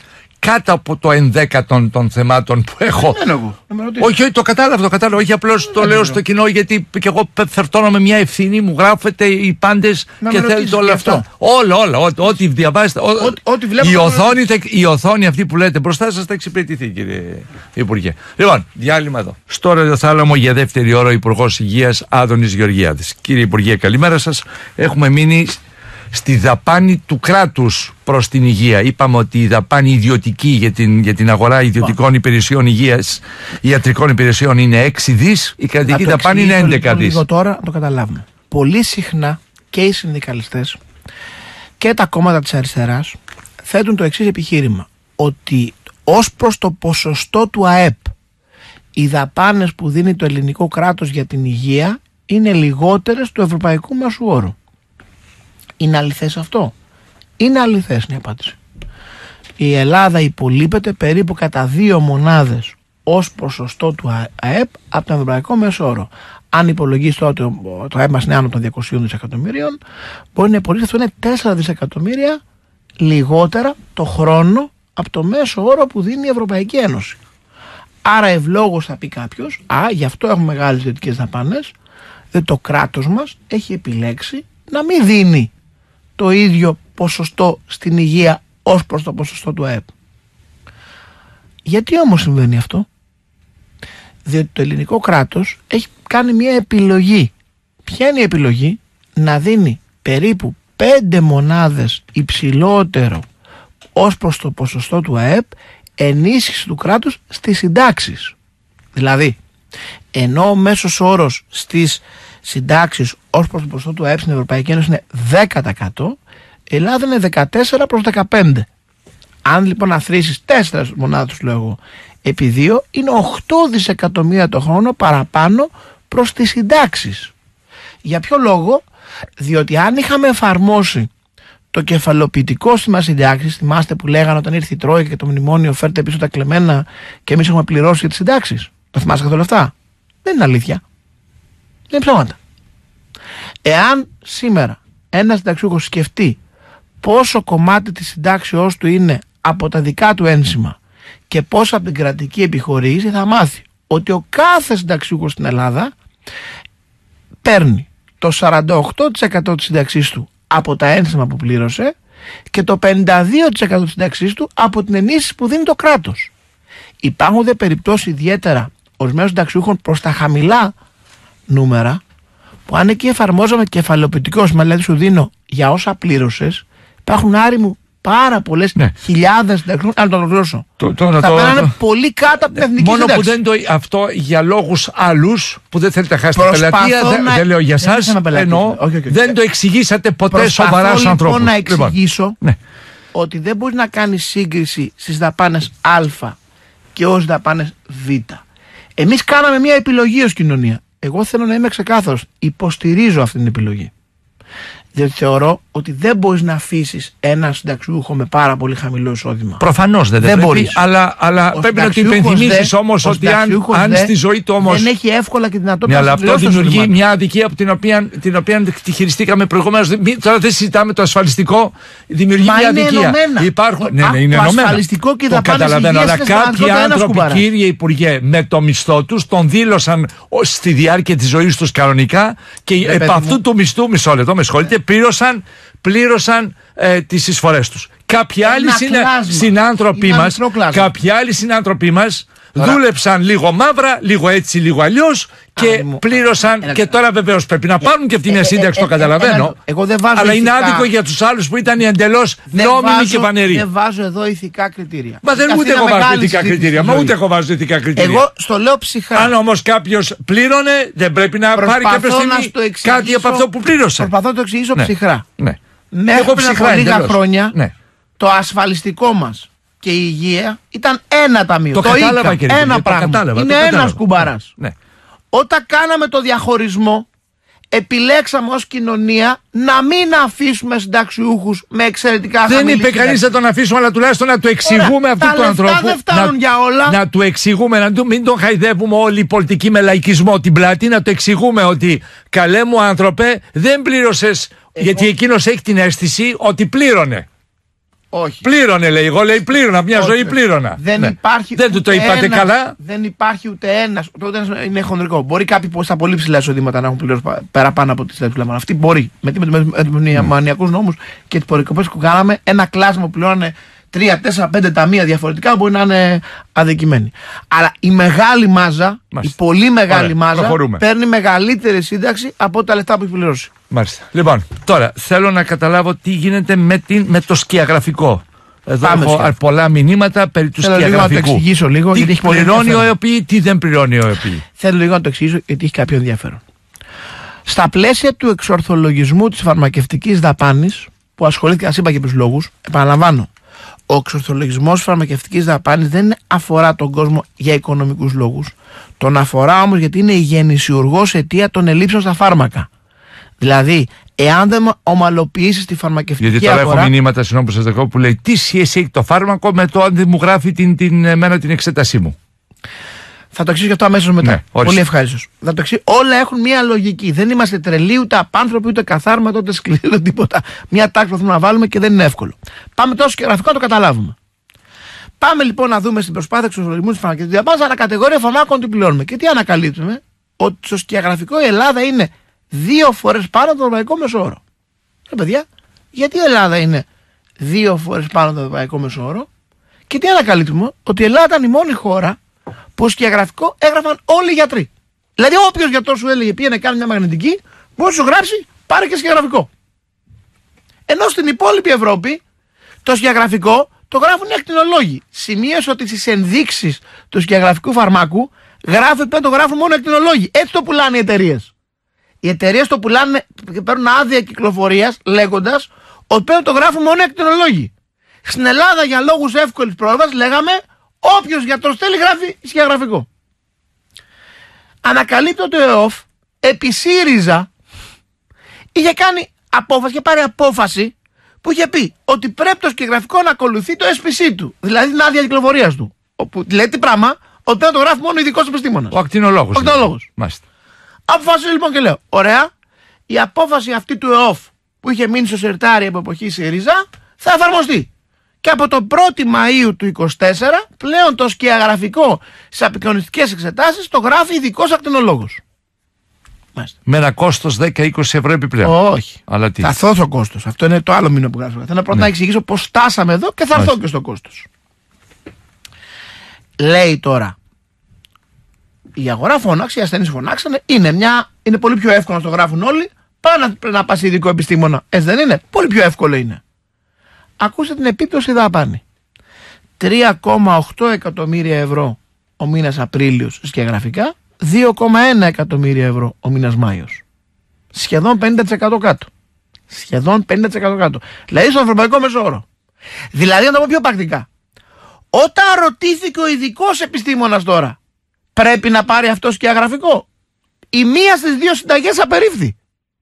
S1: κάτω από το ενδέκατο των θεμάτων που έχω.
S2: Εγώ,
S1: όχι, όχι, το κατάλαβα, το κατάλαβα. Όχι, απλώς το λέω στο κοινό, γιατί και εγώ φερτώνω με μια ευθύνη, μου γράφετε οι πάντες και θέλετε όλα αυτά. Όλα, όλα, ό,τι διαβάζετε. Η οθόνη, η οθόνη αυτή που λέτε μπροστά σας θα εξυπηρετηθεί, κύριε Υπουργέ. Λοιπόν, διάλειμμα εδώ. Στο ραδιοθάλαμο για δεύτερη ώρα ο Υπουργός Υγείας Άδωνης Γεωργιάδης. Κύριε Υπουργέ, καλημέρα σας. Έχουμε μείνει στη δαπάνη του κράτους προς την υγεία. Είπαμε ότι η δαπάνη ιδιωτική για την, για την αγορά ιδιωτικών υπηρεσιών υγείας, ιατρικών υπηρεσιών είναι έξι δις, η κρατική δαπάνη είναι έντεκα δις.
S2: Λίγο τώρα να το καταλάβουμε. Πολύ συχνά και οι συνδικαλιστές και τα κόμματα της αριστεράς θέτουν το εξής επιχείρημα, ότι ως προς το ποσοστό του ΑΕΠ οι δαπάνες που δίνει το ελληνικό κράτος για την υγεία είναι λιγότερες του ευρωπαϊκού μέσου όρου. Είναι αληθές αυτό? Είναι αληθές, είναι η απάντηση. Η Ελλάδα υπολείπεται περίπου κατά δύο μονάδες ως ποσοστό του ΑΕΠ από τον ευρωπαϊκό μέσο όρο. Αν υπολογίσει τότε το ΑΕΠ μας είναι άνω των διακοσίων δισεκατομμυρίων, μπορεί να υπολογίσει αυτό είναι τέσσερα δισεκατομμύρια λιγότερα το χρόνο από το μέσο όρο που δίνει η Ευρωπαϊκή Ένωση. Άρα ευλόγως θα πει κάποιος, α, γι' αυτό έχουμε μεγάλες ιδιωτικές δαπάνες, διότι το κράτος μας έχει επιλέξει να μην δίνει το ίδιο ποσοστό στην υγεία ως προς το ποσοστό του ΑΕΠ. Γιατί όμως συμβαίνει αυτό? Διότι το ελληνικό κράτος έχει κάνει μια επιλογή. Ποια είναι η επιλογή? Να δίνει περίπου πέντε μονάδες υψηλότερο ως προς το ποσοστό του ΑΕΠ ενίσχυση του κράτους στις συντάξεις. Δηλαδή, ενώ ο μέσος όρος στις συντάξεις ως προς το ποσοστό του ΑΕΠ στην Ευρωπαϊκή Ένωση είναι δέκα τοις εκατό, η Ελλάδα είναι δεκατέσσερα προς δεκαπέντε. Αν λοιπόν αθροίσεις τέσσερα μονάδες, λέω εγώ, επί δύο, είναι οκτώ δισεκατομμύρια το χρόνο παραπάνω προς τις συντάξεις. Για ποιο λόγο? Διότι αν είχαμε εφαρμόσει το κεφαλοποιητικό σύστημα συντάξεις, θυμάστε που λέγανε όταν ήρθε η Τρόικα και το μνημόνιο φέρτε πίσω τα κλεμμένα και εμείς έχουμε πληρώσει για τις συντάξεις. Το θυμάστε καθόλου αυτά? Δεν είναι αλήθεια. Είναι ψέματα. Εάν σήμερα ένας συνταξιούχος σκεφτεί πόσο κομμάτι της συντάξεώς του είναι από τα δικά του ένσημα και πόσο από την κρατική επιχορήγηση, θα μάθει ότι ο κάθε συνταξιούχος στην Ελλάδα παίρνει το σαράντα οκτώ τοις εκατό της συνταξής του από τα ένσημα που πλήρωσε και το πενήντα δύο τοις εκατό της συνταξής του από την ενίσχυση που δίνει το κράτος. Υπάρχουν δε περιπτώσεις ιδιαίτερα ορισμένων συνταξιούχων προς τα χαμηλά νούμερα, που αν εκεί εφαρμόζαμε κεφαλαιοποιητικό σύστημα, δηλαδή σου δίνω για όσα πλήρωσες, υπάρχουν άρη μου πάρα πολλές ναι. χιλιάδες συνταξιούχων, αν το ολοκληρώσω. Το, το, θα το, πέρανε το, πολύ κάτω από την εθνική
S1: μόνο
S2: σύνταξη.
S1: Που δεν το, αυτό για λόγους άλλους που δεν θέλετε να χάσετε πελατεία, δεν, να... δεν λέω για εσάς, εννοώ, όχι, όχι, όχι. δεν το εξηγήσατε ποτέ Προσπαθώ, σοβαρά στους ανθρώπους.
S2: Προσπαθώ να εξηγήσω
S1: λοιπόν, ναι.
S2: ότι δεν μπορείς να κάνεις σύγκριση στις δαπάνες Α και ως δαπάνες Β. Εμείς κάναμε μια επιλογή ως κοινωνία. Εγώ θέλω να είμαι ξεκάθαρος. Υποστηρίζω αυτή την επιλογή. Διότι θεωρώ ότι δεν μπορείς να αφήσεις έναν συνταξιούχο με πάρα πολύ χαμηλό εισόδημα.
S1: Προφανώς δεν, δεν μπορεί. Αλλά, αλλά πρέπει να του υπενθυμίσεις όμως ότι αν, αν στη ζωή του όμως.
S2: Δεν έχει εύκολα και δυνατότητα
S1: ναι, να συμπληρώσει. Αλλά αυτό δημιουργεί μια αδικία από την οποία, την οποία τη χειριστήκαμε προηγουμένως. Τώρα δεν συζητάμε το ασφαλιστικό. Δημιουργεί
S2: Μα
S1: μια
S2: είναι
S1: αδικία.
S2: Ενωμένα.
S1: Υπάρχουν, ναι, ναι, είναι
S2: το
S1: ενωμένα.
S2: ασφαλιστικό και
S1: το καταλαβαίνω. Αλλά κάποιοι άνθρωποι, κύριε Υπουργέ, με το μισθό τους τον δήλωσαν στη διάρκεια της ζωής τους κανονικά και επ' αυτού του μισθού, μισό λεπτό, με συγχωρείτε, πλήρωσαν, πλήρωσαν ε, τις εισφορές τους. Κάποιοι άλλοι συνάνθρωποι μας, κάποιοι άλλοι συνάνθρωποι μας δούλεψαν λίγο μαύρα, λίγο έτσι, λίγο αλλιώς και μου, πλήρωσαν ένα, και τώρα βεβαίως πρέπει να πάρουν και αυτή μια σύνταξη, το καταλαβαίνω.
S2: Εγώ δεν βάζω
S1: αλλά
S2: ηθικά,
S1: είναι άδικο για τους άλλους που ήταν εντελώς νόμιμοι και πανεροί.
S2: Δεν βάζω εδώ ηθικά κριτήρια.
S1: Μα δεν ούτε έχω βάζω ηθικά κριτήρια. Μα ούτε έχω βάζω ηθικά κριτήρια.
S2: Εγώ στο λέω ψυχρά.
S1: Αν όμως κάποιος πλήρωνε, δεν πρέπει να πάρει κάποια στιγμή κάτι από αυτό που πλήρωσε.
S2: Προσπαθώ να το εξηγήσω ψυχρά.
S1: Μέχρι
S2: πριν από λίγα χρόνια το ασφαλιστικό μας και η υγεία ήταν ένα ταμείο.
S1: Το,
S2: το
S1: κατάλαβα,
S2: Ίκα,
S1: κύριε,
S2: ένα
S1: το
S2: πράγμα.
S1: κατάλαβα,
S2: είναι ένας κουμπαράς. Ναι. Όταν κάναμε το διαχωρισμό, επιλέξαμε ως κοινωνία να μην αφήσουμε συνταξιούχους με εξαιρετικά χαμηλή
S1: σύνταξη. Δεν είπε κανείς να τον αφήσουμε, αλλά τουλάχιστον να του εξηγούμε αυτού του ανθρώπου.
S2: Τα δεν φτάνουν
S1: να,
S2: για όλα.
S1: Να του εξηγούμε, να του, μην τον χαϊδεύουμε όλοι οι πολιτικοί με λαϊκισμό την πλάτη, να του εξηγούμε ότι καλέ μου άνθρωπε, δεν πλήρωσες, εγώ... γιατί εκείνος έχει την αίσθηση ότι πλήρωνε.
S2: Όχι.
S1: Πλήρωνε, λέει. Εγώ λέει πλήρωνα. Μια
S2: Όχι,
S1: ζωή
S2: όχι.
S1: πλήρωνα.
S2: Δεν,
S1: ναι.
S2: υπάρχει
S1: δεν του το είπατε
S2: ένας,
S1: καλά.
S2: Δεν υπάρχει ούτε ένα. Ούτε ένας είναι χονδρικό. Μπορεί κάποιοι που στα πολύ ψηλά εισοδήματα να έχουν πληρώσει παραπάνω από τις θέσεις που λαμβάνουν. Αυτοί μπορεί. Με, με, με, με, με mm. μανιακούς νόμους και τις περικοπές που κάναμε, ένα κλάσμα που πληρώνανε τρία, τέσσερα, πέντε ταμεία διαφορετικά μπορεί να είναι αδικημένοι. Αλλά η μεγάλη μάζα, Μάλιστα. η πολύ μεγάλη Ωραία, μάζα, προχωρούμε. παίρνει μεγαλύτερη σύνταξη από τα λεφτά που έχει πληρώσει. Μάλιστα.
S1: Λοιπόν, τώρα θέλω να καταλάβω τι γίνεται με, την, με το σκιαγραφικό. Εδώ
S2: Πάμε
S1: έχω σκιά. πολλά μηνύματα περί του
S2: θέλω
S1: σκιαγραφικού.
S2: Θέλω λίγο να το εξηγήσω λίγο.
S1: Τι
S2: γιατί έχει
S1: πληρώνει ο ΕΟΠΗ, τι δεν πληρώνει ο ΕΟΠΗ.
S2: Θέλω λίγο να το εξηγήσω γιατί έχει κάποιο ενδιαφέρον. Στα πλαίσια του εξορθολογισμού της φαρμακευτικής δαπάνης, που ασχολήθηκα, σας είπα και τους λόγους, επαναλαμβάνω. Ο εξορθολογισμός φαρμακευτικής δαπάνης δεν αφορά τον κόσμο για οικονομικούς λόγους. Τον αφορά όμως γιατί είναι η γεννησιουργός αιτία των ελλείψεων στα φάρμακα. Δηλαδή, εάν δεν ομαλοποιήσεις τη φαρμακευτική αγορά.
S1: Γιατί τώρα αγορά, έχω μηνύματα συνόμου σας δεκό που λέει τι σχέση έχει το φάρμακο με το αν δεν μου γράφει την, την, εμένα την εξέτασή μου.
S2: Θα το εξηγήσω και αυτό αμέσως μετά.
S1: Ναι,
S2: πολύ ευχαριστώ. Θα το εξηγήσω. Όλα έχουν μία λογική. Δεν είμαστε τρελοί, ούτε απάνθρωποι, ούτε καθάρματα, ούτε σκληροί, ούτε τίποτα. Μία τάξη που θέλουμε να βάλουμε και δεν είναι εύκολο. Πάμε τόσο και γραφικό να το καταλάβουμε. Πάμε λοιπόν να δούμε στην προσπάθεια εξορθολογισμού τη φαρμακευτικής δαπάνης ανακατηγορία φαρμάκων τι πληρώνουμε. Και τι ανακαλύπτουμε, ότι στο σκιαγραφικό η Ελλάδα είναι δύο φορές πάνω από το ευρωπαϊκό μεσόωρο. Ε, παιδιά, γιατί η Ελλάδα είναι δύο φορές πάνω από το ευρωπαϊκό μεσόωρο, και τι ανακαλύπτουμε, ότι η Ελλάδα ήταν η μόνη χώρα που σκιαγραφικό έγραφαν όλοι οι γιατροί. Δηλαδή, όποιος γιατρός σου έλεγε πήγαινε κάνει μια μαγνητική, μπορεί να σου γράψει πάρε και σκιαγραφικό. Ενώ στην υπόλοιπη Ευρώπη το σκιαγραφικό το γράφουν οι ακτινολόγοι. Σημείωσε ότι στις ενδείξεις του σκιαγραφικού φαρμάκου γράφει πέντε το γράφουν μόνο οι ακτινολόγοι. Έτσι το πουλάνε οι εταιρείες. Οι εταιρείες το πουλάνε και παίρνουν άδεια κυκλοφορίας λέγοντας ότι πέντε το γράφουν μόνο οι ακτινολόγοι. Στην Ελλάδα για λόγους εύκολης πρόσβασης λέγαμε όποιος γιατρός θέλει γράφει σκιαγραφικό. Ανακαλύπτω ότι ο ΕΟΦ επί ΣΥΡΙΖΑ είχε κάνει απόφαση, είχε πάρει απόφαση που είχε πει ότι πρέπει το σκιαγραφικό να ακολουθεί το ες πι σι του, δηλαδή την άδεια κυκλοφορίας του. Όπου λέει τι πράγμα, ότι πρέπει να το γράφει μόνο ο ειδικός επιστήμονας.
S1: Ο ακτινολόγος.
S2: Ο ακτινολόγος. Αποφάσισε λοιπόν και λέω, ωραία, η απόφαση αυτή του ΕΟΦ που είχε μείνει στο σερτάρι από εποχή ΣΥΡΙΖΑ θα εφαρμοστεί. Και από τον πρώτο Μαΐου του είκοσι τέσσερα πλέον το σκιαγραφικό στις απεικονιστικές εξετάσεις το γράφει ειδικός ακτινολόγος.
S1: Με ένα κόστος δέκα με είκοσι ευρώ επιπλέον.
S2: Όχι.
S1: Αλλά τι.
S2: Θα έρθω στο κόστος. Αυτό είναι το άλλο μήνυμα που γράφω. Θέλω πρώτα ναι. να εξηγήσω πώς φτάσαμε εδώ και θα έρθω και στο κόστος. Λέει τώρα, η αγορά φώναξε, οι ασθενείς φωνάξανε, είναι, μια, είναι πολύ πιο εύκολο να το γράφουν όλοι, παρά να, να πας ειδικό επιστήμονα. Έτσι δεν είναι? Πολύ πιο εύκολο είναι. Ακούστε την επίπτωση δαπάνη. τρία κόμμα οκτώ εκατομμύρια ευρώ ο μήνας Απρίλιος σκιαγραφικά, δύο κόμμα ένα εκατομμύρια ευρώ ο μήνας Μάιος. Σχεδόν πενήντα τοις εκατό κάτω. Σχεδόν πενήντα τοις εκατό κάτω. Δηλαδή στο ευρωπαϊκό μεσόωρο. Δηλαδή, να το πω πιο πρακτικά, όταν ρωτήθηκε ο ειδικός επιστήμονας τώρα, πρέπει να πάρει αυτό σκιαγραφικό, η μία στις δύο συνταγές απερίφθη.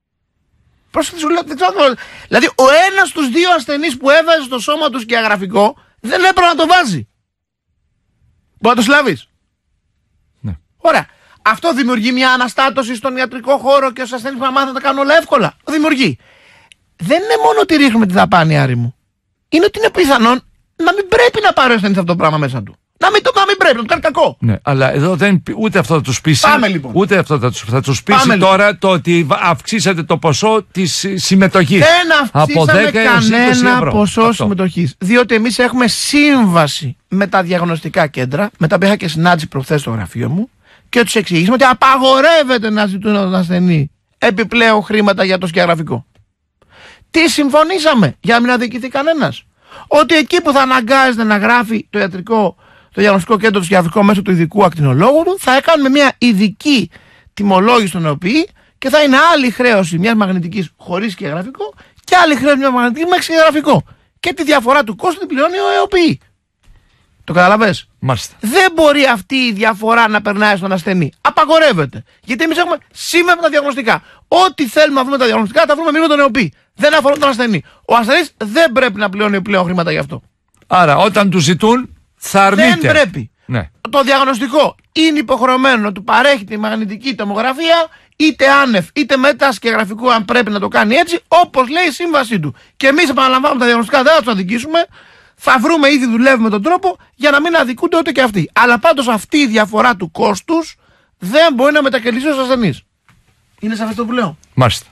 S2: Δηλαδή, ο ένας στους δύο ασθενείς που έβαζε στο σώμα του σκιαγραφικό δεν έπρεπε να το βάζει. Μπορεί να το συλλάβεις.
S1: Ναι.
S2: Ωραία. Αυτό δημιουργεί μια αναστάτωση στον ιατρικό χώρο και στους ασθενείς που μάθουν να τα κάνουν όλα εύκολα. Δημιουργεί. Δεν είναι μόνο ότι ρίχνουμε τη δαπάνη, Άρη μου. Είναι ότι είναι πιθανόν να μην πρέπει να πάρει ο ασθενής αυτό το πράγμα μέσα του. Να μην, το, να μην πρέπει, να του κάνει κακό.
S1: Ναι, αλλά εδώ δεν, ούτε αυτό θα τους πείσει.
S2: Πάμε λοιπόν.
S1: Ούτε αυτό θα τους, θα τους πείσει
S2: Πάμε,
S1: τώρα λοιπόν. Το ότι αυξήσατε το ποσό της συμμετοχής.
S2: Δεν αυξήσαμε κανένα ποσό
S1: αυτό.
S2: συμμετοχής. Διότι εμείς έχουμε σύμβαση με τα διαγνωστικά κέντρα, με τα οποία είχα και συνάντηση προχθές στο γραφείο μου, και τους εξηγήσουμε ότι απαγορεύεται να ζητούν τον ασθενή επιπλέον χρήματα για το σκιαγραφικό. Τι συμφωνήσαμε για να μην αδικηθεί κανένας? Ότι εκεί που θα αναγκάζεται να γράφει το ιατρικό, το διαγνωστικό κέντρο του σκιαγραφικό μέσω του ειδικού ακτινολόγου του, θα έκανουμε μια ειδική τιμολόγηση στον ΕΟΠΗ και θα είναι άλλη χρέωση μιας μαγνητικής χωρίς σκιαγραφικό και άλλη χρέωση μιας μαγνητικής με σκιαγραφικό. Και τη διαφορά του κόστου την πληρώνει ο ΕΟΠΗ. Το καταλαβες?
S1: Μάλιστα.
S2: Δεν μπορεί αυτή η διαφορά να περνάει στον ασθενή. Απαγορεύεται. Γιατί εμείς έχουμε σήμερα με τα διαγνωστικά. Ό,τι θέλουμε να βρούμε τα διαγνωστικά, τα βρούμε με τον ΕΟΠΗ. Δεν αφορούν τον ασθενή. Ο ασθενής δεν πρέπει να πληρώνει πλέον χρήματα γι' αυτό.
S1: Άρα, όταν του ζητούν, θα αρνείται.
S2: Δεν πρέπει.
S1: Ναι.
S2: Το διαγνωστικό είναι υποχρεωμένο να του παρέχει τη μαγνητική τομογραφία είτε άνευ είτε μετά σκεγγραφικού, αν πρέπει να το κάνει έτσι, όπως λέει η σύμβασή του. Και εμείς, επαναλαμβάνουμε, τα διαγνωστικά δεν θα τους αδικήσουμε. Θα βρούμε, ήδη δουλεύουμε τον τρόπο για να μην αδικούνται ούτε και αυτοί. Αλλά πάντως αυτή η διαφορά του κόστους δεν μπορεί να μετακυλήσει στους ασθενείς. Είναι σαφές το που λέω?
S1: Μάλιστα.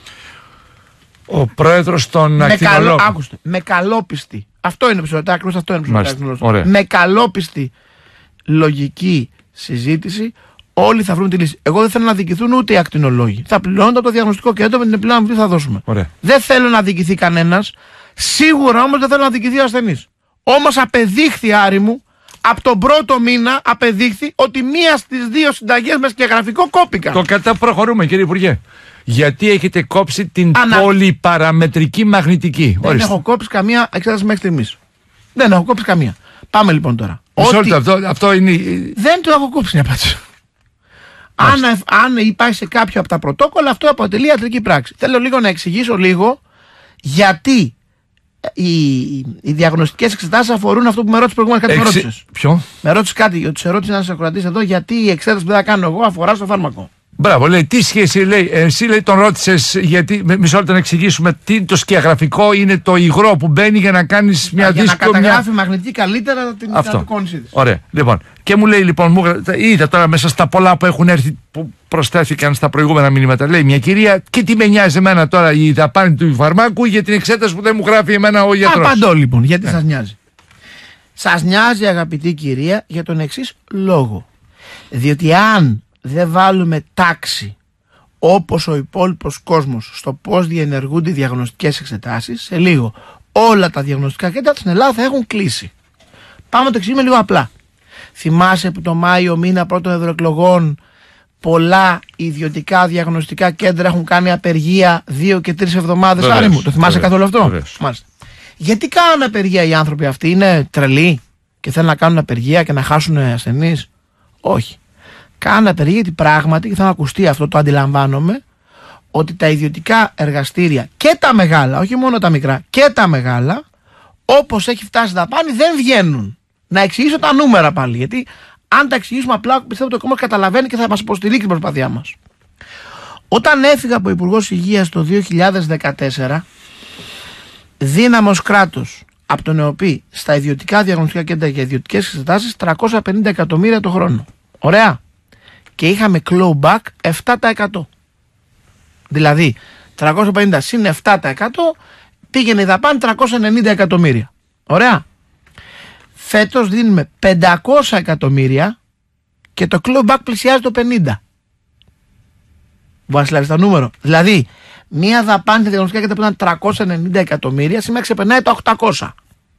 S1: Ο πρόεδρος των ακτινολόγων.
S2: Άκουστε, με καλόπιστη. Αυτό είναι ψωλοτάκρινος, αυτό είναι ψωλοτάκρινος. Με καλόπιστη λογική συζήτηση, όλοι θα βρουν τη λύση. Εγώ δεν θέλω να αδικηθούν ούτε οι ακτινολόγοι. Θα πληρώνονται από το διαγνωστικό κέντρο με την επιπλέον που θα δώσουμε.
S1: Ωραία.
S2: Δεν θέλω να αδικηθεί κανένας. Σίγουρα όμως δεν θέλω να αδικηθεί ο ασθενής. Όμως απεδείχθη, Άρη μου, από τον πρώτο μήνα απεδείχθη ότι μία στις δύο συνταγές με σκεγγραφικό κόπηκαν.
S1: Το κατά προχωρούμε, κύριε Υπουργέ. Γιατί έχετε κόψει την
S2: Ανα...
S1: πολυπαραμετρική μαγνητική?
S2: Δεν Ορίστε. έχω κόψει καμία εξέταση μέχρι στιγμής. Δεν έχω κόψει καμία. Πάμε λοιπόν τώρα.
S1: Ότι... Αυτό, αυτό είναι...
S2: Δεν το έχω κόψει, μια απάντηση. Αν, αν υπάρχει σε κάποιο από τα πρωτόκολλα, αυτό αποτελεί ιατρική πράξη. Θέλω λίγο να εξηγήσω λίγο γιατί οι, οι διαγνωστικές εξετάσεις αφορούν αυτό που με ρώτησε προηγουμένως. Κάτι Εξι... με ρώτησες.
S1: Ποιο?
S2: Με ρώτησε κάτι, γιατί σε ρώτησε ένας ακροατής εδώ, γιατί η εξέταση που δεν θα κάνω εγώ αφορά στο φάρμακο.
S1: Μπράβο, λέει, τι σχέση, λέει, εσύ λέει τον ρώτησες, γιατί, μισό λεπτό να εξηγήσουμε τι το σκιαγραφικό είναι το υγρό που μπαίνει για να κάνεις μια
S2: δύσκολη...
S1: δύσκολη...
S2: Για να καταγράφει μια... μαγνητική καλύτερα την απεικόνισή της.
S1: Ωραία, λοιπόν, και μου λέει λοιπόν, μου, είδα τώρα μέσα στα πολλά που έχουν έρθει, που προσθέθηκαν στα προηγούμενα μηνύματα, λέει μια κυρία, και τι με νοιάζει εμένα τώρα η δαπάνη του φαρμάκου για την εξέταση που δεν μου γράφει εμένα ο γιατρός.
S2: Απαντώ λοιπόν, γιατί ε. σας νοιάζει. Σας νοιάζει, αγαπητή κυρία, για τον εξής λόγο. Διότι αν δεν βάλουμε τάξη όπως ο υπόλοιπος κόσμος στο πώς διενεργούνται οι διαγνωστικές εξετάσεις, σε λίγο όλα τα διαγνωστικά κέντρα στην Ελλάδα θα έχουν κλείσει. Πάμε να το εξηγούμε λίγο απλά. Θυμάσαι που το Μάιο μήνα πρώτων ευρωεκλογών πολλά ιδιωτικά διαγνωστικά κέντρα έχουν κάνει απεργία δύο και τρεις εβδομάδες? Άρη μου, το θυμάσαι καθόλου αυτό? Μάλιστα. Γιατί κάνουν απεργία οι άνθρωποι αυτοί? Είναι τρελοί και θέλουν να κάνουν απεργία και να χάσουν ασθενείς? Όχι. Κάνουν απεργία γιατί πράγματι, και θα ακουστεί αυτό, το αντιλαμβάνομαι, ότι τα ιδιωτικά εργαστήρια και τα μεγάλα, όχι μόνο τα μικρά, και τα μεγάλα, όπως έχει φτάσει δαπάνη, δεν βγαίνουν. Να εξηγήσω τα νούμερα πάλι, γιατί αν τα εξηγήσουμε απλά, πιστεύω το κόμμα καταλαβαίνει και θα μας υποστηρίξει την προσπάθειά μας. Όταν έφυγα από Υπουργός Υγείας το δύο χιλιάδες δεκατέσσερα, δύναμος κράτος από τον ΕΟΠΗ στα ιδιωτικά διαγνωστικά κέντρα και ιδιωτικές εξετάσεις τριακόσια πενήντα εκατομμύρια το χρόνο. Ωραία. Και είχαμε clawback επτά τοις εκατό. Δηλαδή τριακόσια πενήντα συν επτά τοις εκατό πήγαινε η δαπάνη τριακόσια ενενήντα εκατομμύρια. Ωραία. Φέτος δίνουμε πεντακόσια εκατομμύρια και το clawback πλησιάζει το πενήντα. Βάζει δηλαδή τα νούμερο. Δηλαδή μία δαπάνη στα διαγνωστικά κέντρα που ήταν τριακόσια ενενήντα εκατομμύρια σήμερα ξεπερνάει τα οκτακόσια.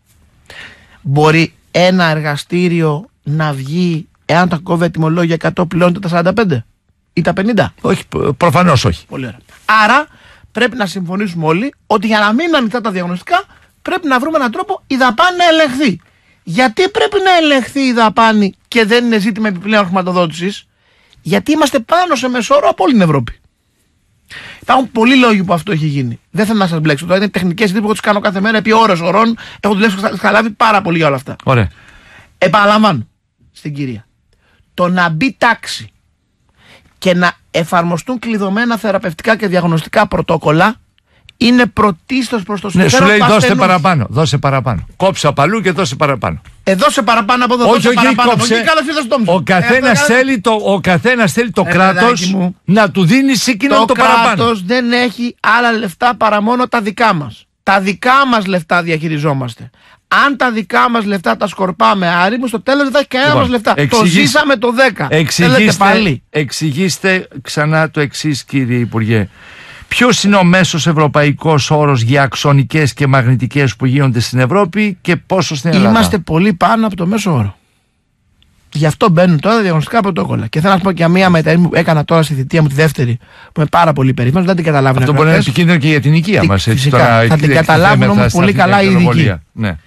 S2: Μπορεί ένα εργαστήριο να βγει, εάν τα κόβει ετοιμολόγια εκατό, πληρώνεται τα σαράντα πέντε ή τα πενήντα?
S1: Όχι, προφανώς όχι.
S2: Πολύ ωραία. Άρα πρέπει να συμφωνήσουμε όλοι ότι για να μην είναι ανοιχτά τα διαγνωστικά πρέπει να βρούμε έναν τρόπο η δαπάνη να ελεγχθεί. Γιατί πρέπει να ελεγχθεί η δαπάνη και δεν είναι ζήτημα επιπλέον χρηματοδότησης? Γιατί είμαστε πάνω σε μεσόωρο από όλη την Ευρώπη. Υπάρχουν πολλοί λόγοι που αυτό έχει γίνει. Δεν θέλω να σας μπλέξω. Τώρα είναι τεχνικές συζητήσεις που τις κάνω κάθε μέρα επί ώρες ωρών. Έχω δουλέψει και καταλάβει πάρα πολύ για όλα αυτά.
S1: Ωραία.
S2: Επαναλαμβάνω στην κυρία. Το να μπει τάξη και να εφαρμοστούν κλειδωμένα θεραπευτικά και διαγνωστικά πρωτόκολλα είναι πρωτίστως προς το συμφέρον.
S1: Ναι, σου λέει δώσε παραπάνω, δώσε παραπάνω. Κόψε απ' αλλού και δώσε παραπάνω.
S2: Ε, δώσε παραπάνω από εδώ,
S1: όχι,
S2: δώσε
S1: όχι,
S2: παραπάνω
S1: κόψε.
S2: από εκεί, καλώς ήρθες στο
S1: Ο καθένας ε, θέλει το, ο καθένας θέλει το ε, κράτος μου, να του δίνει σε εκείνον το, το παραπάνω. Το κράτος δεν έχει άλλα λεφτά παρά μόνο τα δικά μας. Τα δικά μας λεφτά διαχειριζόμαστε. Αν τα δικά μας λεφτά τα σκορπάμε, Άρη μου, στο τέλος δεν θα έχει κανένα μας λεφτά. Εξηγήστε, το ζήσαμε το δέκα. Εξηγήστε, εξηγήστε ξανά το εξής, κύριε Υπουργέ. Ποιος είναι ο μέσος ευρωπαϊκός όρος για αξονικές και μαγνητικές που γίνονται στην Ευρώπη και πόσο στην Ελλάδα?
S2: Είμαστε πολύ πάνω από το μέσο όρο. Γι' αυτό μπαίνουν τώρα διαγνωστικά πρωτόκολλα. Και θέλω να σου πω και μια μεταρρύθμιση που έκανα τώρα στη θητεία μου τη δεύτερη, που είμαι πάρα πολύ περήφανος, δεν την καταλάβουν.
S1: Αυτό μπορεί να είναι επικίνδυνο και για την υγεία μας.
S2: Θα την καταλάβουν όμως πολύ καλά οι ειδικοί.
S1: Ναι.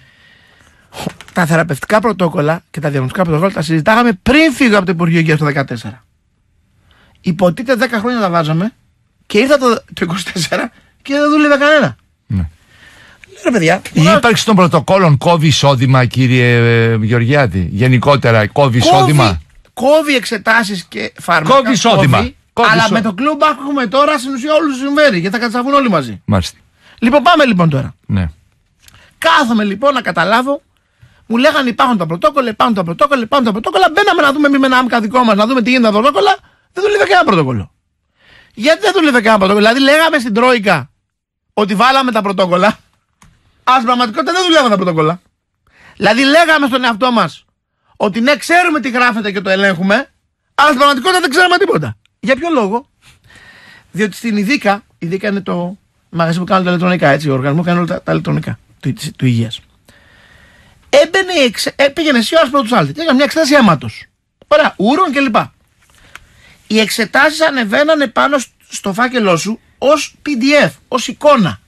S2: Τα θεραπευτικά πρωτόκολλα και τα διαγνωστικά πρωτόκολλα τα συζητάγαμε πριν φύγω από το Υπουργείο Υγείας το δύο χιλιάδες δεκατέσσερα. Υποτίθεται δέκα χρόνια τα βάζαμε. Και ήρθα το, το είκοσι τέσσερα και δεν δούλευε κανένα. Ναι. Ρε παιδιά,
S1: η να... ύπαρξη των πρωτοκόλων κόβει εισόδημα, κύριε ε, Γεωργιάδη? Γενικότερα κόβει εισόδημα?
S2: Κόβει εξετάσεις και φάρμακα.
S1: Κόβει εισόδημα. Κόβει,
S2: Αλλά με το κλουμπ που έχουμε τώρα στην ουσία όλους συμφέρει γιατί θα καταστραφούν όλοι μαζί.
S1: Μάλιστα.
S2: Λοιπόν, πάμε λοιπόν τώρα.
S1: Ναι.
S2: Κάθομαι λοιπόν να καταλάβω. Μου λέγανε υπάρχουν τα πρωτόκολλα, υπάρχουν τα πρωτόκολλα, υπάρχουν τα πρωτόκολλα. Μπαίναμε να δούμε εμείς με ένα άμκα δικό μας, να δούμε τι γίνεται τα πρωτόκολλα. Δεν δούλευε κανένα πρωτόκολλο. Γιατί δεν δούλευε κανένα πρωτόκολλο? Δηλαδή, λέγαμε στην Τρόικα ότι βάλαμε τα πρωτόκολλα. Α, πραγματικότητα δεν δουλεύαν τα πρωτόκολλα. Δηλαδή, λέγαμε στον εαυτό μας ότι ναι, ξέρουμε τι γράφεται και το ελέγχουμε, αλλά στην πραγματικότητα δεν ξέραμε τίποτα. Για ποιο λόγο? Διότι στην ΙΔΙΚΑ, η ΙΔΙΚΑ είναι το μαγαζί που κάνουν τα ηλεκτρονικά, έτσι, ο οργανισμό κάνει όλα τα, τα ηλεκτρονικά του, του υγείας. Έμπαινε, πήγαινε εσύ ώρα πρώτου άλτη και έκανε μια εξέταση αίματος. Ωραία, ούρων κλπ. Οι εξετάσεις ανεβαίνανε πάνω στο φάκελό σου ως πι ντι εφ, ως εικόνα.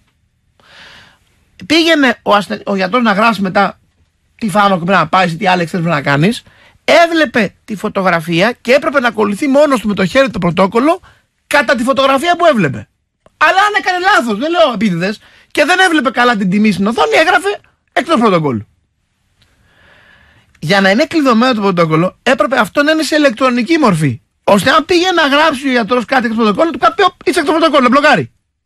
S2: Πήγαινε ο, αστε... ο γιατρός να γράψει μετά τι φάρμακο πρέπει να πάρεις ή τι άλλη εξέταση πρέπει να κάνεις. Έβλεπε τη φωτογραφία και έπρεπε να ακολουθεί μόνος του με το χέρι το πρωτόκολλο κατά τη φωτογραφία που έβλεπε. Αλλά αν έκανε λάθος, δεν λέω επίτηδες, και δεν έβλεπε καλά την τιμή στην οθόνη, έγραφε εκτός πρωτοκόλλου. Για να είναι κλειδωμένο το πρωτόκολλο, έπρεπε αυτό να είναι σε ηλεκτρονική μορφή. Ώστε αν πήγε να γράψει ο γιατρός κάτι εκτός πρωτοκόλλου, του πει: είσαι εκτός πρωτοκόλλου, μπλοκάρει.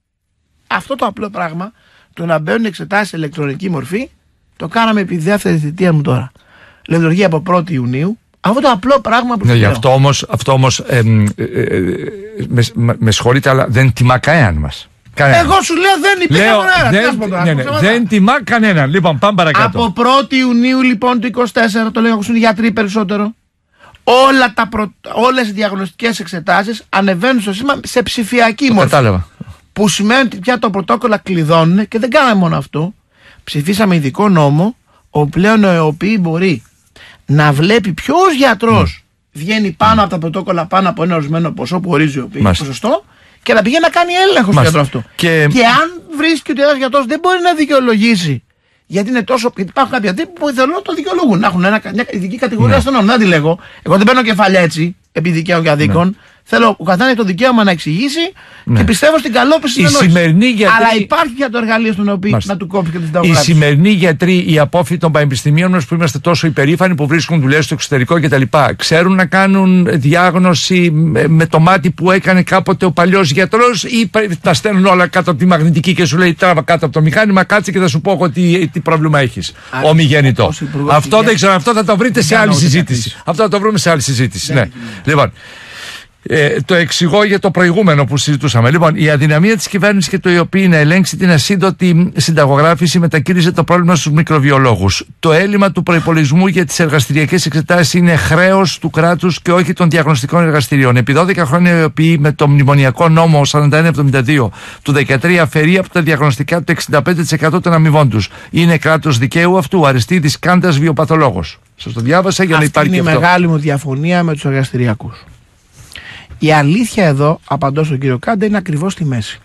S2: Αυτό το απλό πράγμα, το να μπαίνουν εξετάσεις σε ηλεκτρονική μορφή, το κάναμε επί δεύτερη θητεία μου τώρα. Λειτουργεί από πρώτη Ιουνίου. Αυτό το απλό πράγμα που
S1: ναι,
S2: σου λέω.
S1: Αυτό όμως, αυτό όμως ε, ε, ε, με, με, με συγχωρείτε, αλλά δεν τιμά κανέναν μας. Κανένα.
S2: Εγώ σου λέω δεν υπήρχε κανένα.
S1: Δεν, ναι, ναι, δεν τιμά κανέναν. Λοιπόν, πάμε παρακάτω.
S2: Από πρώτη Ιουνίου λοιπόν του είκοσι τέσσερα, το λέω, ακούσουν οι γιατροί περισσότερο. Όλα τα προ... όλες οι διαγνωστικές εξετάσεις ανεβαίνουν στο σύστημα σε ψηφιακή μορφή.
S1: Κατάλαβα.
S2: Που σημαίνει ότι πια τα πρωτόκολλα κλειδώνουν και δεν κάναμε μόνο αυτό. Ψηφίσαμε ειδικό νόμο, ο πλέον ο ΕΟΠΗ μπορεί να βλέπει ποιος γιατρός mm. βγαίνει πάνω mm. από τα πρωτόκολλα, πάνω από ένα ορισμένο ποσό που ορίζει ο ΕΟΠΗ, ποσοστό, και να πηγαίνει να κάνει έλεγχο στο γιατρό αυτό. Και... και αν βρίσκει ότι ένας γιατρός δεν μπορεί να δικαιολογήσει, γιατί είναι τόσο. Γιατί υπάρχουν κάποιοι τύποι που θέλουν να το δικαιολογούν, να έχουν ένα, μια ειδική κατηγορία ναι. ασθενών. Δεν τη λέγω. Εγώ δεν παίρνω κεφάλια έτσι, επί δικαίων και αδίκων. Ναι. Θέλω ο καθένα το δικαίωμα να εξηγήσει ναι. και πιστεύω στην καλόπιση της ενόχλησης. Γιατροί... Αλλά υπάρχει για το εργαλείο στον οποίο Μάλιστα. να του κόψει και τη συνταγογράφηση.
S1: Οι σημερινοί γιατροί, οι απόφοιτοι των πανεπιστημίων μας που είμαστε τόσο υπερήφανοι που βρίσκουν δουλειές στο εξωτερικό κτλ. Ξέρουν να κάνουν διάγνωση με το μάτι που έκανε κάποτε ο παλιός γιατρός ή τα στέλνουν όλα κάτω από τη μαγνητική και σου λέει τράβα κάτω από το μηχάνημα, κάτσε και θα σου πω εγώ τι, τι πρόβλημα έχεις. Ομιγέννητο. Αυτό δεν ξέρω, αυτό θα το βρείτε σε άλλη συζήτηση. Αυτό θα το βρούμε σε άλλη συζήτηση. Λοιπόν. Ε, το εξηγώ για το προηγούμενο που συζητούσαμε. Λοιπόν, η αδυναμία της κυβέρνησης και το ΙΟΠΗ να ελέγξει την ασύντοτη συνταγογράφηση μετακύριζε το πρόβλημα στους μικροβιολόγους. Το έλλειμμα του προϋπολογισμού για τις εργαστηριακές εξετάσεις είναι χρέος του κράτους και όχι των διαγνωστικών εργαστηρίων. Επί δώδεκα χρόνια η ΙΟΠΗ με το μνημονιακό νόμο σαράντα ένα εβδομήντα δύο του δεκατρία αφαιρεί από τα διαγνωστικά το εξήντα πέντε τοις εκατό των αμοιβών τους. Είναι κράτος δικαίου αυτού. Αριστίδης Κάντας, βιοπαθολόγος. Σας το διάβασα για να
S2: Αυτή
S1: υπάρχει
S2: είναι η
S1: αυτό.
S2: μεγάλη μου διαφωνία με τους εργαστηριακούς. Η αλήθεια εδώ, απαντώ στον κύριο Κάντα, είναι ακριβώς στη μέση.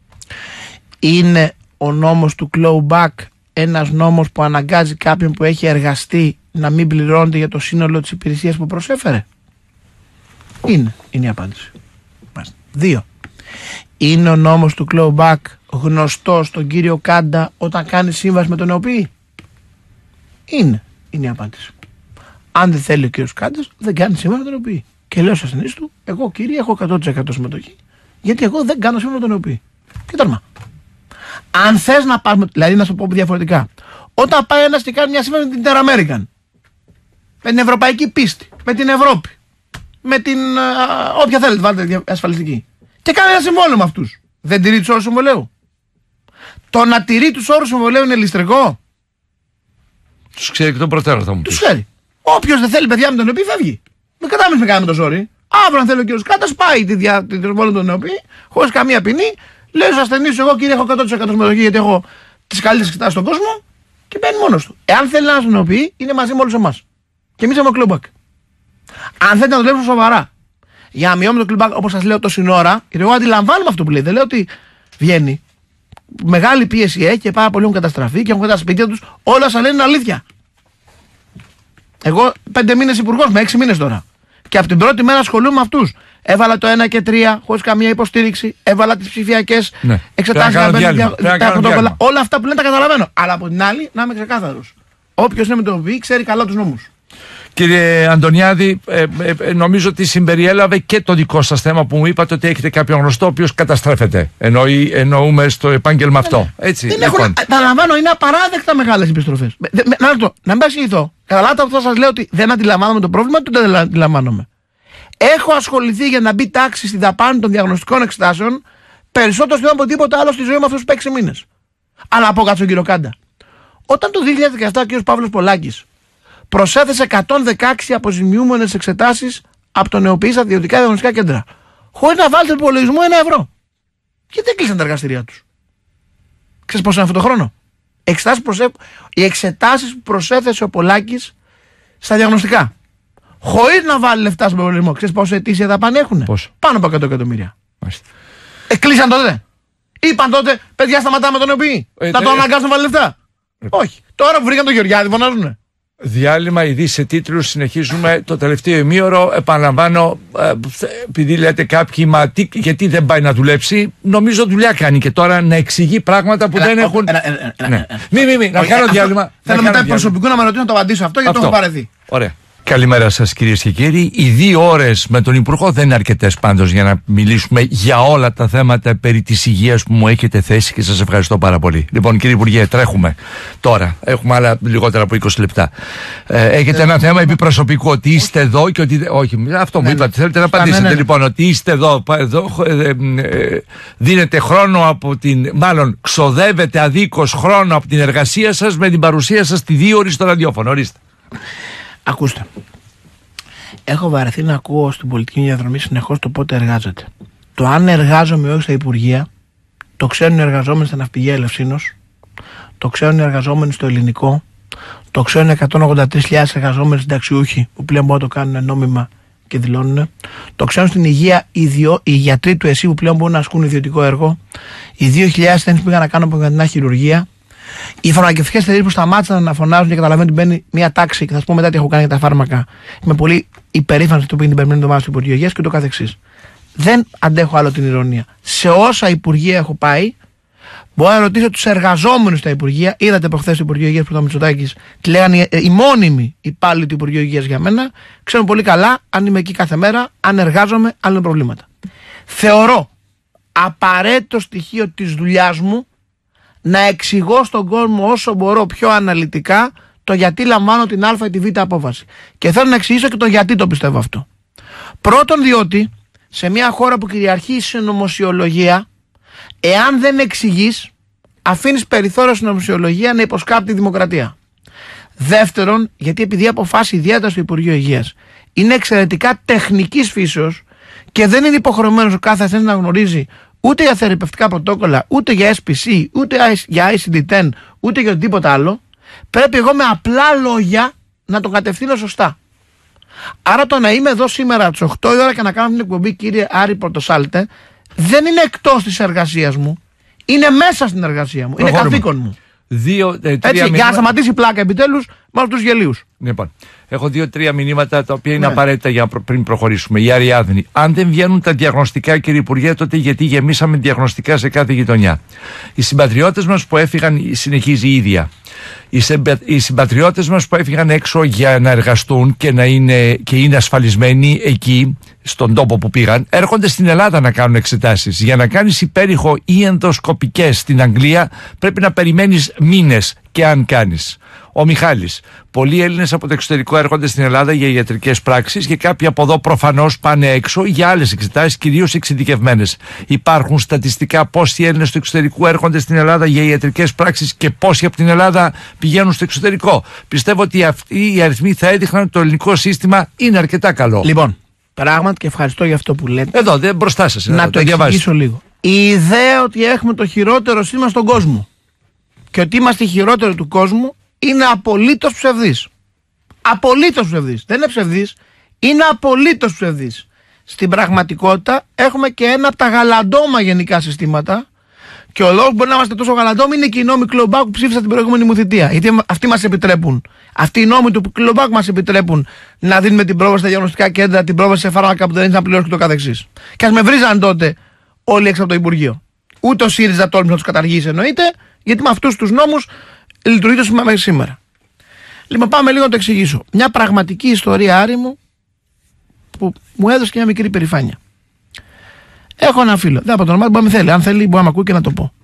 S2: Είναι ο νόμος του clawback ένας νόμος που αναγκάζει κάποιον που έχει εργαστεί να μην πληρώνεται για το σύνολο της υπηρεσίας που προσέφερε? Είναι, είναι η απάντηση. Δύο. Είναι ο νόμος του clawback γνωστός στον κύριο Κάντα όταν κάνει σύμβαση με τον ΕΟΠΗ? Είναι, είναι η απάντηση. Αν δεν θέλει ο κύριος Κάντας, δεν κάνει σύμβαση με τον ΕΟΠΗ. Και λέω στους ασθενείς του, εγώ κύριε έχω εκατό τοις εκατό συμμετοχή, γιατί εγώ δεν κάνω σύμφωνα με τον ΕΟΠΗ. Και τέρμα. Αν θες να πάρουμε, δηλαδή να σου πω διαφορετικά, όταν πάει ένας και κάνει μια σύμβαση με την Inter American, με την ευρωπαϊκή πίστη, με την Ευρώπη, με την α, όποια θέλετε βάλτε ασφαλιστική, και κάνει ένα συμβόλαιο με αυτούς, δεν τηρεί τους όρους συμβολέου? Το να τηρεί τους όρους συμβολέου είναι ληστρικό?
S1: Τους ξέρει και τον προτέρων, θα μου πεις.
S2: Τους ξέρει. Όποιος δεν θέλει παιδιά με τον ΕΟΠΗ φεύγει. Δεν κατάμεινε να κάνουμε το ζόρι. Αύριο, αν θέλει ο κύριος Κάτας, πάει τη διαβόλη των ΕΟΠΗ, χωρίς καμία ποινή. Λέει στους ασθενείς, εγώ κύριε, έχω εκατό τοις εκατό συμμετοχή γιατί έχω τις καλύτερες εξετάσεις στον κόσμο, και μπαίνει μόνος του. Εάν θέλει να τον ΕΟΠΗ, είναι μαζί με όλους εμάς. Και εμείς έχουμε κλουμπάκ. Αν θέλετε να δουλέψουμε σοβαρά, για να μειώνουμε το κλουμπάκ, όπως σας λέω τόση ώρα, γιατί εγώ αντιλαμβάνομαι αυτό που λέει. Δεν λέω ότι βγαίνει. Μεγάλη πίεση έχει και πάρα πολλοί έχουν καταστραφεί και έχουν τα σπίτια τους. Όλα σας λένε αλήθεια. Εγώ πέντε μήνες υπουργός, με έξι μήνες τώρα. Και από την πρώτη μέρα ασχολούμαι με αυτούς. Έβαλα το ένα και τρία χωρίς καμία υποστήριξη. Έβαλα τις ψηφιακές ναι. εξετάσεις. Όλα αυτά που λένε τα καταλαβαίνω. Αλλά από την άλλη να είμαι ξεκάθαρος. Όποιος είναι με τον ΒΙ ξέρει καλά τους νόμους.
S1: Κύριε Αντωνιάδη, ε, ε, νομίζω ότι συμπεριέλαβε και το δικό σας θέμα που μου είπατε ότι έχετε κάποιον γνωστό ο οποίος καταστρέφεται. Εννοεί, εννοούμε στο επάγγελμα αυτό. Έτσι,
S2: δεν
S1: λοιπόν.
S2: έχουν, παραλαμβάνω, είναι απαράδεκτα μεγάλες επιστροφές. Να, να, να μην ασχοληθώ. Καταλάβατε αυτό σας λέω ότι δεν αντιλαμβάνομαι το πρόβλημα, του δεν αντιλαμβάνομαι. Έχω ασχοληθεί για να μπει τάξη στη δαπάνη των διαγνωστικών εξετάσεων περισσότερο σχεδόν από τίποτα άλλο στη ζωή μου αυτούς τους έξι μήνες. Αλλά να πω κάτι στον κύριο Κάντα. Όταν το δύο χιλιάδες δεκαεπτά ο κ. Παύλος Πολάκης προσέθεσε εκατόν δεκαέξι αποζημιούμενες εξετάσεις από το νεοποιή στα ιδιωτικά διαγνωστικά κέντρα, χωρίς να βάλει τον υπολογισμό ένα ευρώ. Και δεν κλείσαν τα εργαστηριά τους. Ξέρεις πόσο είναι αυτό το χρόνο? Εξετάσεις προσε... Οι εξετάσεις που προσέθεσε ο Πολάκης στα διαγνωστικά, χωρίς να βάλει λεφτά στον υπολογισμό, ξέρεις πόσο ετήσια δαπάνη έχουν? Πάνω από εκατό εκατομμύρια. Ε, κλείσαν τότε. Είπαν τότε, παιδιά, σταματάμε τον νεοποιή. Ε, θα το αναγκάσουν να βάλει λεφτά. Ε, Όχι. Τώρα που βρήκαν τον Γεωργιάδη, φωνάζουνε.
S1: Διάλειμμα, ειδήσεις σε τίτλους, συνεχίζουμε το τελευταίο ημίωρο. Επαναλαμβάνω, επειδή λέτε κάποιοι, μα τι, γιατί δεν πάει να δουλέψει, νομίζω δουλειά κάνει και τώρα να εξηγεί πράγματα που δεν έχουν. Μη, μη, μη, να κάνω διάλειμμα.
S2: Θέλω μετά προσωπικού να με ρωτήσω να το απαντήσω αυτό, γιατί το έχω παρεθεί.
S1: Ωραία. Καλημέρα σας κυρίες και κύριοι. Οι δύο ώρες με τον Υπουργό δεν είναι αρκετές πάντως για να μιλήσουμε για όλα τα θέματα περί της υγείας που μου έχετε θέσει και σας ευχαριστώ πάρα πολύ. Λοιπόν, κύριε Υπουργέ, τρέχουμε τώρα. Έχουμε άλλα λιγότερα από είκοσι λεπτά. Ε, έχετε ε, ένα θέμα επί προσωπικού, ότι είστε εδώ και ότι. Όχι, αυτό μου είπατε. Θέλετε να απαντήσετε. Ναι, ναι. Λοιπόν, ότι είστε εδώ, εδώ ε, ε, δίνετε χρόνο από την. Μάλλον, ξοδεύετε αδίκως χρόνο από την εργασία σας με την παρουσία σας τη δύο ώρες στο ραδιόφωνο. Ορίστε.
S2: Ακούστε, έχω βαρεθεί να ακούω στην πολιτική διαδρομή συνεχώς το πότε εργάζεται. Το αν εργάζομαι όχι στα Υπουργεία, το ξέρουν οι εργαζόμενοι στα Ναυπηγεία Ελευσίνος, το ξέρουν οι εργαζόμενοι στο Ελληνικό, το ξέρουν εκατόν ογδόντα τρεις χιλιάδες εργαζόμενοι συνταξιούχοι που πλέον μπορούν να το κάνουν νόμιμα και δηλώνουν, το ξέρουν στην υγεία οι, διο, οι γιατροί του ΕΣΥ που πλέον μπορούν να ασκούν ιδιωτικό έργο, οι δύο χιλιάδες ασθενείς που πήγαν να κάνουν απογευματινά χειρουργία. Οι φαρμακευτικές εταιρείες που σταμάτησαν να φωνάζουν και καταλαβαίνουν ότι μπαίνει μια τάξη, και θα σα πω μετά τι έχω κάνει για τα φάρμακα. Είμαι πολύ υπερήφανος αυτό που έγινε την περσμένη εβδομάδα στο Υπουργείο Υγείας και το καθεξής. Δεν αντέχω άλλο την ηρωνία. Σε όσα υπουργεία έχω πάει, μπορώ να ρωτήσω τους εργαζόμενους στα υπουργεία. Είδατε προχθές το Υπουργείο Υγείας που ήταν Μητσοτάκης, τη λέγανε οι μόνιμοι υπάλληλοι του Υπουργείου Υγείας για μένα. Ξέρουν πολύ καλά αν είμαι εκεί κάθε μέρα, αν εργάζομαι, αν είναι προβλήματα. Θεωρώ απαραίτητο στοιχείο της δουλειάς μου να εξηγώ στον κόσμο όσο μπορώ πιο αναλυτικά το γιατί λαμβάνω την Α ή τη Β απόφαση. Και θέλω να εξηγήσω και το γιατί το πιστεύω αυτό. Πρώτον, διότι σε μια χώρα που κυριαρχεί η συνωμοσιολογία, εάν δεν εξηγείς, αφήνεις περιθώριο συνωμοσιολογία να υποσκάπτει τη δημοκρατία. Δεύτερον, γιατί επειδή η αποφάση ιδιαίτερα στο Υπουργείο Υγείας είναι εξαιρετικά τεχνικής φύσεως και δεν είναι υποχρεωμένος ο κάθε ασθενής να γνωρίζει ούτε για θεραπευτικά πρωτόκολλα, ούτε για ες πι σι, ούτε για άι σι ντι δέκα, ούτε για οτιδήποτε άλλο, πρέπει εγώ με απλά λόγια να το κατευθύνω σωστά. Άρα το να είμαι εδώ σήμερα τις οκτώ η ώρα και να κάνω την εκπομπή, κύριε Άρη Πορτοσάλτε, δεν είναι εκτός της εργασίας μου, είναι μέσα στην εργασία μου, προχωρούμε. Είναι καθήκον μου. Δύο, ε, τρία Έτσι, μηνύμα... για να σταματήσει η πλάκα επιτέλους με όλους τους γελίους.
S1: Λοιπόν, έχω δύο-τρία μηνύματα τα οποία είναι ναι. απαραίτητα για προ... πριν προχωρήσουμε. Η Αριάδνη. Αν δεν βγαίνουν τα διαγνωστικά, κύριε Υπουργέ, τότε γιατί γεμίσαμε διαγνωστικά σε κάθε γειτονιά? Οι συμπατριώτες μας που έφυγαν, συνεχίζει η ίδια. Οι, συμπα... οι συμπατριώτες μας που έφυγαν έξω για να εργαστούν και να είναι, και είναι ασφαλισμένοι εκεί, στον τόπο που πήγαν, έρχονται στην Ελλάδα να κάνουν εξετάσεις. Για να κάνεις υπέρηχο ή ενδοσκοπικές στην Αγγλία πρέπει να περιμένεις μήνες, και αν κάνεις. Ο Μιχάλης. Πολλοί Έλληνες από το εξωτερικό έρχονται στην Ελλάδα για ιατρικές πράξεις και κάποιοι από εδώ προφανώς πάνε έξω για άλλες εξετάσεις, κυρίως εξειδικευμένες. Υπάρχουν στατιστικά πόσοι Έλληνες του εξωτερικού έρχονται στην Ελλάδα για ιατρικές πράξεις και πόσοι από την Ελλάδα πηγαίνουν στο εξωτερικό? Πιστεύω ότι αυτοί οι αριθμοί θα έδειχναν ότι το ελληνικό σύστημα είναι αρκετά καλό.
S2: Λοιπόν, πράγματι, και ευχαριστώ για αυτό που λέτε.
S1: Εδώ, δεν μπροστά σας.
S2: Να, να το, το εξηγήσω λίγο. Η ιδέα ότι έχουμε το χειρότερο σύστημα στον κόσμο και ότι είμαστε οι χειρότεροι του κόσμου είναι απολύτως ψευδής. Απολύτως ψευδής. Δεν είναι ψευδής, είναι απολύτως ψευδής. Στην πραγματικότητα έχουμε και ένα από τα γαλαντόμα γενικά συστήματα, και ο λόγος που μπορεί να είμαστε τόσο γαλαντόμοι είναι και οι νόμοι Κλομπάκου που ψήφισαν την προηγούμενη μου θητεία. Γιατί αυτοί μας επιτρέπουν, αυτοί οι νόμοι του Κλομπάκου μας επιτρέπουν να δίνουμε την πρόβαση στα διαγνωστικά κέντρα, την πρόβαση σε φάρμακα που δεν έχει να πληρώσει και το καθεξής. Και ας με βρίζαν τότε όλοι έξω από το Υπουργείο. Ούτε ο ΣΥΡΙΖΑ τόλμησε να τους καταργήσει, εννοείται, γιατί με αυτούς τους νόμους λειτουργεί το σύστημα μέχρι σήμερα. Λοιπόν, πάμε λίγο να το εξηγήσω. Μια πραγματική ιστορία, Άρη μου, που μου έδωσε και μια μικρή περηφάνεια. Έχω ένα φίλο, δεν από το όνομά του, μπορεί να θέλει. Αν θέλει, μπορεί να με ακούει και να το πω.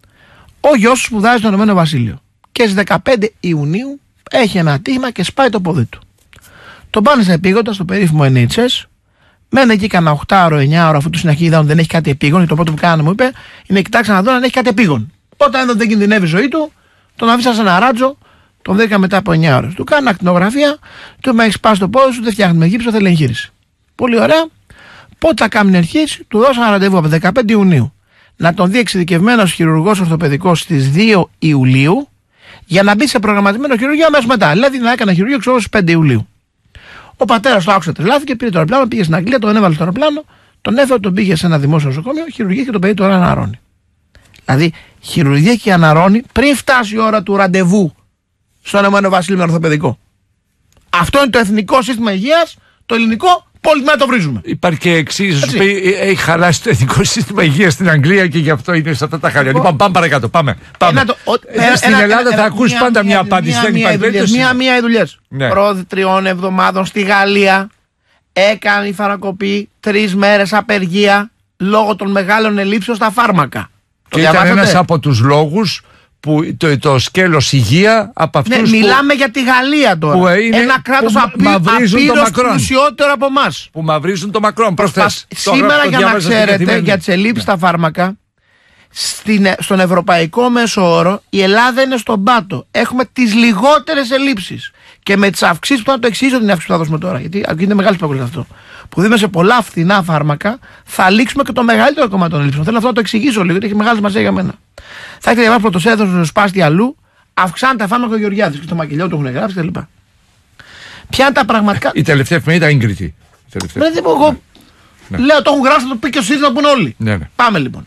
S2: Ο γιος του σπουδάζει στο Ηνωμένο Βασίλειο. Και στις δεκαπέντε Ιουνίου έχει ένα ατύχημα και σπάει το πόδι του. Τον πάνε σε επίγοντα στο περίφημο εν έιτς ες. Μένει εκεί κανένα οκτώ ώρο, εννιά ώρο, αφού του στην αρχή είδαν ότι δεν έχει κάτι επίγον. Και το πρώτο που κάνανε μου είπε είναι κοιτάξτε να δω αν έχει κάτι επίγον. Όταν είδαν ότι δεν κινδυνεύει η ζωή του, τον αφήσαν σε ένα ράτζο, τον βρήκα μετά από εννιά ώρες. Του κάνουν ακτινογραφία, του είπα: έχει σπάσει το πόδι σου, δεν φτιάχνουμε γύψο, θέλει εγχείρηση. Πολύ ωραία. Πότε θα κάνει εγχείρηση, του δώσαν ραντεβού από δεκαπέντε Ιουνίου να τον δει εξειδικευμένος χειρουργός ορθοπαιδικός στις δύο Ιουλίου για να μπει σε προγραμματισμένο χειρουργείο αμέσως μετά. Δηλαδή να έκανε χειρουργείο ξέρω στις πέντε Ιουλίου. Ο πατέρας το άκουσε, τρελάθηκε, πήρε το αεροπλάνο, πήγε στην Αγγλία, τον έβαλε στο αεροπλάνο, τον έφερε, τον πήγε σε ένα δημόσιο νοσοκομείο, χειρουργία και το παιδί τώρα αναρρώνει. Δηλαδή, χειρουργία και αναρρώνει πριν φτάσει η ώρα του ραντεβού στο Ηνωμένο Βασίλειο με ορθοπαιδικό. Αυτό είναι το εθνικό σύστημα υγείας, το ελληνικό. Πολύ να το βρίζουμε.
S1: Υπάρχει και εξής, σου πει, έχει χαλάσει το εθνικό σύστημα υγείας στην Αγγλία και γι' αυτό είναι σε αυτά τα χάλια. Λοιπόν, πάμε παρακάτω. Πάμε. πάμε.
S2: Το, ο,
S1: ε, στην ένα, Ελλάδα ένα, θα ακούσει πάντα μια, μια απάντηση. Δεν υπάρχει περίπτωση.
S2: Μία-μία οι δουλειές. Ναι. Πρώτη τριών εβδομάδων στη Γαλλία έκανε η φαρμακοποιή τρεις μέρες απεργία λόγω των μεγάλων ελλείψεων στα φάρμακα.
S1: Και ήταν ένας από τους λόγους που το, το σκέλος υγεία από αυτούς.
S2: Ναι, μιλάμε για τη Γαλλία τώρα. Είναι, ένα κράτος απείρως πλουσιότερο από εμάς.
S1: Που μαυρίζουν το Μακρόν. Προσθές.
S2: Σήμερα, για να ξέρετε, για τις ελλείψεις στα φάρμακα, στην, στον ευρωπαϊκό μέσο όρο η Ελλάδα είναι στον πάτο. Έχουμε τις λιγότερες ελλείψεις. Και με τις αυξήσεις που θα το εξηγήσω την αύξηση που θα δώσουμε τώρα, γιατί είναι μεγάλη σπέκουλα αυτό. Που δούμε σε πολλά φθηνά φάρμακα, θα λήξουμε και το μεγαλύτερο κομμάτι των ελλείψεων. Θέλω αυτό να το εξηγήσω λίγο, γιατί έχει μεγάλη σημασία για μένα. Θα έχετε διαβάσει πρωτοσέλιδο σπάστη αλλού, αυξάνει τα φάρμακα ο Γεωργιάδης και στο Μακελιό του έχουν γράψει κλπ. Ποια είναι τα πραγματικά.
S1: Η τελευταία εφημερίδα είναι Κρήτη.
S2: Δεν δεν εγώ. Ναι. Λέω το έχουν γράψει, θα το πει και ο ΣΥΡΙΖΑ να πούνε όλοι.
S1: Ναι, ναι.
S2: Πάμε λοιπόν.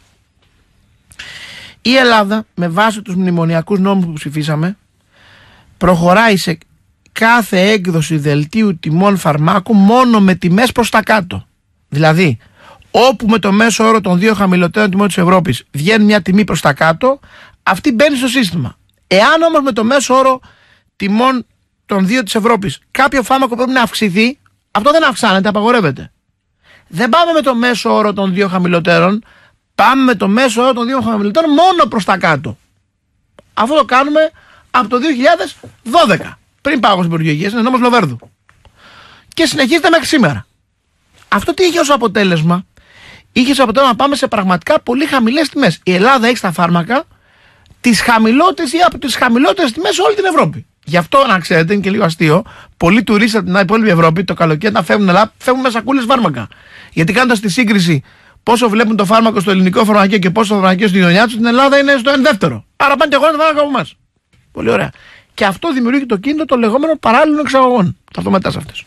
S2: Η Ελλάδα, με βάση τους μνημονιακούς νόμους που ψηφίσαμε, προχωράει σε κάθε έκδοση δελτίου τιμών φαρμάκου μόνο με τιμές προς τα κάτω. Δηλαδή, όπου με το μέσο όρο των δύο χαμηλότερων τιμών της Ευρώπης βγαίνει μια τιμή προς τα κάτω, αυτή μπαίνει στο σύστημα. Εάν όμως με το μέσο όρο τιμών των δύο της Ευρώπης κάποιο φάρμακο πρέπει να αυξηθεί, αυτό δεν αυξάνεται, απαγορεύεται. Δεν πάμε με το μέσο όρο των δύο χαμηλότερων, πάμε με το μέσο όρο των δύο χαμηλότερων μόνο προς τα κάτω. Αυτό το κάνουμε από το δύο χιλιάδες δώδεκα. Πριν πάω στην Υπουργείο Υγείας, είναι νόμος Λοβέρδου. Και συνεχίζεται μέχρι σήμερα. Αυτό τι είχε ως αποτέλεσμα? Είχε ως αποτέλεσμα να πάμε σε πραγματικά πολύ χαμηλές τιμές. Η Ελλάδα έχει στα φάρμακα τις χαμηλότερες ή από τις χαμηλότερες τιμές σε όλη την Ευρώπη. Γι' αυτό, να ξέρετε, είναι και λίγο αστείο, πολλοί τουρίστες από την υπόλοιπη Ευρώπη το καλοκαίρι να φεύγουν Ελλάδα, φεύγουν με σακούλες φάρμακα. Γιατί κάνοντας τη σύγκριση πόσο βλέπουν το φάρμακο στο ελληνικό φαρμακείο και πόσο το φαρμακείο στη γειτονιά του, στην Ελλάδα είναι στο ένα δεύτερο. Άρα πάνε και αγοράζουν το φάρμακο από εμάς. Πολύ ωραία. Και αυτό δημιουργεί το κίνητο των λεγόμενων παράλληλων εξαγωγών. Θα έρθω μετά σε αυτές.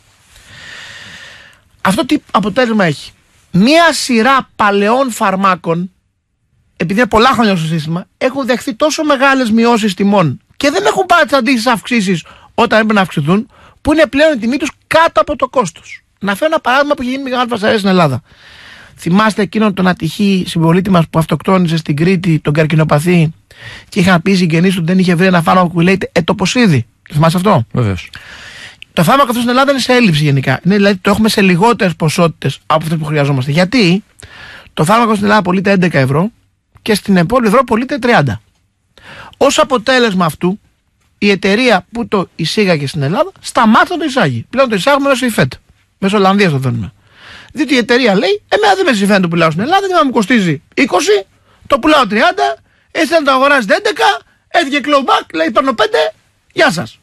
S2: Αυτό τι αποτέλεσμα έχει? Μία σειρά παλαιών φαρμάκων, επειδή είναι πολλά χρόνια στο σύστημα, έχουν δεχθεί τόσο μεγάλες μειώσεις τιμών και δεν έχουν πάρει τις αντίστοιχες αυξήσεις όταν έπρεπε να αυξηθούν, που είναι πλέον η τιμή τους κάτω από το κόστος. Να φέρω ένα παράδειγμα που έχει γίνει μεγάλη φασαρία στην Ελλάδα. Θυμάστε εκείνον τον ατυχή συμπολίτη μας που αυτοκτόνησε στην Κρήτη, τον καρκινοπαθή, και είχαν πει οι συγγενείς του ότι δεν είχε βρει ένα φάρμακο που λέγεται ετοποσίδη. Θυμάστε αυτό?
S1: Βεβαίως.
S2: Το φάρμακο αυτό στην Ελλάδα είναι σε έλλειψη γενικά. Είναι, δηλαδή το έχουμε σε λιγότερες ποσότητες από αυτές που χρειαζόμαστε. Γιατί το φάρμακο στην Ελλάδα πωλείται έντεκα ευρώ και στην υπόλοιπη Ευρώπη πωλείται τριάντα. Ως αποτέλεσμα αυτού, η εταιρεία που το εισήγαγε στην Ελλάδα σταμάτησε να το εισάγει. Πλέον το εισάγουμε μέσω ΙΦΕΤ. Μέσω Ολλανδίας το δίνουμε. Διότι η εταιρεία λέει: εμένα δεν με συμφέρει το πουλάω στην Ελλάδα, δεν μου κοστίζει είκοσι, το πουλάω τριάντα, εσύ να το αγοράζετε έντεκα, έφυγε clawback, λέει παίρνω πέντε, γεια σας.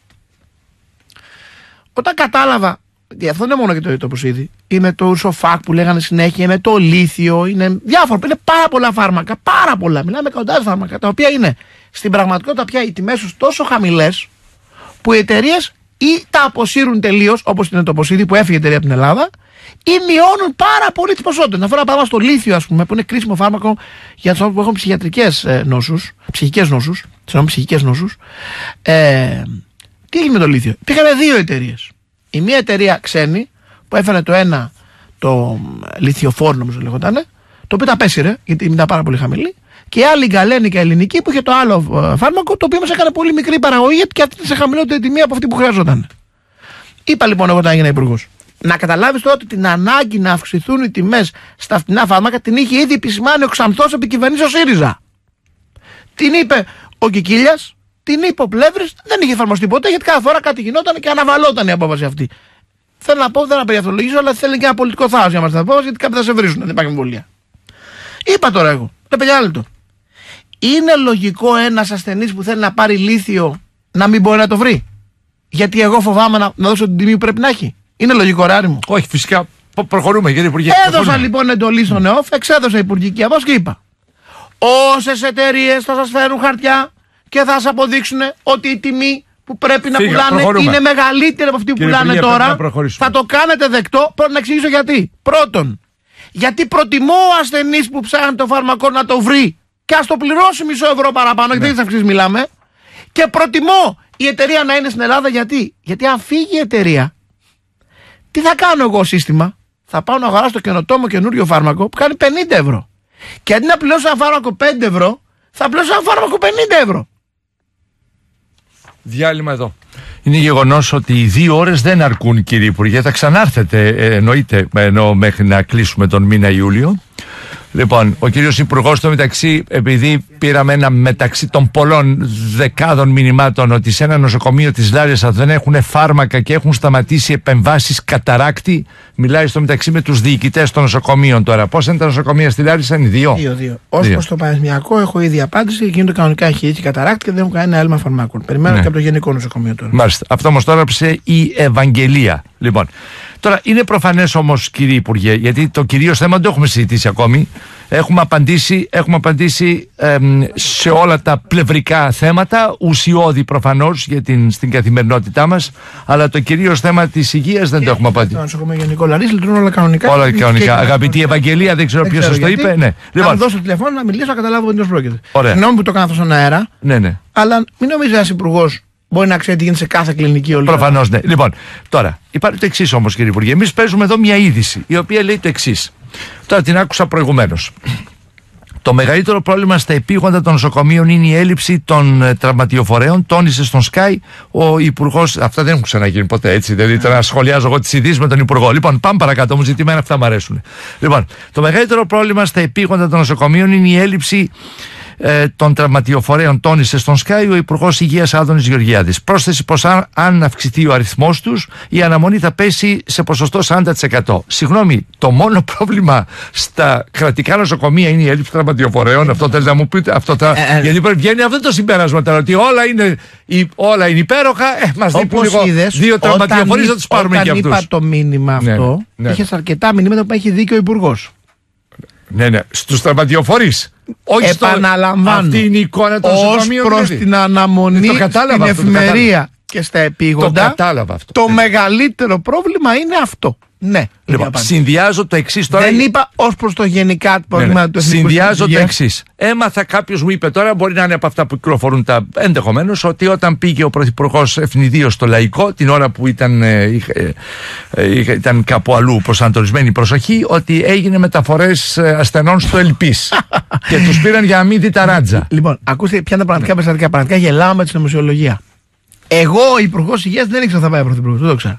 S2: Όταν κατάλαβα, γιατί αυτό δεν είναι μόνο και το Ετοποσίδη, είναι το Ουρσοφάκ που λέγανε συνέχεια, είναι το λίθιο, είναι διάφορα, είναι πάρα πολλά φάρμακα, πάρα πολλά, μιλάμε εκατοντάδες φάρμακα, τα οποία είναι στην πραγματικότητα πια οι τιμές τους τόσο χαμηλές, που οι εταιρείες ή τα αποσύρουν τελείως, όπως την Ετοποσίδη που έφυγε η εταιρεία από την Ελλάδα, ή μειώνουν πάρα πολύ τις ποσότητες. Να φέρω ένα παράδειγμα στο λίθιο, ας πούμε, που είναι κρίσιμο φάρμακο για τους ανθρώπους που έχουν ψυχιατρικές ε, νόσους, ψυχικές νόσους, συγγνώμη, ψυχικές νόσους. Ε, τι έγινε με το λίθιο? Υπήρχαν δύο εταιρείες. Η μία εταιρεία ξένη που έφερε το ένα, το λιθιοφόρο, νομίζω λεγότανε, το οποίο τα πέσυρε, γιατί ήταν πάρα πολύ χαμηλή, Και η άλλη γκαλένικα ελληνική που είχε το άλλο φάρμακο, το οποίο μας έκανε πολύ μικρή παραγωγή, γιατί και αυτή σε χαμηλότερη τιμή από αυτή που χρειαζόταν. Είπα λοιπόν εγώ όταν έγινα υπουργός. Να καταλάβεις τώρα ότι την ανάγκη να αυξηθούν οι τιμές στα φτηνά φάρμακα την είχε ήδη επισημάνει ο Ξανθός επί κυβερνήσεως ΣΥΡΙΖΑ. Την είπε ο Κικίλιας, την είπε ο Πλεύρης, δεν είχε εφαρμοστεί ποτέ γιατί κάθε φορά κάτι γινόταν και αναβαλόταν η απόφαση αυτή. Θέλω να πω, δεν να περιαθρολογήσω, αλλά θέλει και ένα πολιτικό θάρρος για να μας τα πω, γιατί κάποιοι θα σε βρίσουν, δεν υπάρχει εμβολία. Είπα τώρα εγώ, ρε παιδιά, λεπτό. Είναι λογικό ένας ασθενής που θέλει να πάρει λίθιο να μην μπορεί να το βρει? Γιατί εγώ φοβάμαι να, να δώσω την τιμή που πρέπει να έχει. Είναι λογικό, ράρι μου?
S1: Όχι, φυσικά. Προχωρούμε, κύριε Υπουργέ.
S2: Έδωσα λοιπόν εντολή στον ΕΟΦ, εξέδωσα υπουργική απόφαση και είπα: όσες εταιρείες θα σας φέρουν χαρτιά και θα σας αποδείξουν ότι η τιμή που πρέπει να Φύγα, πουλάνε προχωρούμε. είναι μεγαλύτερη από αυτή που κύριε πουλάνε Υπουργέ, τώρα, θα το κάνετε δεκτό. Πρώτα να εξηγήσω γιατί. Πρώτον, γιατί προτιμώ ο ασθενής που ψάχνει το φάρμακο να το βρει και ας το πληρώσει μισό ευρώ παραπάνω, ναι. γιατί δεν θα αυξήσει μιλάμε. Και προτιμώ η εταιρεία να είναι στην Ελλάδα, γιατί, γιατί αν φύγει η εταιρεία, τι θα κάνω εγώ σύστημα? Θα πάω να αγοράσω το καινοτόμο καινούριο φάρμακο που κάνει πενήντα ευρώ. Και αντί να πληρώσω ένα φάρμακο πέντε ευρώ, θα πληρώσω ένα φάρμακο πενήντα ευρώ.
S1: Διάλειμμα εδώ. Είναι γεγονός ότι οι δύο ώρες δεν αρκούν, κύριε Υπουργέ. Θα ξανάρθετε, ε, εννοείται, ενώ μέχρι να κλείσουμε τον μήνα Ιούλιο. Λοιπόν, ο κύριος Υπουργός, στο μεταξύ, επειδή πήραμε ένα μεταξύ των πολλών δεκάδων μηνυμάτων ότι σε ένα νοσοκομείο της Λάρισα δεν έχουν φάρμακα και έχουν σταματήσει επεμβάσεις καταράκτη, μιλάει στο μεταξύ με τους διοικητές των νοσοκομείων τώρα. Πώς είναι τα νοσοκομεία στη Λάρισα? Είναι δύο.
S2: Δύο, δύο. Ως προς το πανεπιστημιακό έχω ήδη απάντηση, γίνεται κανονικά εγχειρήση καταράκτη και δεν έχουν κανένα έλλειμμα φαρμάκων. Περιμένω ναι. και από το Γενικό Νοσοκομείο τώρα.
S1: Μάλιστα. Αυτό όμως τώρα ψε η Ευαγγελία. Λοιπόν. Τώρα, είναι προφανές όμως, κύριε Υπουργέ, γιατί το κυρίως θέμα δεν το έχουμε συζητήσει ακόμη. Έχουμε απαντήσει, έχουμε απαντήσει εμ, σε όλα τα πλευρικά θέματα, ουσιώδη προφανώς για την, στην καθημερινότητά μας, αλλά το κυρίως θέμα της υγείας δεν και το έχουμε απαντήσει.
S2: Το νοσοκομείο Γενικό Λαρίς λειτουργούν όλα κανονικά.
S1: Όλα κανονικά. Αγαπητή Ευαγγελία, δεν ξέρω ποιος σας το είπε. Ναι.
S2: Λοιπόν, να δώσω τηλεφώνο να μιλήσω, να καταλάβω τι πρόκειται. Συγγνώμη που το κάνω αυτό στον αέρα,
S1: ναι, ναι.
S2: αλλά μην νομίζει ένας υπουργός μπορεί να ξέρει τι γίνεται σε κάθε κλινική όλη.
S1: Προφανώς, ναι. Λοιπόν, τώρα, υπάρχει το εξής όμως, κύριε Υπουργέ. Εμείς παίζουμε εδώ μια είδηση, η οποία λέει το εξής. Τώρα την άκουσα προηγουμένως. Το μεγαλύτερο πρόβλημα στα επίγοντα των νοσοκομείων είναι η έλλειψη των ε, τραυματιοφορέων. Τόνισε στον Sky ο Υπουργός. Αυτά δεν έχουν ξαναγίνει ποτέ, έτσι. Δηλαδή, τώρα σχολιάζω εγώ τις ειδήσεις με τον Υπουργό. Λοιπόν, πάμε παρακάτω. Μου ζητημένα αυτά μου αρέσουν. Λοιπόν, το μεγαλύτερο πρόβλημα στα επίγοντα των νοσοκομείων είναι η έλλειψη ε, των τραυματιοφορέων, τόνισε στον Sky ο Υπουργός Υγείας Άδωνης Γεωργιάδης. Πρόσθεσε πως αν, αν αυξηθεί ο αριθμός τους, η αναμονή θα πέσει σε ποσοστό σαράντα τοις εκατό. Συγγνώμη, το μόνο πρόβλημα στα κρατικά νοσοκομεία είναι η έλλειψη τραυματιοφορέων. Αυτό θέλει να μου πείτε? Αυτό θα... ε, ε, γιατί βγαίνει αυτό το συμπέρασμα τώρα, ότι όλα είναι, όλα είναι υπέροχα. Ε, μας δείχνουν λίγο δύο τραυματιοφορείς, θα τους πάρουμε και αυτούς.
S2: Όταν είπα το μήνυμα αυτό, ναι, ναι. είχες αρκετά μηνύματα που έχει δίκιο ο Υπουργός.
S1: Ναι, ναι, στους τραυματιοφορείς. Όχι
S2: επαναλαμβάνω,
S1: στο... αυτή είναι η εικόνα των νοσοκομείων.
S2: Ως προς δηλαδή την αναμονή στην εφημερία και στα επίγοντα, το, το ναι. μεγαλύτερο πρόβλημα είναι αυτό. Ναι.
S1: Λοιπόν, συνδυάζω το εξής τώρα.
S2: Δεν είπα ως προς το γενικά πρόβλημα ναι, ναι. του εθνικού.
S1: Συνδυάζω το εξής. Έμαθα, κάποιος μου είπε τώρα, μπορεί να είναι από αυτά που κυκλοφορούν τα ενδεχομένως, ότι όταν πήγε ο Πρωθυπουργός ευνηδίως στο Λαϊκό, την ώρα που ήταν, ε, είχε, ε, ήταν κάπου αλλού προσανατολισμένη η προσοχή, ότι έγινε μεταφορές ασθενών στο Ελπίς. Και τους πήραν για να μην δει τα ράτζα.
S2: Λοιπόν, ακούστε ποια είναι τα πραγματικά περιστατικά. Πραγματικά γελάω με τη συνωμοσιολογία. Εγώ, ο Υπουργός Υγείας, δεν ήξερα θα πάει ο Πρωθυπουργός. Δεν το ξέρω.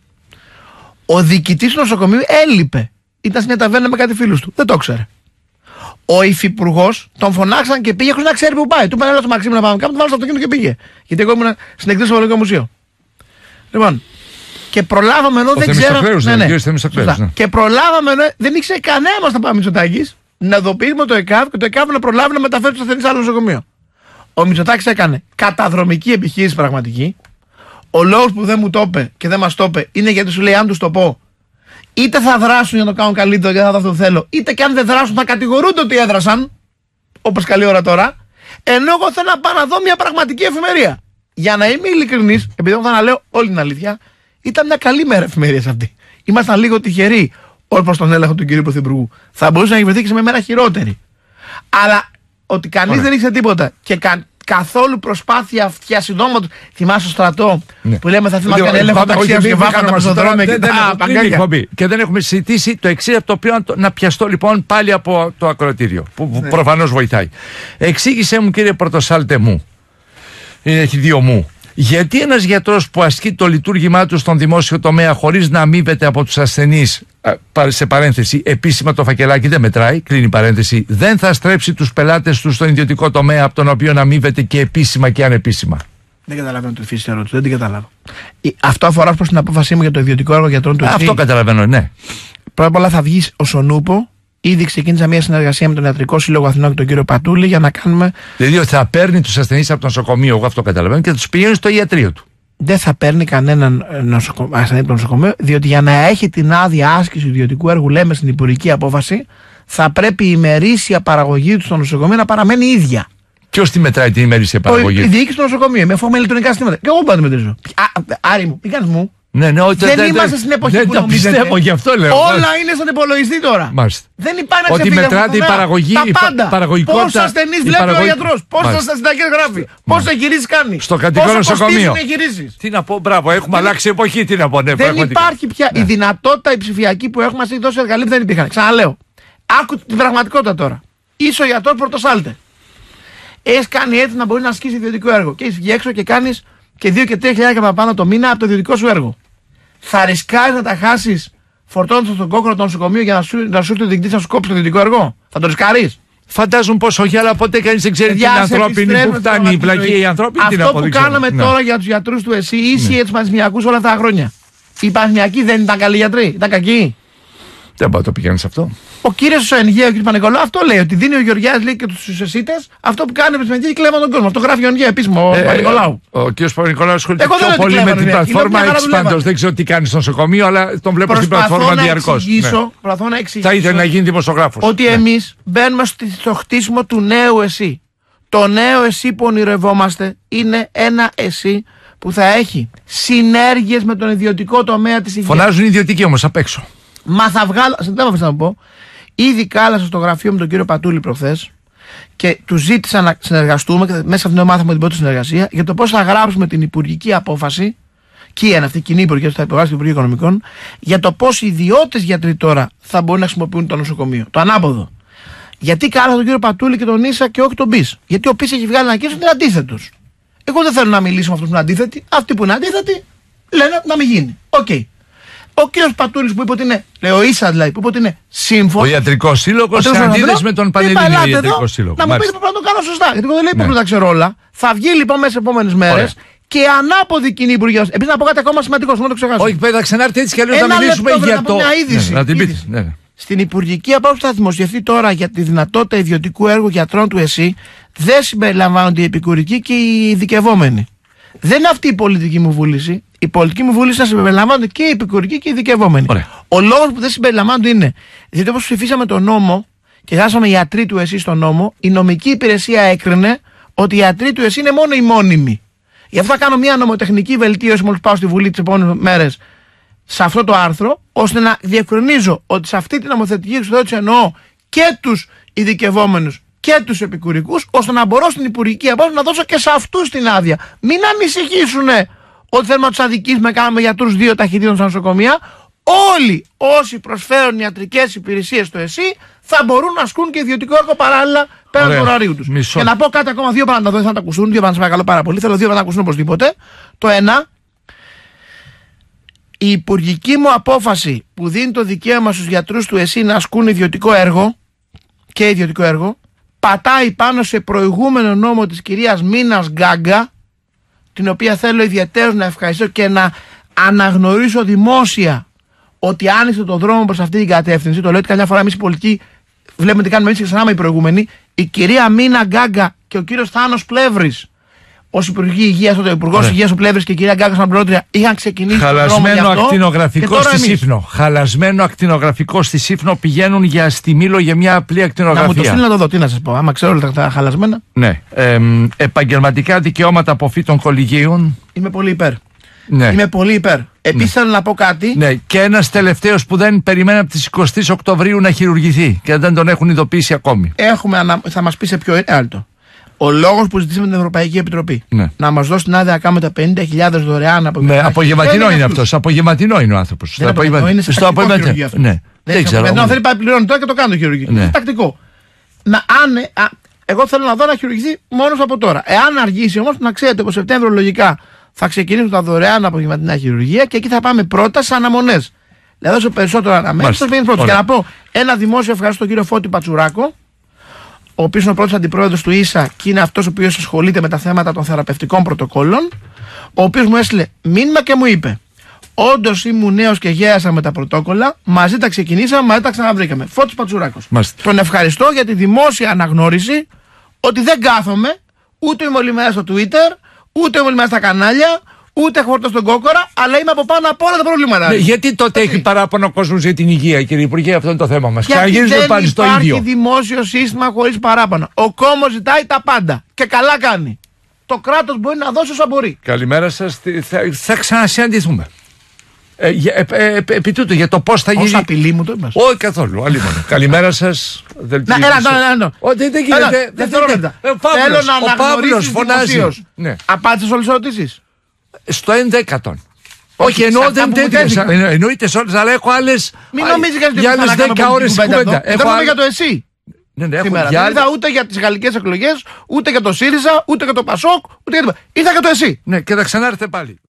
S2: Ο διοικητής του νοσοκομείου έλειπε. Ήταν σε μια ταβέρνα με κάτι φίλους του. Δεν το ξέρε. Ο υφυπουργός τον φωνάξαν και πήγε χωρίς να ξέρει που πάει. Του είπαν έλα στο Μαξίμου να πάμε κάπου, του βάλω στο αυτοκίνητο και πήγε. Γιατί εγώ ήμουν στην εκδήλωση στο Βαλαιικό Μουσείο. Λοιπόν, και προλάβαμε ενώ δεν ξέρω. Ναι, ναι. Ναι. Και προλάβαμε ενώ δεν ήξερε κανένα μας να πάμε Μητσοτάκης να ειδοποιήσουμε το ΕΚΑΒ και το ΕΚΑΒ να προλάβει να μεταφέρει τους ασθενείς σε άλλο νοσοκομείο. Ο Μητσοτάκης έκανε καταδρομική επιχείρηση πραγματική. Ο λόγος που δεν μου το είπε και δεν μας το είπε είναι γιατί σου λέει: αν τους το πω, είτε θα δράσουν για να το κάνουν καλύτερο και θα δω αυτό που θέλω, είτε και αν δεν δράσουν θα κατηγορούνται ότι έδρασαν, όπως καλή ώρα τώρα. Ενώ εγώ θέλω να πάω να δω μια πραγματική εφημερία. Για να είμαι ειλικρινής, επειδή εγώ θα να λέω όλη την αλήθεια, ήταν μια καλή μέρα εφημερία αυτή. Ήμασταν λίγο τυχεροί ως προς τον έλεγχο του κυρίου Πρωθυπουργού. Θα μπορούσε να κυβερνηθεί και σε μια μέρα χειρότερη. Αλλά ότι κανείς δεν ήξερε τίποτα και κα, καθόλου προσπάθεια φτιά συντόματος. Θυμάσαι στο στρατό
S1: ναι.
S2: που λέμε θα θυμάστε έναν έλεγχο ταξίων και βάφανα πεζοδρόμια και τα παγκάκια.
S1: Και δεν έχουμε συζητήσει το εξής, από το οποίο να πιαστώ λοιπόν πάλι από το ακροατήριο, που
S2: ναι.
S1: προφανώς βοηθάει. Εξήγησέ μου, κύριε Πρωτοσάλτε μου, έχει δύο μου. Γιατί ένας γιατρός που ασκεί το λειτουργήμά του στον δημόσιο τομέα χωρίς να αμείβεται από τους ασθενείς, σε παρένθεση, επίσημα το φακελάκι δεν μετράει, κλείνει παρένθεση, δεν θα στρέψει τους πελάτες του στον ιδιωτικό τομέα από τον οποίο να αμείβεται και επίσημα και ανεπίσημα?
S2: Δεν καταλαβαίνω τη φύση της ερώτησης, δεν την καταλάβω. Αυτό αφορά προς την απόφασή μου για το ιδιωτικό έργο γιατρών του ΕΣΥ.
S1: Αυτό καταλαβαίνω, ναι.
S2: Πρώτα απ' όλα θα βγει ο Ονούπο. Ήδη ξεκίνησα μια συνεργασία με τον Ιατρικό Σύλλογο Αθηνών και τον κύριο Πατούλη για να κάνουμε.
S1: Δηλαδή θα παίρνει τους ασθενείς από το νοσοκομείο, εγώ αυτό καταλαβαίνω, και θα τους πηγαίνει στο ιατρείο του.
S2: Δεν θα παίρνει κανέναν νοσοκο... ασθενή από το νοσοκομείο, διότι για να έχει την άδεια άσκηση ιδιωτικού έργου, λέμε στην υπουργική απόφαση, θα πρέπει η ημερήσια παραγωγή του στο νοσοκομείο να παραμένει ίδια.
S1: Ποιος τη μετράει την ημερήσια παραγωγή?
S2: Η διοίκηση του νοσοκομείου, με φόρμα ηλεκτρονικά συστήματα. Και εγώ που το μετρήσω. Άρη μου, μην κάνεις μου.
S1: Ναι, ναι,
S2: δεν δε, είμαστε δε, στην εποχή
S1: δεν
S2: που
S1: το
S2: νομίζετε.
S1: Πιστεύω, γι' αυτό λέω.
S2: Όλα είναι στον υπολογιστή τώρα.
S1: Μάλιστα.
S2: Δεν υπάρχει να
S1: ότι μετράται η παραγωγή,
S2: τα πάντα.
S1: παραγωγικότητα.
S2: Πόσους ασθενείς βλέπει παραγωγή... ο γιατρός, πόσες συνταγές γράφει, πόσες εγχειρήσεις κάνει.
S1: Στο κρατικό νοσοκομείο.
S2: Τι
S1: να πω, μπράβο, έχουμε δεν... αλλάξει εποχή. Τι να πω, ναι,
S2: δεν υπάρχει πια ναι. η δυνατότητα η ψηφιακή που έχουμε, μας έχει δώσει εργαλεία που δεν υπήρχαν. Ξαναλέω. Άκου την πραγματικότητα τώρα. Είσαι ο γιατρός Πρωτοσάλτε. Έχει κάνει έτσι να μπορεί να ασκήσει ιδιωτικό έργο. Και έχει βγει έξω και κάνει και δύο και τρία χιλιάδια παραπάνω το μήνα από το ιδιωτικό σου έργο. Θα ρισκάρεις να τα χάσεις φορτώνοντας στον κόκκινο το νοσοκομείο για να σου, να σου έρθει ο διοικητής να σου κόψει το ιδιωτικό έργο? Θα το ρισκάρεις?
S1: Φαντάζομαι πόσο γεια, αλλά ποτέ κανείς δεν ξέρει την ανθρώπινη που φτάνει η πλακή. Η ανθρώπινη την
S2: αυτό που κάναμε ναι. τώρα για τους γιατρούς του ΕΣΥ ίσχυε ναι. για τους πανεπιστημιακούς όλα αυτά τα χρόνια. Οι πανεπιστημιακοί δεν ήταν καλοί γιατροί, ήταν κακοί.
S1: Δεν πάω το πηγαίνεις αυτό.
S2: Ο κύριος ο Ενγέα, ο κ. Πανεκολάου, αυτό λέει. Ότι δίνει ο Γεωργιάς λέει και τους εσύτες αυτό που κάνει με την κλέμα τον κόσμο. Αυτό γράφει ο Ενγέα επίσημο, ο ε, Πανεκολάου.
S1: Ο κ. Πανεκολάου ασχολείται πιο πολύ με την πλατφόρμα Expanders. Δεν ξέρω τι κάνει στο νοσοκομείο, αλλά τον βλέπω στην πλατφόρμα διαρκώς.
S2: Προσπαθώ να εξηγήσω.
S1: Θα ήθελε να γίνει δημοσιογράφος.
S2: Ότι εμείς μπαίνουμε στο χτίσιμο του νέου ΕΣΥ. Το νέο ΕΣΥ που ονειρευόμαστε είναι ένα ΕΣΥ που θα έχει συνέργειες με τον ιδιωτικό τομέα της υγείας.
S1: Φωνάζουν οι ιδιωτικοί όμως απ' έξω.
S2: Μα θα βγάλω, δεν θα να πω, ήδη κάλασα στο γραφείο με τον κύριο Πατούλη προχθές και του ζήτησα να συνεργαστούμε και μέσα από την ομάδα μου την πρώτη συνεργασία για το πώς θα γράψουμε την υπουργική απόφαση, και είναι αυτή η κοινή υπουργική που θα υπογράψει το Υπουργείο Οικονομικών, για το πώς οι ιδιώτες γιατροί τώρα θα μπορούν να χρησιμοποιούν το νοσοκομείο. Το ανάποδο. Γιατί κάλασα τον κύριο Πατούλη και τον Ίσα και όχι τον Μπις? Γιατί ο Μπις έχει βγάλει ανακοίνωση ότι είναι αντίθετος. Εγώ δεν θέλω να μιλήσω με αυτούς που είναι αντίθετοι. Αυτοί που είναι αντίθετοι λένε να μην γίνει. Οκ. Okay. Ο κύριος Πατούλης που είπε ότι είναι, λέει ο Ίσα δηλαδή, που είπε ότι είναι σύμφωνο.
S1: Ο Ιατρικός Σύλλογος σε αντίθεση με τον Πανελλήνιο Ιατρικό Σύλλογο. Να
S2: μου πείτε πρέπει να το κάνω σωστά. Γιατί εγώ δεν λέω που τα ξέρω όλα. Θα βγει λοιπόν μέσα στις επόμενες μέρες και ανάποδη κοινή υπουργεία. Επίσης να πω κάτι ακόμα σημαντικό, να το ξεχάσω.
S1: Όχι, παιδί, θα ξανάρθει έτσι κι αλλιώς να μιλήσουμε για το.
S2: Να την πείτε. Στην υπουργική απόφαση που θα δημοσιευθεί τώρα για τη δυνατότητα ιδιωτικού έργου γιατρών του ΕΣΥ δεν συμπεριλαμβάνονται οι επικουρικοί και οι ειδικευόμενοι. Δεν είναι αυτή η πολιτική μου βούληση. Η πολιτική μου βούληση να συμπεριλαμβάνονται και οι επικουρικοί και οι ειδικευόμενοι. Ωραία. Ο λόγος που δεν συμπεριλαμβάνονται είναι διότι όπως ψηφίσαμε τον νόμο και χάσαμε οι ιατροί του ΕΣΥ στον νόμο, η νομική υπηρεσία έκρινε ότι οι ιατροί του ΕΣΥ είναι μόνο οι μόνιμοι. Γι' αυτό θα κάνω μια νομοτεχνική βελτίωση μόλις πάω στη Βουλή τις επόμενες μέρες σε αυτό το άρθρο, ώστε να διευκρινίζω ότι σε αυτή την νομοθετική εξοδότηση εννοώ και τους ειδικευόμενους και τους επικουρικούς, ώστε να μπορώ στην υπουργική απόφαση να δώσω και σε αυτούς την άδεια. Μην ανησυχήσουν ότι θέλουμε να τους αδικήσουμε, κάνουμε γιατρούς δύο ταχυτήτων στα νοσοκομεία. Όλοι όσοι προσφέρουν ιατρικές υπηρεσίες στο ΕΣΥ θα μπορούν να ασκούν και ιδιωτικό έργο παράλληλα πέραν του ωραρίου τους. Μισό. Και να πω κάτι ακόμα, δύο πράγματα δεν θα τα ακούσουν, δύο πράγματα παρακαλώ πάρα πολύ. Θέλω δύο να τα ακούσουν οπωσδήποτε. Το ένα, η υπουργική μου απόφαση που δίνει το δικαίωμα στους γιατρούς του ΕΣΥ να ασκούν ιδιωτικό έργο και ιδιωτικό έργο πατάει πάνω σε προηγούμενο νόμο της κυρίας Μίνας Γκάγκα, την οποία θέλω ιδιαίτερως να ευχαριστώ και να αναγνωρίσω δημόσια ότι άνοιξε τον δρόμο προς αυτή την κατεύθυνση. Το λέω ότι καμιά φορά εμείς οι πολιτικοί βλέπουμε τι κάνουμε εμείς και ξανάμε οι προηγούμενοι. Η κυρία Μίνα Γκάγκα και ο κύριος Θάνος Πλεύρης ως Υπουργή Υγείας, ο Υπουργός Υγείας ο Πλεύρης και η κυρία Γκάγκα σαν πρόεδρια είχαν ξεκινήσει
S1: χαλασμένο
S2: τον δρόμο
S1: ακτινογραφικό στη Σύφνο. Χαλασμένο ακτινογραφικό στη Σύφνο πηγαίνουν για στη Μήλο για μια απλή ακτινογραφία.
S2: Να μου το στείλει να το δω, τι να σας πω, άμα ξέρω όλα τα χαλασμένα.
S1: Ναι. Ε, επαγγελματικά δικαιώματα αποφύτων κολυγίων.
S2: Είμαι πολύ υπέρ.
S1: Ναι.
S2: Είμαι πολύ υπέρ. Επίσης ναι. θέλω να πω κάτι.
S1: Ναι. Και ένας τελευταίος που δεν περιμένει από τις εικοστή Οκτωβρίου να χειρουργηθεί και δεν τον έχουν ειδοποιήσει ακόμη.
S2: Έχουμε, θα μας πει σε ποιο είναι. Άλλο. Ο λόγος που ζητήσαμε την Ευρωπαϊκή Επιτροπή
S1: ναι.
S2: να μας δώσει την άδεια να κάνουμε τα πενήντα χιλιάδες δωρεάν από
S1: ναι, απογευματινό είναι αυτό. Απογευματινό είναι ο άνθρωπος.
S2: Δεν απογευματινό, είναι σε τακτικό χειρουργείο.
S1: Ναι. Δεν ξέρω.
S2: Δεν θέλει πάει πληρώνει τώρα και το κάνει το χειρουργείο. Είναι τακτικό. Εγώ θέλω να δω να χειρουργηθεί μόνο από τώρα. Εάν αργήσει όμως, να ξέρετε πως Σεπτέμβριο λογικά θα ξεκινήσουν τα δωρεάν απογευματινά χειρουργία και εκεί θα πάμε πρώτα σε αναμονές. Δηλαδή, όσο περισσότερο αναμένει, θα βγαίνει πρώτο. Και να πω ένα δημόσιο ευχαριστώ στον κύριο Φώτη Πατσουράκο, ο οποίος είναι ο πρώτος αντιπρόεδρος του ίσα και είναι αυτός ο οποίος ασχολείται με τα θέματα των θεραπευτικών πρωτοκόλων, ο οποίος μου έστειλε μήνυμα και μου είπε: όντως ήμουν νέος και γέασα με τα πρωτόκολλα, μαζί τα ξεκινήσαμε, μαζί τα ξαναβρήκαμε. Φώτης Πατσουράκος. Μάλιστα. Τον ευχαριστώ για τη δημόσια αναγνώριση ότι δεν κάθομαι, ούτε είμαι όλη μέρα στο Twitter, ούτε είμαι όλη μέρα στα κανάλια, ούτε έχω χορτό στον κόκορα, αλλά είμαι από πάνω από όλα τα προβλήματα.
S1: Ναι, γιατί τότε έχει παράπονο ο κόσμος για την υγεία, κύριε Υπουργέ, αυτό είναι το θέμα μας.
S2: Γιατί δεν πάλι στο υπάρχει δημόσιο σύστημα χωρίς παράπονο. Ο κόμμος ζητάει τα πάντα και καλά κάνει. Το κράτος μπορεί να δώσει όσα μπορεί.
S1: Καλημέρα σας, θα, θα ξανασυναντηθούμε. Ε, ε, ε, ε, επί τούτου για το πώς θα γίνει.
S2: Ως απειλή μου το είπες.
S1: Όχι καθόλου. Άλλη μόνο. Καλημέρα σας.
S2: Να, έλα, έλα, έλα.
S1: Ότι δεν γίνεται.
S2: Δευτερόλεπτα. Θέλω να αναγνωρίσεις δημοσίως. Ναι. Απάντησες όλες τις ερωτήσεις.
S1: Στο ενδέκατον. Όχι, εννοώ δεν τέτοιες. Εννοείται σε όλες, αλλά έχω άλλες.
S2: Μην νομίζεις ότι
S1: για άλλες δέκα ώρες κουβέντα.
S2: Δεν είμαι για το εσύ.
S1: Ναι, ναι,
S2: σήμερα. Δεν είδα ούτε για τις γαλλικές εκλογές, ούτε για το ΣΥΡΙΖΑ, ούτε για το ΠΑΣΟΚ, ούτε για το. Ήρθα για το εσύ.
S1: Ναι, και θα ξανάρθετε πάλι.